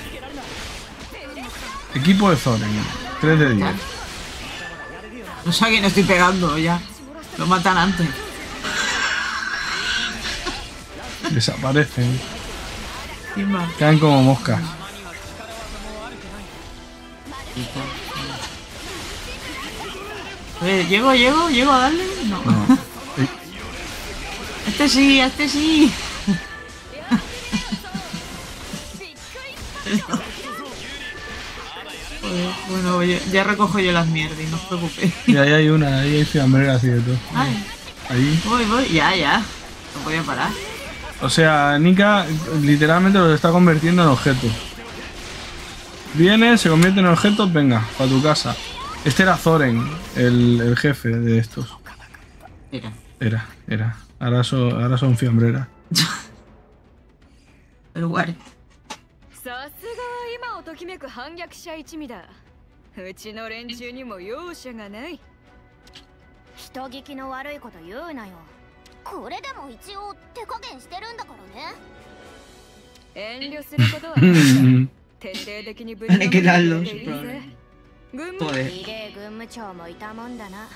Equipo de Zoren, 3 de 10. No sé a quién estoy pegando ya. Lo matan antes. Desaparecen. Caen como moscas. ¿Llego a darle? No. Este sí. Bueno, ya recojo yo las mierdas, no os preocupéis. Y ahí hay una, ahí hay fiambrera así de todo. Ay. Ahí. Voy, ya. No podía parar. O sea, Nika literalmente lo está convirtiendo en objetos. Viene, se convierte en objetos, venga, para tu casa. Este era Thorin, el jefe de estos. Era. Ahora son fiambreras. El guare. さすがは今をときめく反逆者一味だ。うちの連中にも容赦がない。 人聞きの悪いこと言うなよ。これでも一応手加減してるんだからね。 遠慮することはない。徹底的にぶち込んでいるぜ。軍務長もいたもんだな。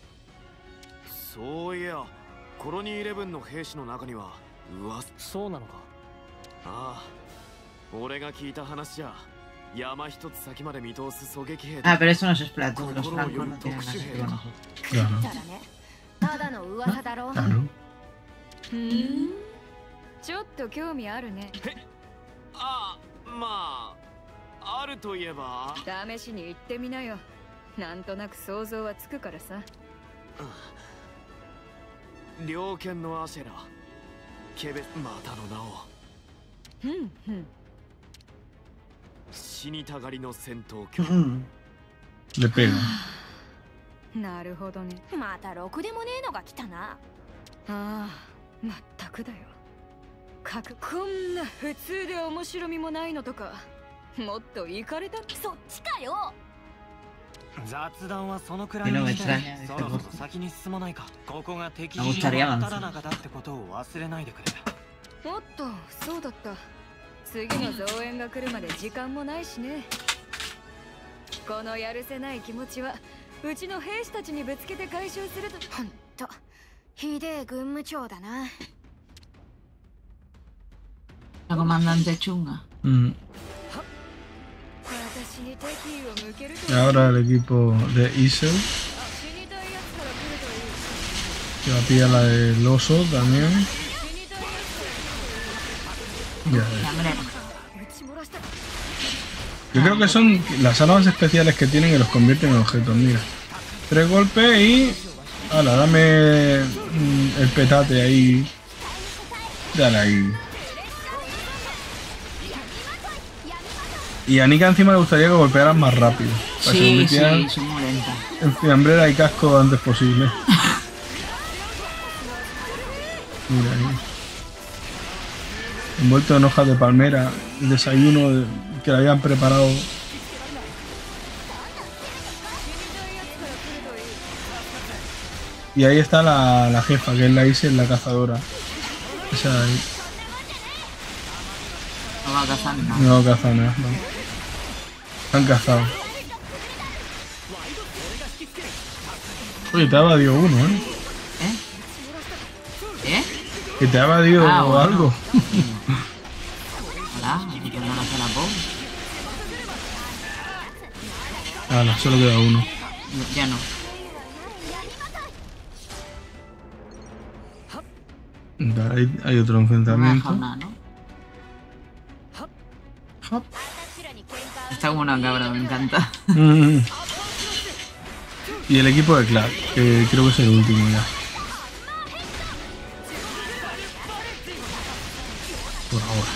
そういや、コロニー11の兵士の中にはそうなのか。 ああ、俺が聞いた話じゃ山一つ先まで見通す狙撃兵。 Ah, pero eso no es Splatoon, los blancos no tienen nada que ver con nosotros. ただの噂だろ。 ちょっと興味あるね。 あ、まああるといえば試しに行ってみなよ。なんとなく想像はつくからさ。 猟犬のアシェラ、ケベまたの名を。死にたがりの戦闘機。 Le pega. なるほどね。 またろくでもねえのが来たな。 ああ、まったくだよ。こんな普通で面白みもないのとか、もっとイカれた。 そっちかよ。 雑談はそのくらいにして、そろそろ先に進まないか。ここが敵陣の真っただ中だってことを忘れないでくれ。 おっと、そうだった。次の増援が来るまで時間もないしね。このやるせない気持ちはうちの兵士たちにぶつけて回収すると。 ほんとひでえ軍務長だな。 La comandante chunga. Ahora el equipo de Isel. Que va a pillar la del oso también. Ya. Yo creo que son las armas especiales que tienen que los convierten en objetos. Mira, 3 golpes y... ¡Hala! Dame el petate ahí. Dale ahí. Y a Nika encima le gustaría que golpearan más rápido. Sí, son muy lentas. En fiambrera y casco lo antes posible. Mira ahí. Envuelto en hojas de palmera, el desayuno que le habían preparado. Y ahí está la jefa, que es la Isel, la cazadora. Esa de ahí. No va a cazar nada. No va a cazar nada, no. Han cazado. Oye, te ha evadido uno, ¿eh? ¿Eh? Que te ha evadido algo. Hola, que no hace la pobre. Hala, solo queda uno. Ya no. Ahí hay otro enfrentamiento. No nada, ¿no? Está como una cabra, me encanta. Y el equipo de Clark, que creo que es el último ya. Por ahora.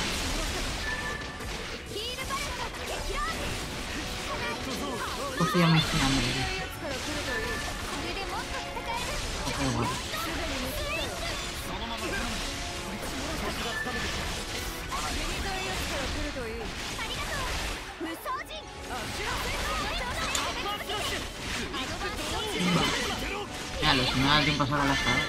Confía en mi hambre. Ya, si no da tiempo a sacar la espada.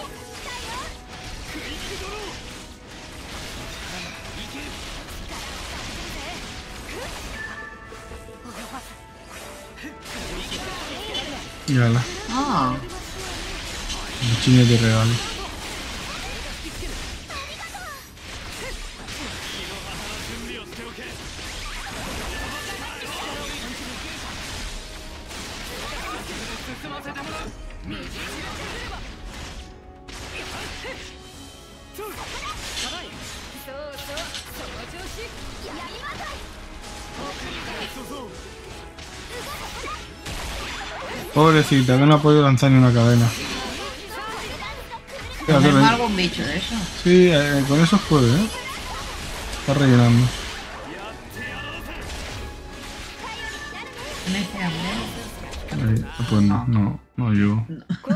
Mírala. Ah. Un chino de regalo. Pobrecita, que no ha podido lanzar ni una cadena. ¿Tenemos algún bicho de eso? Sí, con eso puede, ¿eh? Está rellenando. Pues no llego.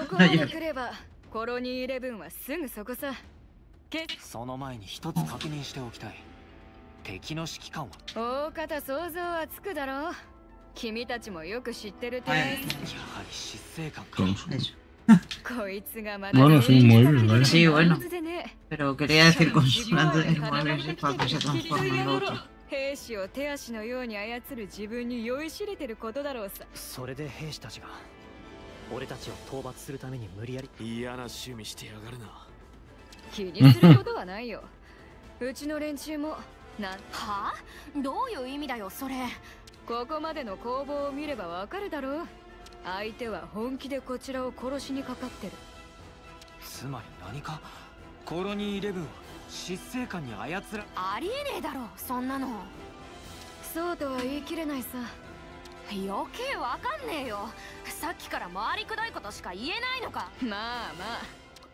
その前に一つ確認しておきたい。敵の指揮官は大方想像はつくだろう。君たちもよく知ってる点。やはり執政官か。 こいつがまだ Bueno, sí, muebles, vaya. Sí, bueno. Pero quería decir consulante de muebles para que se transforme en otro. 兵士を手足のように操る自分に酔いしれてることだろうさ。 それで兵士たちが俺たちを討伐するために無理やり嫌な趣味してやがるな。 気にすることはないよ。うちの連中もはあ？どういう意味だよそれ。 ここまでの攻防を見ればわかるだろう。相手は本気でこちらを殺しにかかってる。 つまり何かコロニー11は執政官に操らありえねえだろそんなの。 そうとは言い切れないさ。 余計わかんねえよ。さっきから回りくどいことしか言えないのか。 まあまあ、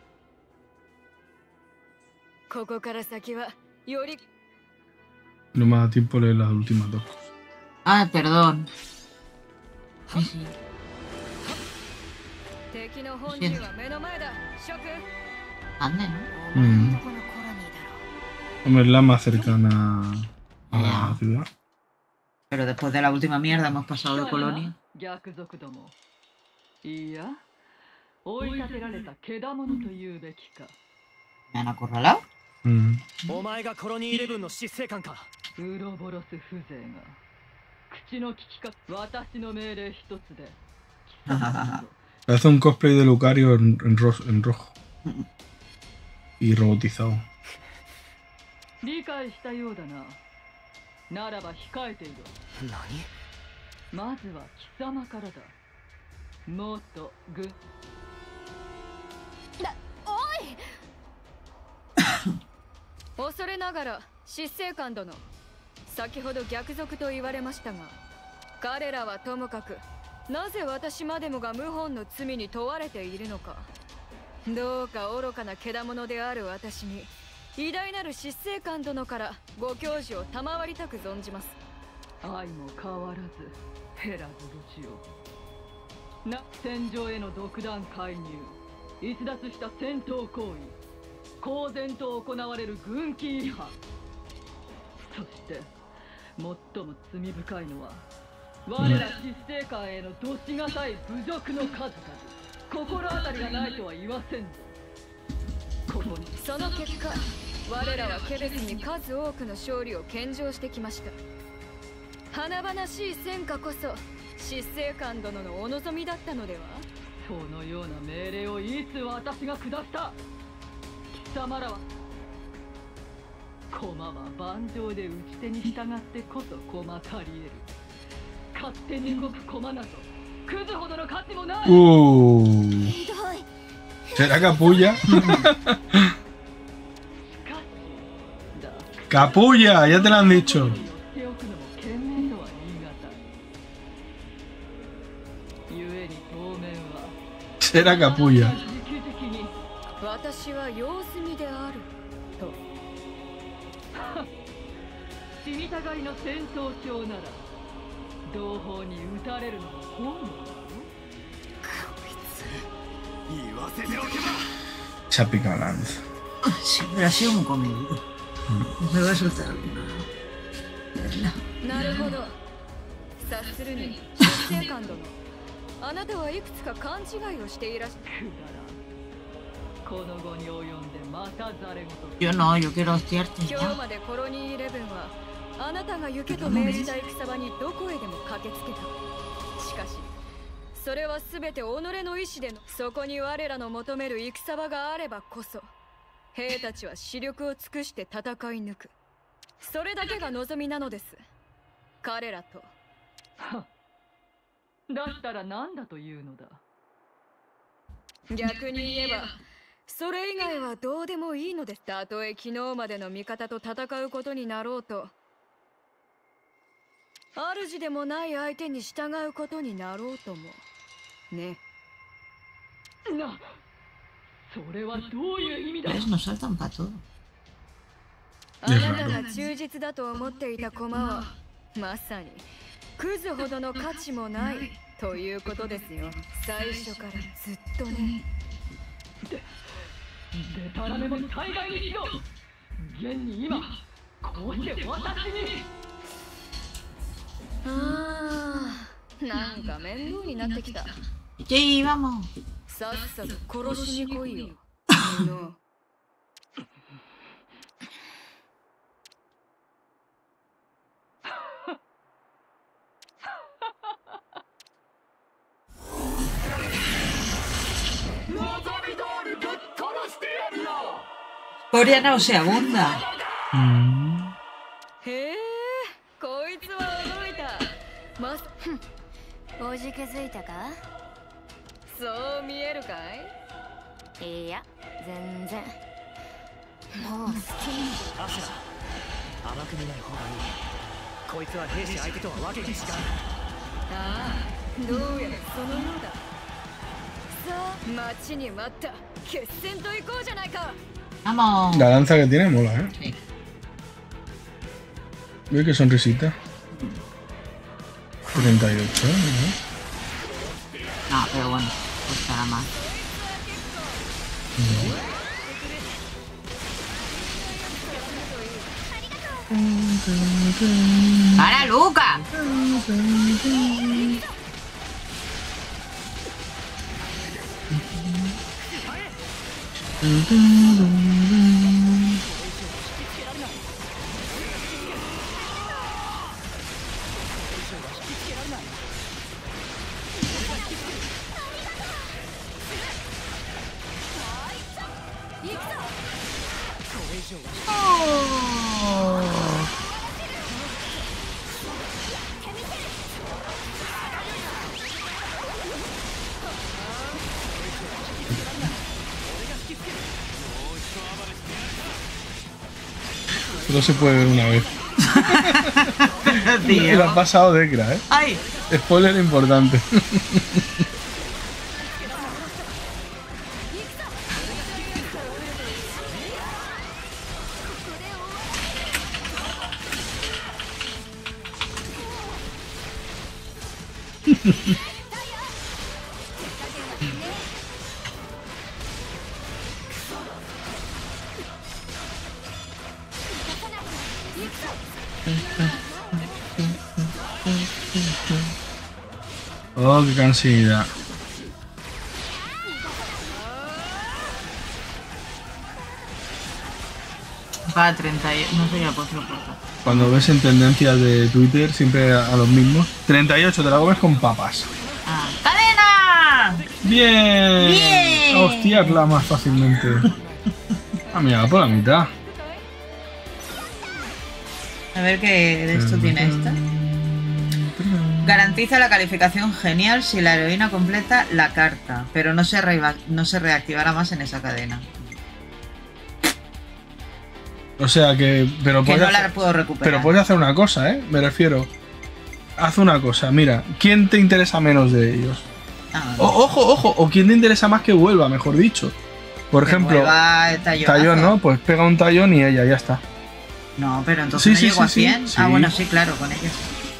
ここから先はより No me da tiempo leer las últimas dos. Ah, perdón. Sí, sí. 敵の本陣は目の前だ。諸君。 Ande, ¿no? Hombre, es la más cercana a la ciudad. Pero después de la última mierda hemos pasado de colonia. ¿Me han acorralado? お前がコロニー11の執政官か。 ウロボロス風情が口の利き方、私の命令一つで。 Hace un cosplay de Lucario en rojo. Y robotizado. 理解したようだな。ならば控えていろ。何？まずは貴様からだ。もっとグ。 おい。 恐れながら執政官殿、先ほど逆賊と言われましたが、彼らはともかくなぜ私までもが謀反の罪に問われているのか。どうか愚かな獣である私に偉大なる執政官殿からご教示を賜りたく存じます。 愛も変わらず減らずぶちを戦場への独断介入、逸脱した戦闘行為、公然と行われる軍紀違反、そして最も罪深いのは我ら執政官へのどしがたい侮辱の数々。心当たりがないとは言わせんぞ。ここにその結果、我らはケベスに数多くの勝利を献上してきました。華々しい戦果こそ執政官殿のお望みだったのでは。 そのような命令をいつ私が下した。貴様らは駒は盤上で打ち手に従ってこそ駒借り得る。勝手に動く駒などクズほどの価値もない。 ¿Será capullo? ¡Capullo! Ya te lo han dicho. Será capullo. 私は用済みであると。 死にたがりの戦闘長なら同胞に撃たれるのも本能だろ。こいつ言わせておけば。 Se ha picado la lanza. Siempre ha sido muy comedido. Me va a soltar alguna. なるほど。察するに執政官殿、あなたはいくつか勘違いをしていらっしゃる。 この後に及んでまたざれ言。 Yo no, yo quiero hostiarte. 今日までコロニー11はあなたが行けと命じた戦場にどこへでも駆けつけた。しかしそれは全て己の意志での。そこに我らの求める戦場があればこそ兵たちは死力を尽くして戦い抜く。それだけが望みなのです。彼らと。 だったら何だというのだ。 逆に言えばそれ以外はどうでもいいのです。たとえ昨日までの味方と戦うことになろうと、主でもない相手に従うことになろうともね。 な、それはどういう意味だ。 ¿Ves? Nos saltan para todo. あなたが忠実だと思っていた駒はまさにクズほどの価値もないということですよ。最初からずっとね。 でたらめも大概にしろ。現に今こうして私に。 なんか面倒になってきた。 Sí, vamos. さっさと殺しに来いよ。 Corea nauseabunda. へえ、こいつは驚いた。 おじけづいたか。 そう見えるかい。いや全然。もう好きに。 アシュラ、甘く見ない方がいい。こいつは兵士相手とはわけが違う。 ああ、どうやらそのようだ。さあ、待ちに待った決戦と行こうじゃないか。 Vamos. La danza que tiene mola, ¿eh? Sí. Ve qué sonrisita. 38, ¿no? No, pero bueno, costará más. ¡Para, Luca! Solo se puede ver una vez. Tío. Lo ha pasado Dekra, ¿eh? ¡Ay! Spoiler importante. Oh, qué cansidad. Para 30 y... No sé ya por qué lo porta. Cuando ves en tendencias de Twitter, siempre a los mismos. 38, te la comes con papas. Ah. ¡Cadena! ¡Bien! ¡Bien! Hostia, clama fácilmente. Ah, mira, por la mitad. A ver qué de esto tiene esta. Garantiza la calificación genial si la heroína completa la carta, pero no se reactivará más en esa cadena. O sea que... Pero Que puedes no la hacer, puedo recuperar. pero puedes hacer una cosa, ¿eh? Me refiero... Haz una cosa, mira. ¿Quién te interesa menos de ellos? Ah, Ojo, ojo. O ¿quién te interesa más que vuelva, mejor dicho? Por ejemplo... Tallón, ¿no? Pues pega un tallón y ella, ya está. No, pero entonces no llego a 100. Sí. Ah, bueno, sí, claro, con ella sí.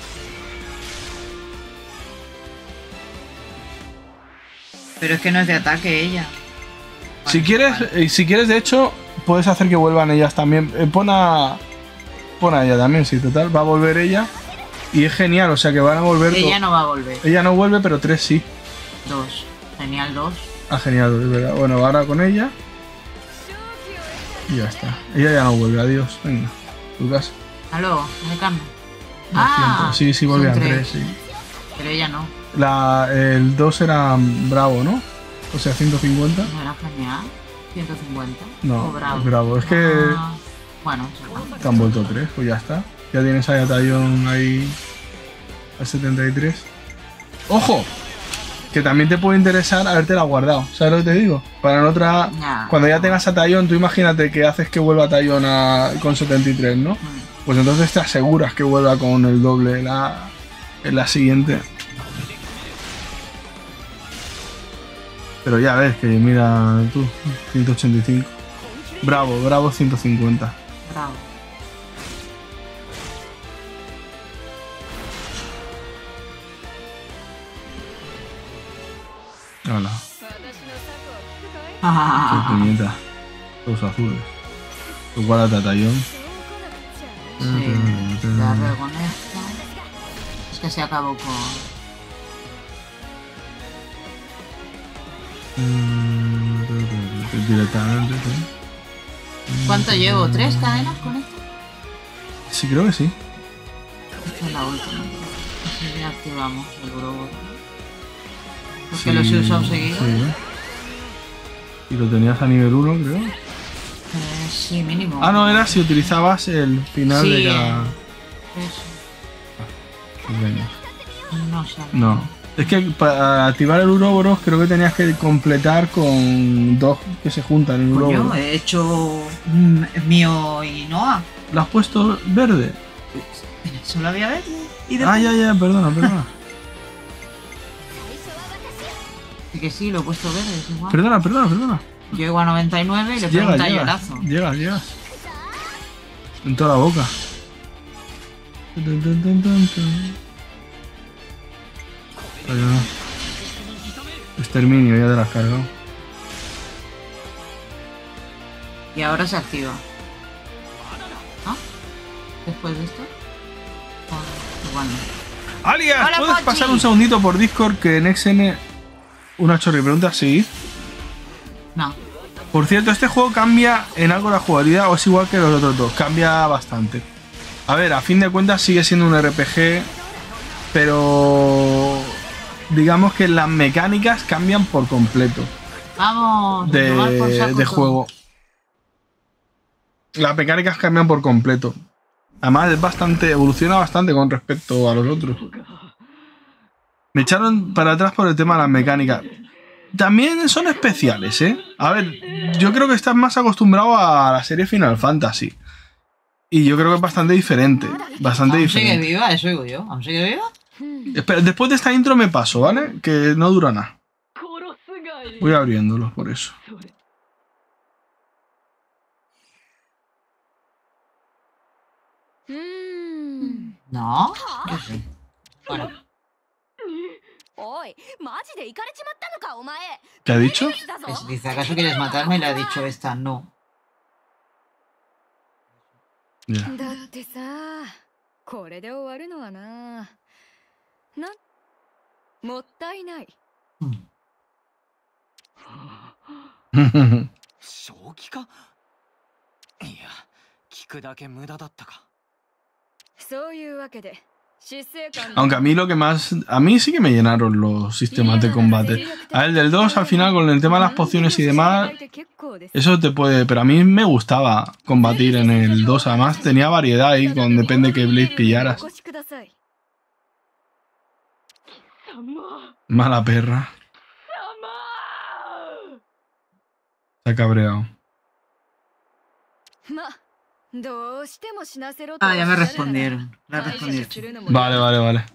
Pero es que no es de ataque ella. Si quieres, de hecho, puedes hacer que vuelvan ellas también. Pon a ella también, sí, total. Va a volver ella. Y es genial, o sea que van a volver. Ella no va a volver. Ella no vuelve, pero 3 sí. 2. Genial, 2. Ah, genial, es verdad. Bueno, ahora con ella. Y ya está. Ella ya no vuelve, adiós. Venga, Lucas. Aló, me cambio. Sí, volvían 3, sí. Pero ella no. El 2 era Bravo, ¿no? O sea, 150. ¿No era genial? 150. No, O Bravo. es Bravo. Es que bueno, te han vuelto 3, pues ya está. Ya tienes a Tallón ahí al 73. ¡Ojo! que también te puede interesar habértela guardado. ¿Sabes lo que te digo? Para en otra... Nah. Cuando ya tengas a Taion, tú imagínate que haces que vuelva Taion con 73, ¿no? Pues entonces te aseguras que vuelva con el doble en la siguiente. Pero ya ves que mira tú, 185. Bravo 150. Bravo. Hola. 私の策を聞くかい？ Ah, Qué puñeta. Los azules. Tú guárdate a Taion. sí, ya veo con esto. Es que se acabó con... Directamente, sí. ¿Cuánto llevo? ¿3 cadenas con esto? Sí, creo que sí. Esta es la última. Así ya activamos el Uroboros. Porque los he usado seguido. Sí. Y lo tenías a nivel 1, creo. Sí, mínimo. Ah, no, era si utilizabas el final Sí, de cada... Eso. Venga. No sé. No. Es que para activar el Uroboros creo que tenías que completar con 2 que se juntan en Coño, Uroboros. he hecho mío y Noah. ¿Lo has puesto verde? Solo había verde. Y Ah, ya, perdona. Sí que sí, lo he puesto verde, es igual. Perdona. Llego a 99 y le pego un tallazo. Llegas. En toda la boca. Exterminio, ya te la has cargado. Y ahora se activa. ¿Ah? Después de esto. Igual no. Alias, Hola, ¿puedes Pochi. pasar un segundito por Discord que en XN una chorri pregunta? Sí. No. Por cierto, ¿este juego cambia en algo la jugabilidad o es igual que los otros dos? Cambia bastante. A ver, a fin de cuentas sigue siendo un RPG, pero digamos que las mecánicas cambian por completo Vamos. tomar por saco de todo. juego. Las mecánicas cambian por completo. Además es bastante, evoluciona bastante con respecto a los otros. Me echaron para atrás por el tema de las mecánicas. También son especiales, ¿eh? A ver, yo creo que estás más acostumbrado a la serie Final Fantasy. Y yo creo que es bastante diferente. Bastante ¿Aún sigue diferente. viva? Eso digo yo. ¿Aún sigue viva? Espera, después de esta intro me paso, ¿vale? Que no dura nada. Voy abriéndolo, por eso. No. Yo sé. Bueno. おいマジでイカれちまったのかお前 ¿Qué ha dicho? だぞ Pues dice, ¿acaso quieres matarme? Y le ha dicho esta, no. Ya. だってさ、これで終わるのはな。もったいない。 正気か？いや、聞くだけ無駄だったか。 そういうわけで、死生観 Aunque a mí lo que más... A mí sí que me llenaron los sistemas de combate. A ver, del 2 al final con el tema de las pociones y demás... Eso te puede... Pero a mí me gustaba combatir en el 2. Además tenía variedad ahí con depende de qué Blade pillaras. Mala perra. Se ha cabreado. Ah, ya me respondieron. Le he respondido. Vale, vale, vale.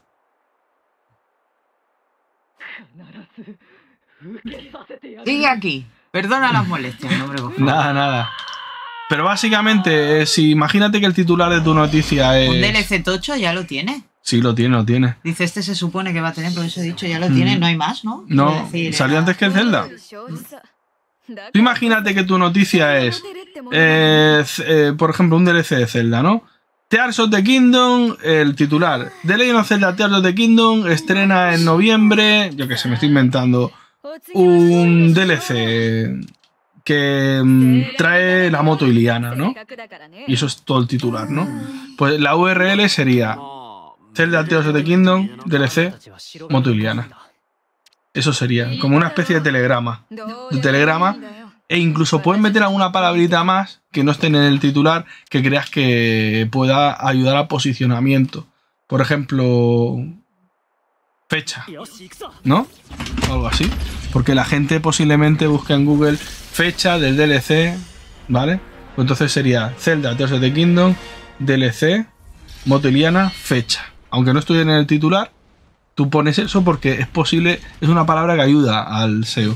Sigue aquí. Perdona las molestias, hombre, por favor. Nada, nada. Pero básicamente, si imagínate que el titular de tu noticia es... Un DLC tocho ya lo tiene. Sí, lo tiene, lo tiene. Dice, este se supone que va a tener, por eso he dicho, ya lo tiene, no hay más, ¿no? No, Quiero decir, salió era- antes que el Zelda. Tú imagínate que tu noticia es, por ejemplo, un DLC de Zelda, ¿no? Tears of the Kingdom, el titular. The Legend of Zelda Tears of the Kingdom estrena en noviembre, yo que sé, me estoy inventando, un DLC que trae la moto Iliana, ¿no? Y eso es todo el titular, ¿no? Pues la URL sería Zelda Tears of the Kingdom, DLC, moto Iliana. Eso sería, como una especie de telegrama. E incluso puedes meter alguna palabrita más que no esté en el titular que creas que pueda ayudar al posicionamiento. Por ejemplo, fecha, ¿no? O algo así. Porque la gente posiblemente busca en Google fecha del DLC, ¿vale? Pues entonces sería Zelda Tears of the Kingdom, DLC, Moto Iliana, fecha. Aunque no estuviera en el titular, tú pones eso porque es posible, es una palabra que ayuda al SEO.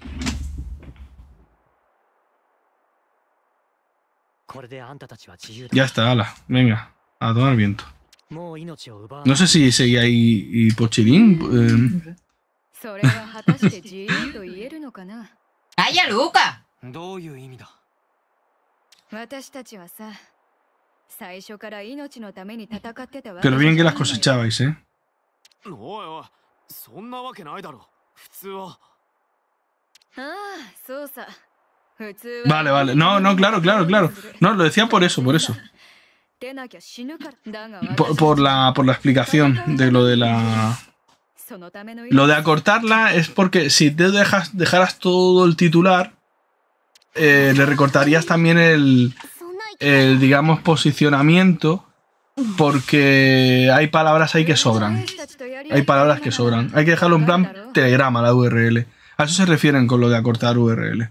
Ya está, ala, venga, a tomar viento. No sé si seguía ahí y Pochirín. ¡Calla, Luca! Pero bien que las cosechabais, ¿eh? Vale, vale. No, no, claro. No, lo decía por eso. Por la explicación de lo de la... Lo de acortarla es porque si te dejaras todo el titular, le recortarías también el digamos, posicionamiento, porque hay palabras ahí que sobran. Hay palabras que sobran. Hay que dejarlo en plan telegrama, la URL. A eso se refieren con lo de acortar URL.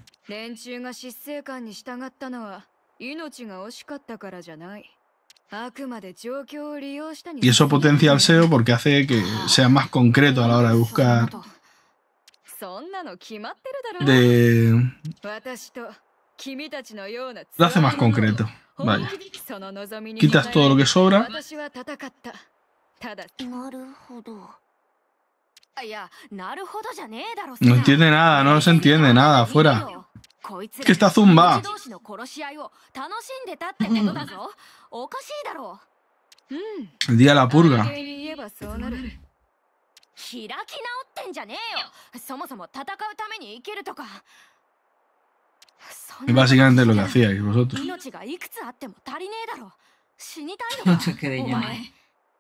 Y eso potencia el SEO porque hace que sea más concreto a la hora de buscar. Lo hace más concreto. Vaya. Quitas todo lo que sobra. No entiende nada, no se entiende nada. Fuera. Que está zumba. El día de la purga. Es básicamente lo que hacíais vosotros. No te quedé yo, ¿eh?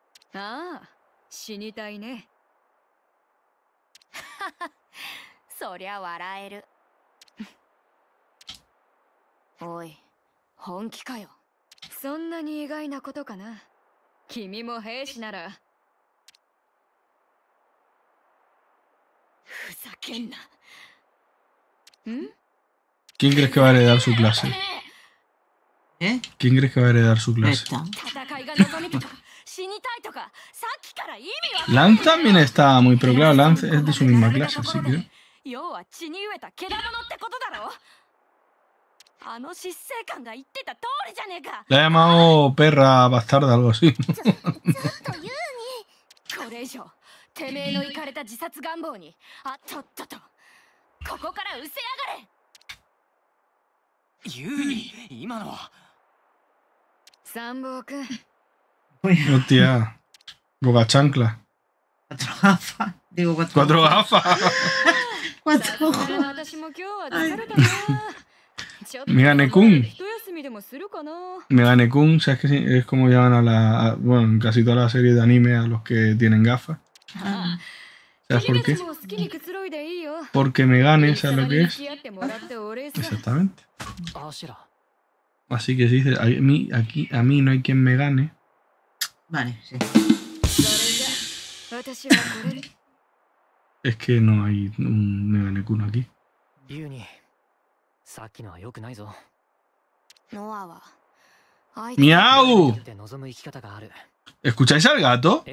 ¿Quién crees que va a heredar su clase? ¿Eh? ¿Quién crees que va a heredar su clase? Lance también está muy, pero claro, Lance es de su misma clase, así que... Le ha llamado perra bastarda, algo así. Hostia. Boca chancla. 4 gafas. Digo, 4 gafas. 4 gafas. Megane-kun. Megane-kun, ¿sabes qué? Es como llaman bueno, en casi toda la serie de anime a los que tienen gafas. ¿Sabes por qué? Porque Megane, ¿sabes lo que es? Exactamente. Así que si dices, a mí no hay quien me gane. Vale, sí. Es que no hay un Megane-kun aquí. ¡Miau! ¿Escucháis al gato?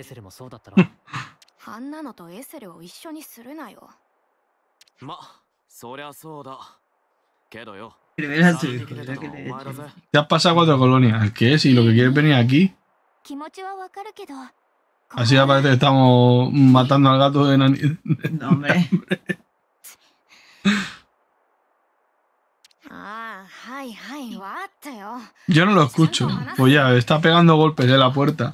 Primero tu hijo, ¿verdad que te he hecho? Te has pasado 4 colonias. ¿Qué? Si lo que quieres venir aquí. Así parece que estamos matando al gato de No, hombre. Yo no lo escucho. Pues ya, está pegando golpes en la puerta.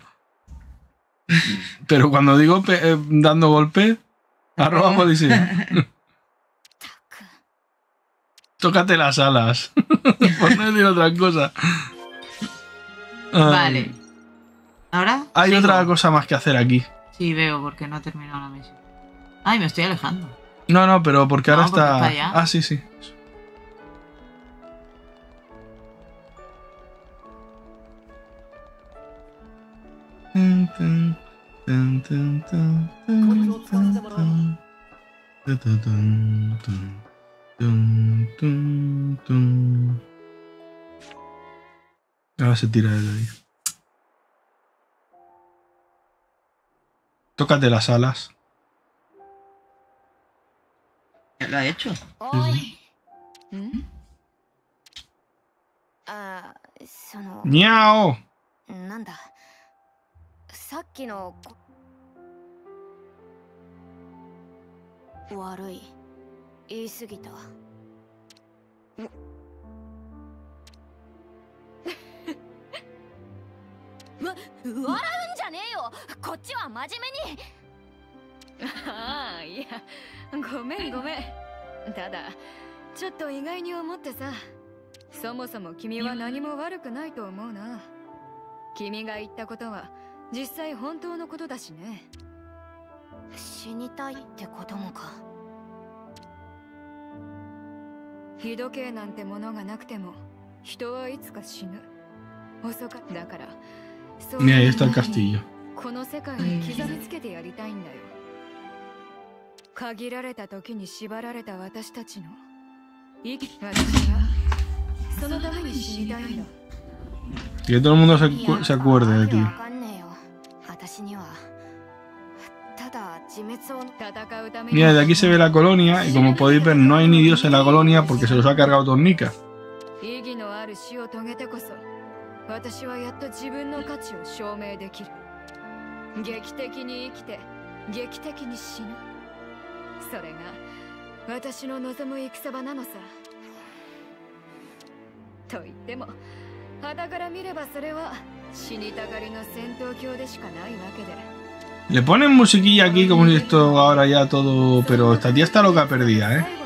Pero cuando digo dando golpes, arroba policía. Tócate las alas. Por no decir otra cosa. Vale. ¿Ahora? Hay sigo. otra cosa más que hacer aquí. Sí, veo, porque no ha terminado la misión. Ay, me estoy alejando. No, pero porque ahora porque está... está allá. Ah, sí. Tun, tun, tun, tun, tun, tun, tun, tun, tun, tun. Ahora se tira desde ahí. Tócate las alas. ¿Lo ha hecho? Oi. ¡Miau! なんださっきの悪い言い過ぎた笑うんじゃねえよこっちは真面目にああいやごめんごめんただちょっと意外に思ってさそもそも君は何も悪くないと思うな君が言ったことは実際本当のことだしね死にたいってこともか日時計なんてものがなくても人はいつか死ぬ遅かだから Mira, ahí está el castillo. この世界に刻みつけてやりたいんだよ限られた時に縛られた私たちの生き私はそのために死にたいんだ Que todo el mundo se acuerde de ti. Mira, de aquí se ve la colonia y como podéis ver no hay ni dios en la colonia porque se los ha cargado Tornica. 私はやっと自分の価値を証明できる劇的に生きて劇的に死ぬそれが私の望む戦場なのさと言っても肌から見ればそれは死にたがりの戦闘狂でしかないわけで Le ponen musiquilla aquí como si esto ahora ya todo... Pero esta tía está loca perdida, ¿eh?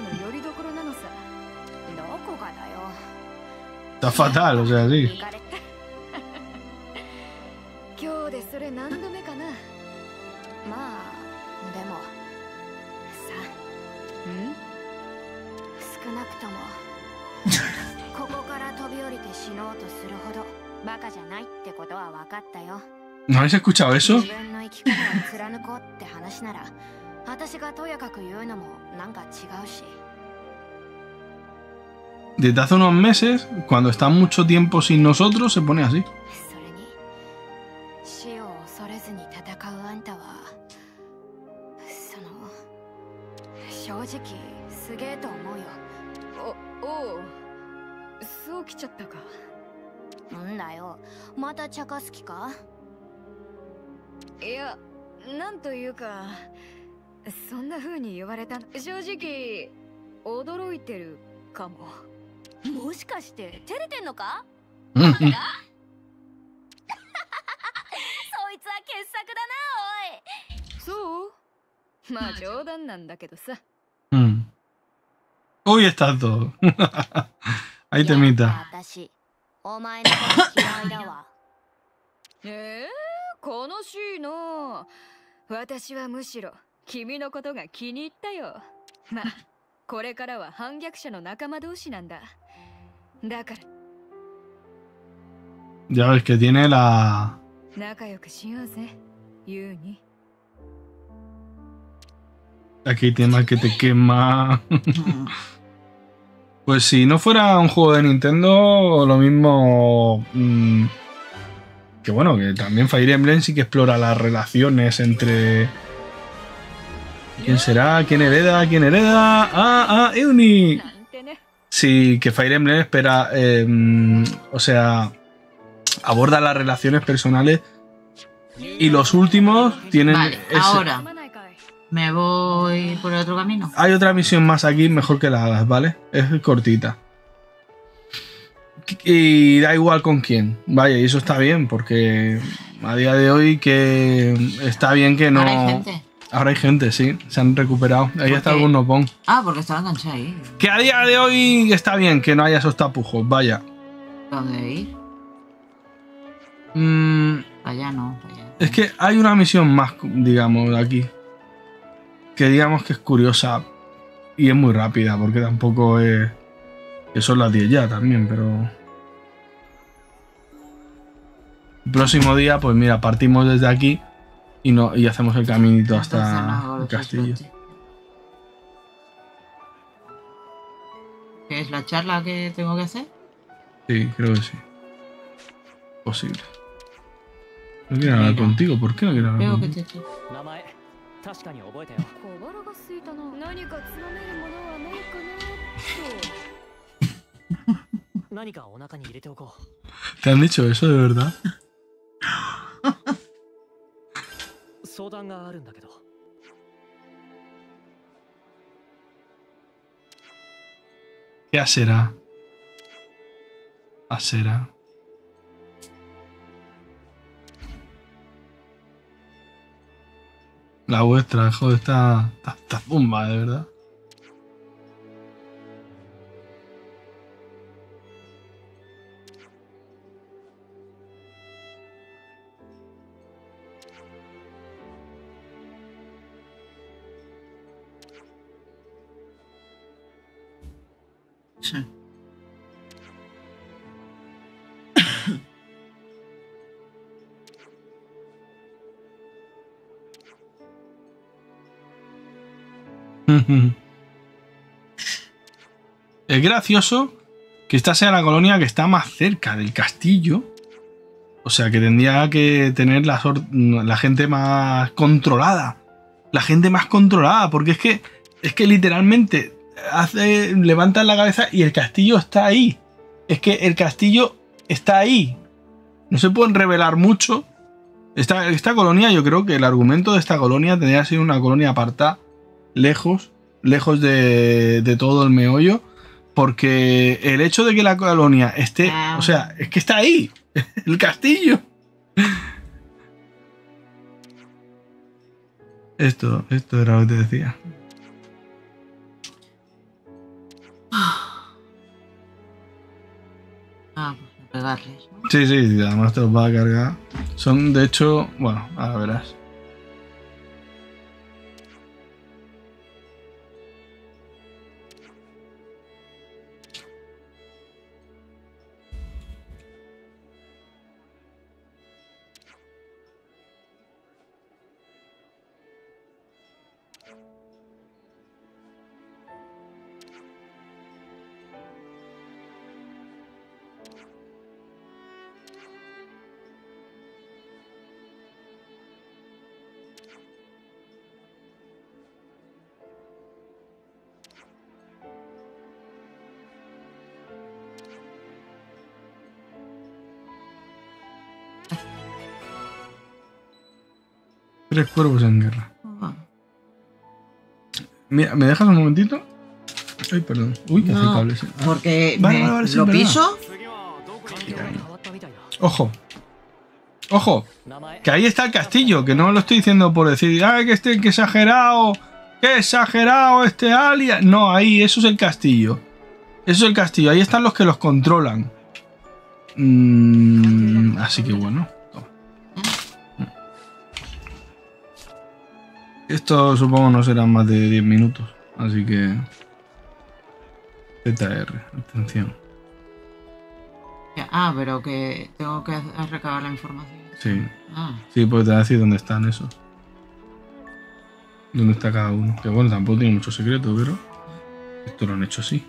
Está fatal, o sea, sí. それ何度目かなまあでもさ少なくともここから飛び降りて死のうとするほどバカじゃないってことは分かったよ ¿No habéis escuchado eso? 自分の生き方を貫こうって話なら私がとやかく言うのもなんか違うし Desde hace unos meses, cuando está mucho tiempo sin nosotros, se pone así. 死を恐れずに戦うあんたは正直すげえと思うよおうそうきちゃったかなんだよまた茶化す気かいやなんというかそんな風に言われた正直驚いてるかももしかして照れてんのかそいつは傑作だなおいそうまあ冗談なんだけどさ Uy, está todo. Ahí te mita. お前のこと嫌いだわ悲しいな私はむしろ君のことが気に入ったよまあこれからは反逆者の仲間同士なんだだから Ya ves que tiene la... 仲良くしようぜユウに Aquí tema que te quema. Pues si no fuera un juego de Nintendo, lo mismo... que bueno, que también Fire Emblem sí que explora las relaciones entre... ¿Quién será? ¿Quién hereda? ¿Quién hereda? Euni. Sí, que Fire Emblem espera... o sea... aborda las relaciones personales y los últimos tienen... Vale, ahora me voy por el otro camino. Hay otra misión más aquí, mejor que la hagas, ¿vale? Es cortita. Y da igual con quién. Vaya, y eso está bien, porque a día de hoy que está bien que no... Ahora hay gente. Ahora hay gente, sí. Se han recuperado. Ahí está algún nopón. Ah, porque estaba enganchado ahí. Que a día de hoy está bien que no haya esos tapujos, vaya. ¿Dónde ir? Allá no, allá. Es que hay una misión más, digamos, aquí. Que digamos que es curiosa y es muy rápida, porque tampoco es... que son las 10 ya también, pero... El próximo día, pues mira, partimos desde aquí y hacemos el caminito hasta Entonces no hago el los castillo. slots. ¿Qué es la charla que tengo que hacer? Sí, creo que sí. Posible. No quiero hablar Mira. contigo. ¿Por qué no quiero hablar Veo que contigo? te... 名前確かに覚えたよ。 小腹が空いたな。何かつまめるものはないかなと。 何かお腹に入れておこう。 ¿Te han dicho eso de verdad? 相談があるんだけど。 ¿Qué será? Será. La vuestra, joder, está zumba, de verdad. Sí. Es gracioso que esta sea la colonia que está más cerca del castillo. O sea, que tendría que tener la gente más controlada. La gente más controlada, porque es que literalmente levantan la cabeza y el castillo está ahí. Es que el castillo está ahí. No se pueden revelar mucho. Esta colonia, yo creo que el argumento de esta colonia tendría que ser una colonia apartada, lejos de todo el meollo, porque el hecho de que la colonia esté, o sea, es que está ahí, el castillo. Esto era lo que te decía. Ah, pues pegarles, ¿no? Sí, sí, además te los va a cargar. Son, de hecho, bueno, ahora verás. Tres cuervos en guerra. Mira, ¿me dejas un momentito? Ay, perdón. Uy, que hace No, cables. porque Vale, sí, lo verdad. piso. Ojo. Ojo. Que ahí está el castillo. Que no lo estoy diciendo por decir, ¡ay, que exagerado! ¡Qué exagerado este alias! No, ahí, eso es el castillo. Eso es el castillo. Ahí están los que los controlan. Así que bueno. Esto supongo no serán más de 10 minutos. Así que... ZR, atención. Ah, pero que tengo que recabar la información. Sí. Ah. Sí, pues te va a decir dónde están esos. Dónde está cada uno. Que bueno, tampoco tiene mucho secreto, pero... Esto lo han hecho así.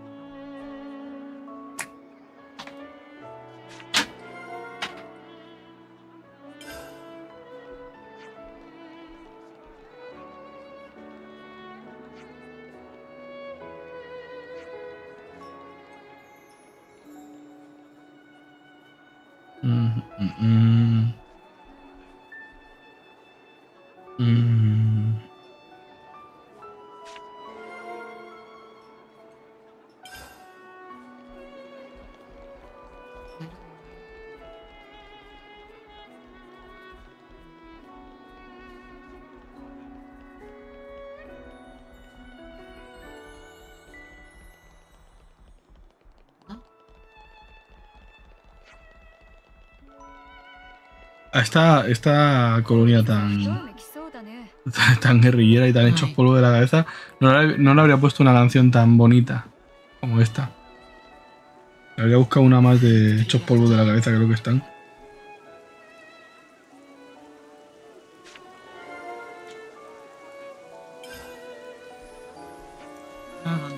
Esta colonia tan guerrillera y tan hechos polvo de la cabeza, no le habría puesto una canción tan bonita como esta. Le habría buscado una más de hechos polvo de la cabeza, creo que están.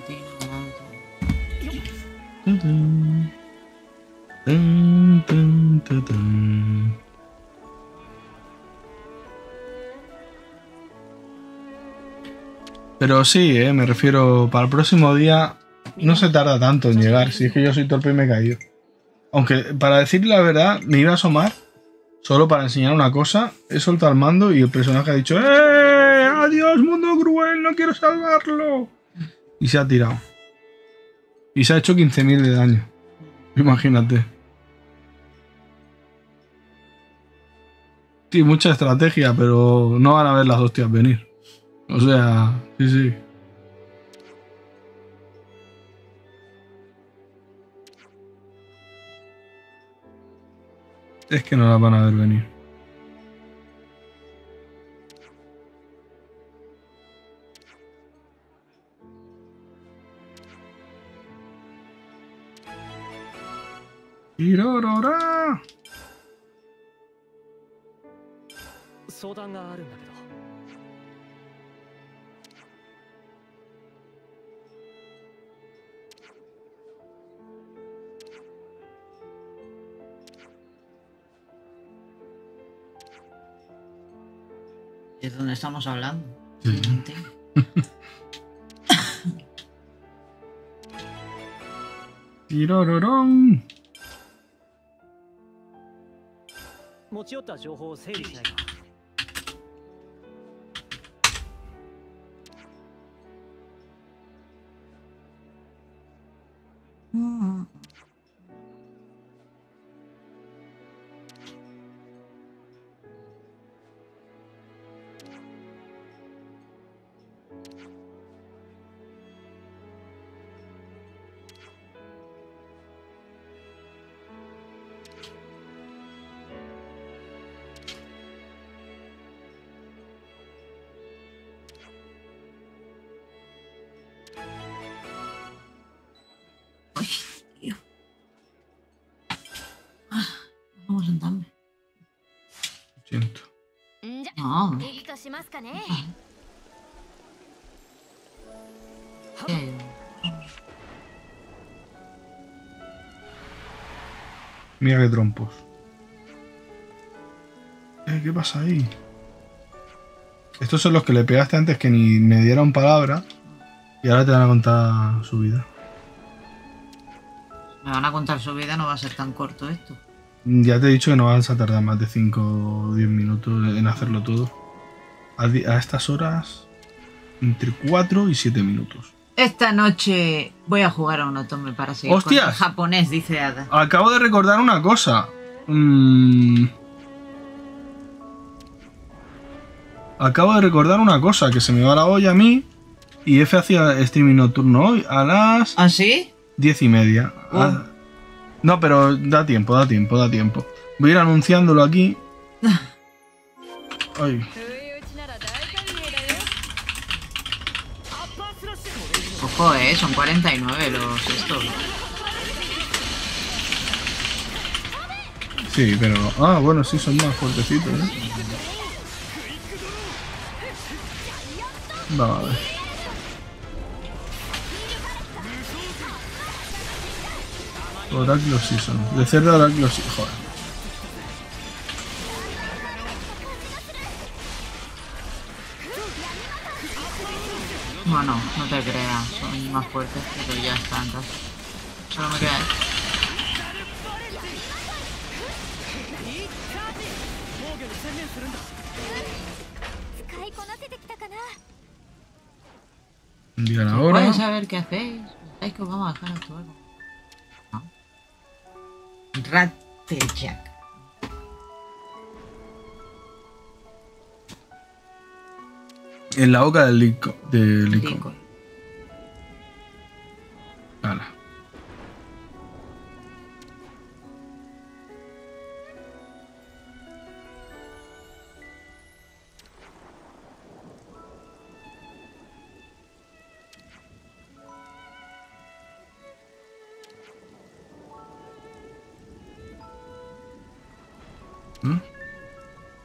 Argentina. Pero sí, me refiero, para el próximo día no se tarda tanto en llegar. Si es que yo soy torpe y me he caído. Aunque, para decir la verdad, me iba a asomar solo para enseñar una cosa. He soltado el mando y el personaje ha dicho ¡adiós, mundo cruel! ¡No quiero salvarlo! Y se ha tirado. Y se ha hecho 15.000 de daño. Imagínate. Sí, mucha estrategia, pero no van a ver las hostias venir. O sea, sí, sí. Es que no las van a ver venir. ¡Irorora! 相談があるんだけど。 Es donde estamos hablando. Sí. ¡Irororón! 持ち寄った情報を整理しないか。 Vamos a sentarme. Siento. No. Mira qué trompos. ¿Qué pasa ahí? Estos son los que le pegaste antes que ni me dieron palabra. Y ahora te van a contar su vida. Me van a contar su vida, no va a ser tan corto esto. Ya te he dicho que no vas a tardar más de 5 o 10 minutos en hacerlo todo. A estas horas, entre 4 y 7 minutos. Esta noche voy a jugar a un otome para seguir ¡Hostias! con el japonés, dice Ada. Acabo de recordar una cosa. Acabo de recordar una cosa, que se me va la olla a mí. Y F hacía streaming nocturno hoy a las... ¿Ah, sí? 10:30. No, pero da tiempo. Voy a ir anunciándolo aquí. Ay. Ojo, son 49 los estos. Sí, pero... Ah, bueno, sí, son más fuertecitos, ¿eh? Vale. Oraclo Season. De cerdo Oraclo Season. Joder. Bueno, no te creas, son más fuertes, pero ya están casi. Solo me queda. Digan ahora. ¿Puedes saber qué hacéis? ¿Pensáis que os vamos a dejar actuar? No. Ratterjack. En la boca del Licon. Hala.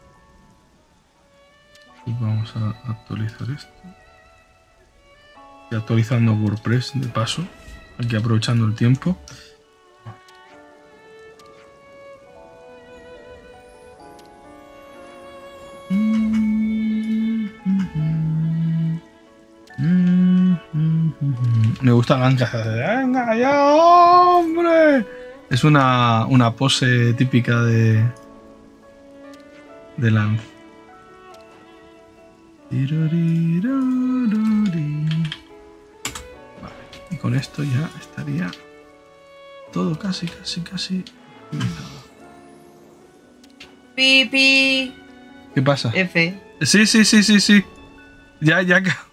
Y vamos a actualizar esto. Y actualizando WordPress de paso. Aquí aprovechando el tiempo. Me gusta Blanca. ¡Venga ya, hombre! Es una pose típica de Lance. Vale, y con esto ya estaría todo casi finalizado. Pipi. ¿Qué pasa? F. Sí. Ya.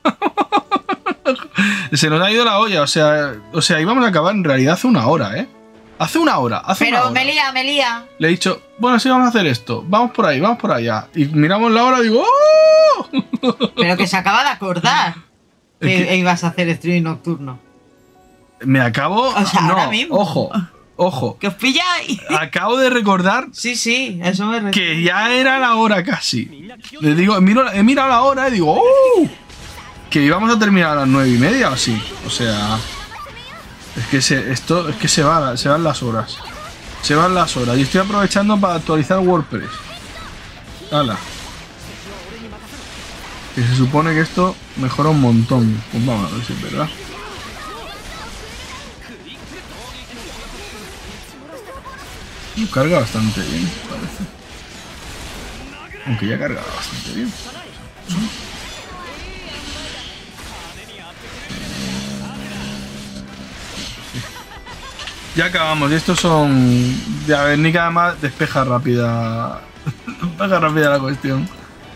Se nos ha ido la olla, o sea, íbamos a acabar en realidad hace una hora, ¿eh? Hace una hora. Pero me lía. Le he dicho, bueno, sí, vamos a hacer esto. Vamos por ahí, vamos por allá. Y miramos la hora y digo, ¡oh! Pero que se acaba de acordar que ibas a hacer streaming nocturno. Me acabo... O sea, no, ahora mismo. Ojo. ¡Que os pilláis! Acabo de recordar... Sí, eso me refiero. Que ya era la hora casi. Le digo, he mirado la hora y digo, ¡oh! Que íbamos a terminar a las 9:30 o así. O sea... Es que se van las horas. Se van las horas. Y estoy aprovechando para actualizar WordPress. ¡Hala! Que se supone que esto mejora un montón. Pues vamos a ver si es verdad. Carga bastante bien, parece. Aunque ya carga bastante bien. Ya acabamos. Y estos son... A ver, Nika además despeja rápida. Despeja rápida la cuestión.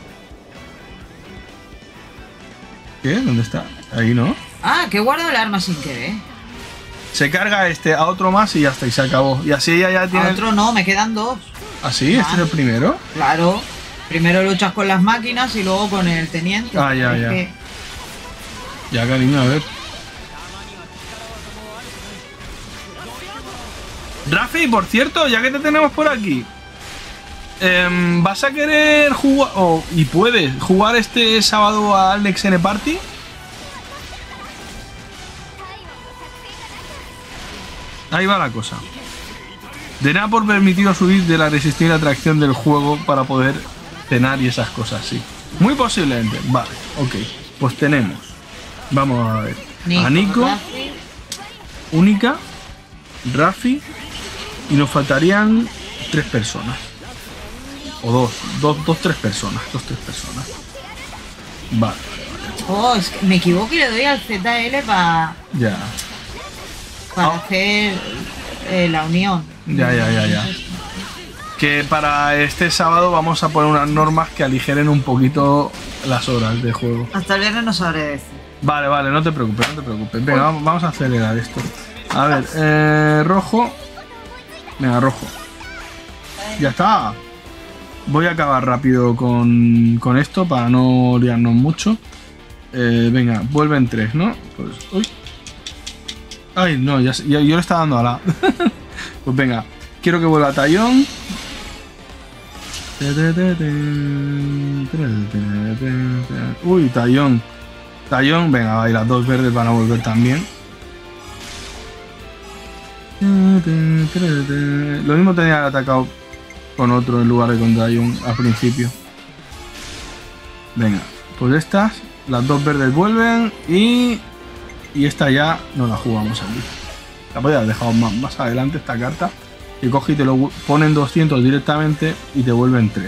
¿Qué? ¿Dónde está? Ahí, ¿no? Ah, que guardo el arma sin querer. Se carga a otro más y ya está, y se acabó. Y así ella ya tiene... A otro no, me quedan 2. ¿Ah, sí? ¿Este es el primero? Claro. Primero luchas con las máquinas y luego con el teniente. Ah, ya. Ya, cariño, a ver. Rafi, por cierto, ya que te tenemos por aquí, ¿vas a querer jugar y puedes jugar este sábado al Next N Party? Ahí va la cosa. De nada por permitiros subir de la irresistible atracción del juego para poder cenar y esas cosas, sí. Muy posiblemente. Vale, ok. Pues tenemos. Vamos a ver. A Nico, Rafi. Única, Rafi. Y nos faltarían 3 personas. O 3 personas. 2, 3 personas. Vale. Oh, es que me equivoco y le doy al ZL para Ya. hacer la unión. Ya. Que para este sábado vamos a poner unas normas que aligeren un poquito las horas de juego. Hasta el viernes no sabré decir. Vale, no te preocupes. Venga, vamos a acelerar esto. A ver, rojo. Venga, rojo. Ya está. Voy a acabar rápido con esto para no liarnos mucho. Venga, vuelven 3, ¿no? Pues, uy. Ay, no, ya yo le estaba dando a la. Pues venga, quiero que vuelva Tallón. Uy, Tallón. Venga, va, y las 2 verdes van a volver también. Lo mismo tenía que haber atacado con otro en lugar de con Tallón al principio. Venga, pues estas, las 2 verdes vuelven y esta ya no la jugamos aquí. La podía haber dejado más adelante esta carta. Y coge y te lo ponen 200 directamente y te vuelven 3.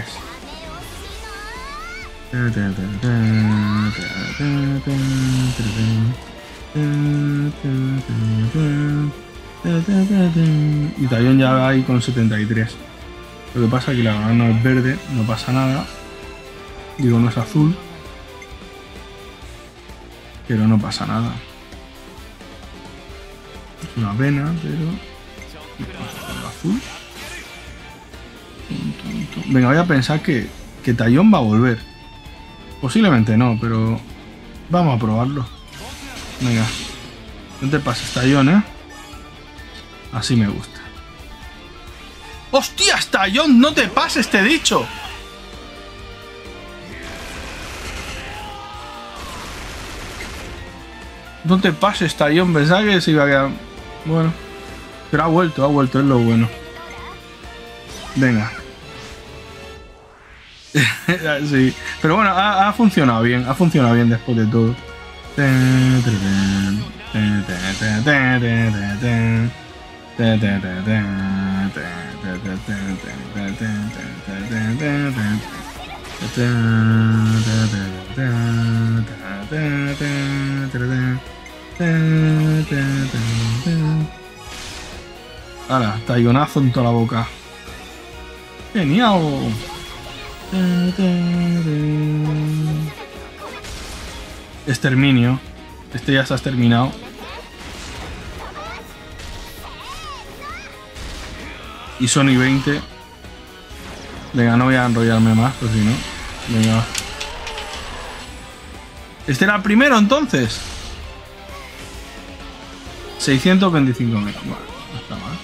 Y Tallón ya va ahí con 73. Lo que pasa es que la granada no es verde, no pasa nada. Digo, no es azul. Pero no pasa nada. Es una pena, pero... azul. Venga, voy a pensar que Tallón va a volver. Posiblemente no, pero... Vamos a probarlo. Venga. No te pases, Tallón, ¿eh? Así me gusta. ¡Hostias, Tallón! ¡No te pases, te he dicho! No te pases, Tallón. Pensaba que se iba a quedar... Bueno. Pero ha vuelto, es lo bueno. Venga. Sí. Pero bueno, ha funcionado bien. Ha funcionado bien después de todo. Ahora, tallonazo en toda la boca. Genial. Exterminio. Este ya se ha exterminado. Y Sony 20. Venga, no voy a enrollarme más, por si no. Venga. Este era el primero entonces. 625 metros. Bueno, no está mal.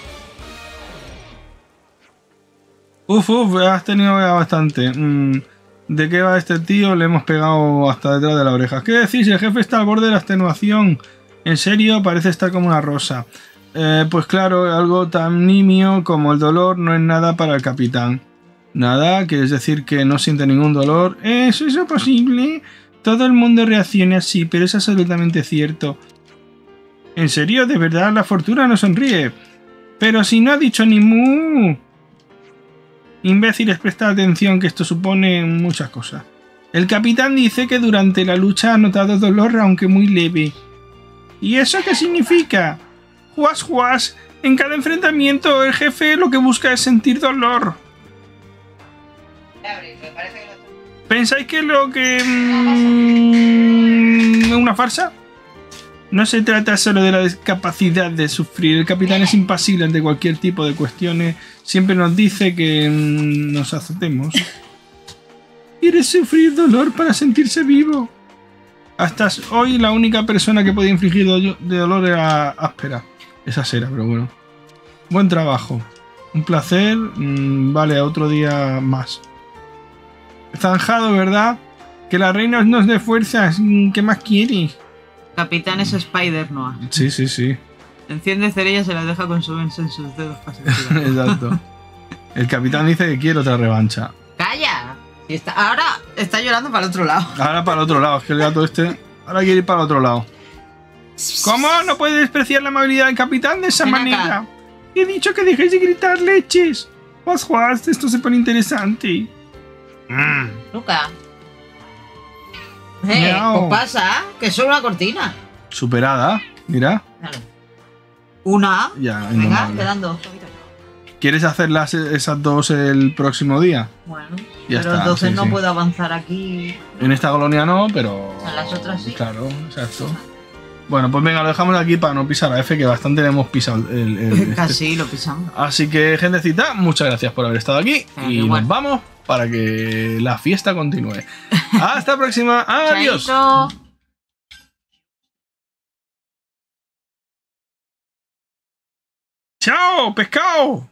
Uf, has tenido ya bastante. ¿De qué va este tío? Le hemos pegado hasta detrás de la oreja. ¿Qué decís? El jefe está al borde de la extenuación. En serio, parece estar como una rosa. Pues claro, algo tan nimio como el dolor no es nada para el capitán. Nada, ¿quieres decir que no siente ningún dolor? ¿Es eso posible? Todo el mundo reacciona así, pero es absolutamente cierto. ¿En serio? ¿De verdad la fortuna no sonríe? Pero si no ha dicho ni mu. Imbéciles, presta atención que esto supone muchas cosas. El capitán dice que durante la lucha ha notado dolor, aunque muy leve. ¿Y eso qué significa? Juas, juas. En cada enfrentamiento el jefe lo que busca es sentir dolor. ¿Pensáis que lo que... es una farsa? No se trata solo de la capacidad de sufrir. El capitán es impasible ante cualquier tipo de cuestiones. Siempre nos dice que nos aceptemos. ¿Quieres sufrir dolor para sentirse vivo? Hasta hoy la única persona que podía infligir de dolor era áspera. Esa será, pero bueno. Buen trabajo. Un placer. Vale, otro día más. Zanjado, ¿verdad? Que la reina nos dé fuerzas. ¿Qué más quieres? Capitán es Spider-Noah. Sí, sí, sí. Enciende cerillas y se las deja con su en sus dedos para Exacto. El capitán dice que quiere otra revancha. ¡Calla! Ahora está llorando para el otro lado. Ahora para el otro lado. Es que el gato este... Ahora quiere ir para el otro lado. ¿Cómo? No puede despreciar la amabilidad del capitán de esa manera. Acá. He dicho que dejéis de gritar leches. Juas, juas, esto se pone interesante. Luca. ¿Qué pasa? Que es solo una cortina. Superada, mira. Claro. Una. Ya, venga, quedan dos. ¿Quieres hacer esas dos el próximo día? Bueno, ya pero está, entonces sí, no sí. puedo avanzar aquí. En esta colonia no, pero... En las otras sí. Claro, exacto. Bueno, pues venga, lo dejamos aquí para no pisar a F, que bastante le hemos pisado Casi lo pisamos. Así que, gentecita, muchas gracias por haber estado aquí. Y nos vamos para que la fiesta continúe. Hasta la próxima. Adiós. Chaito. ¡Chao, pescado!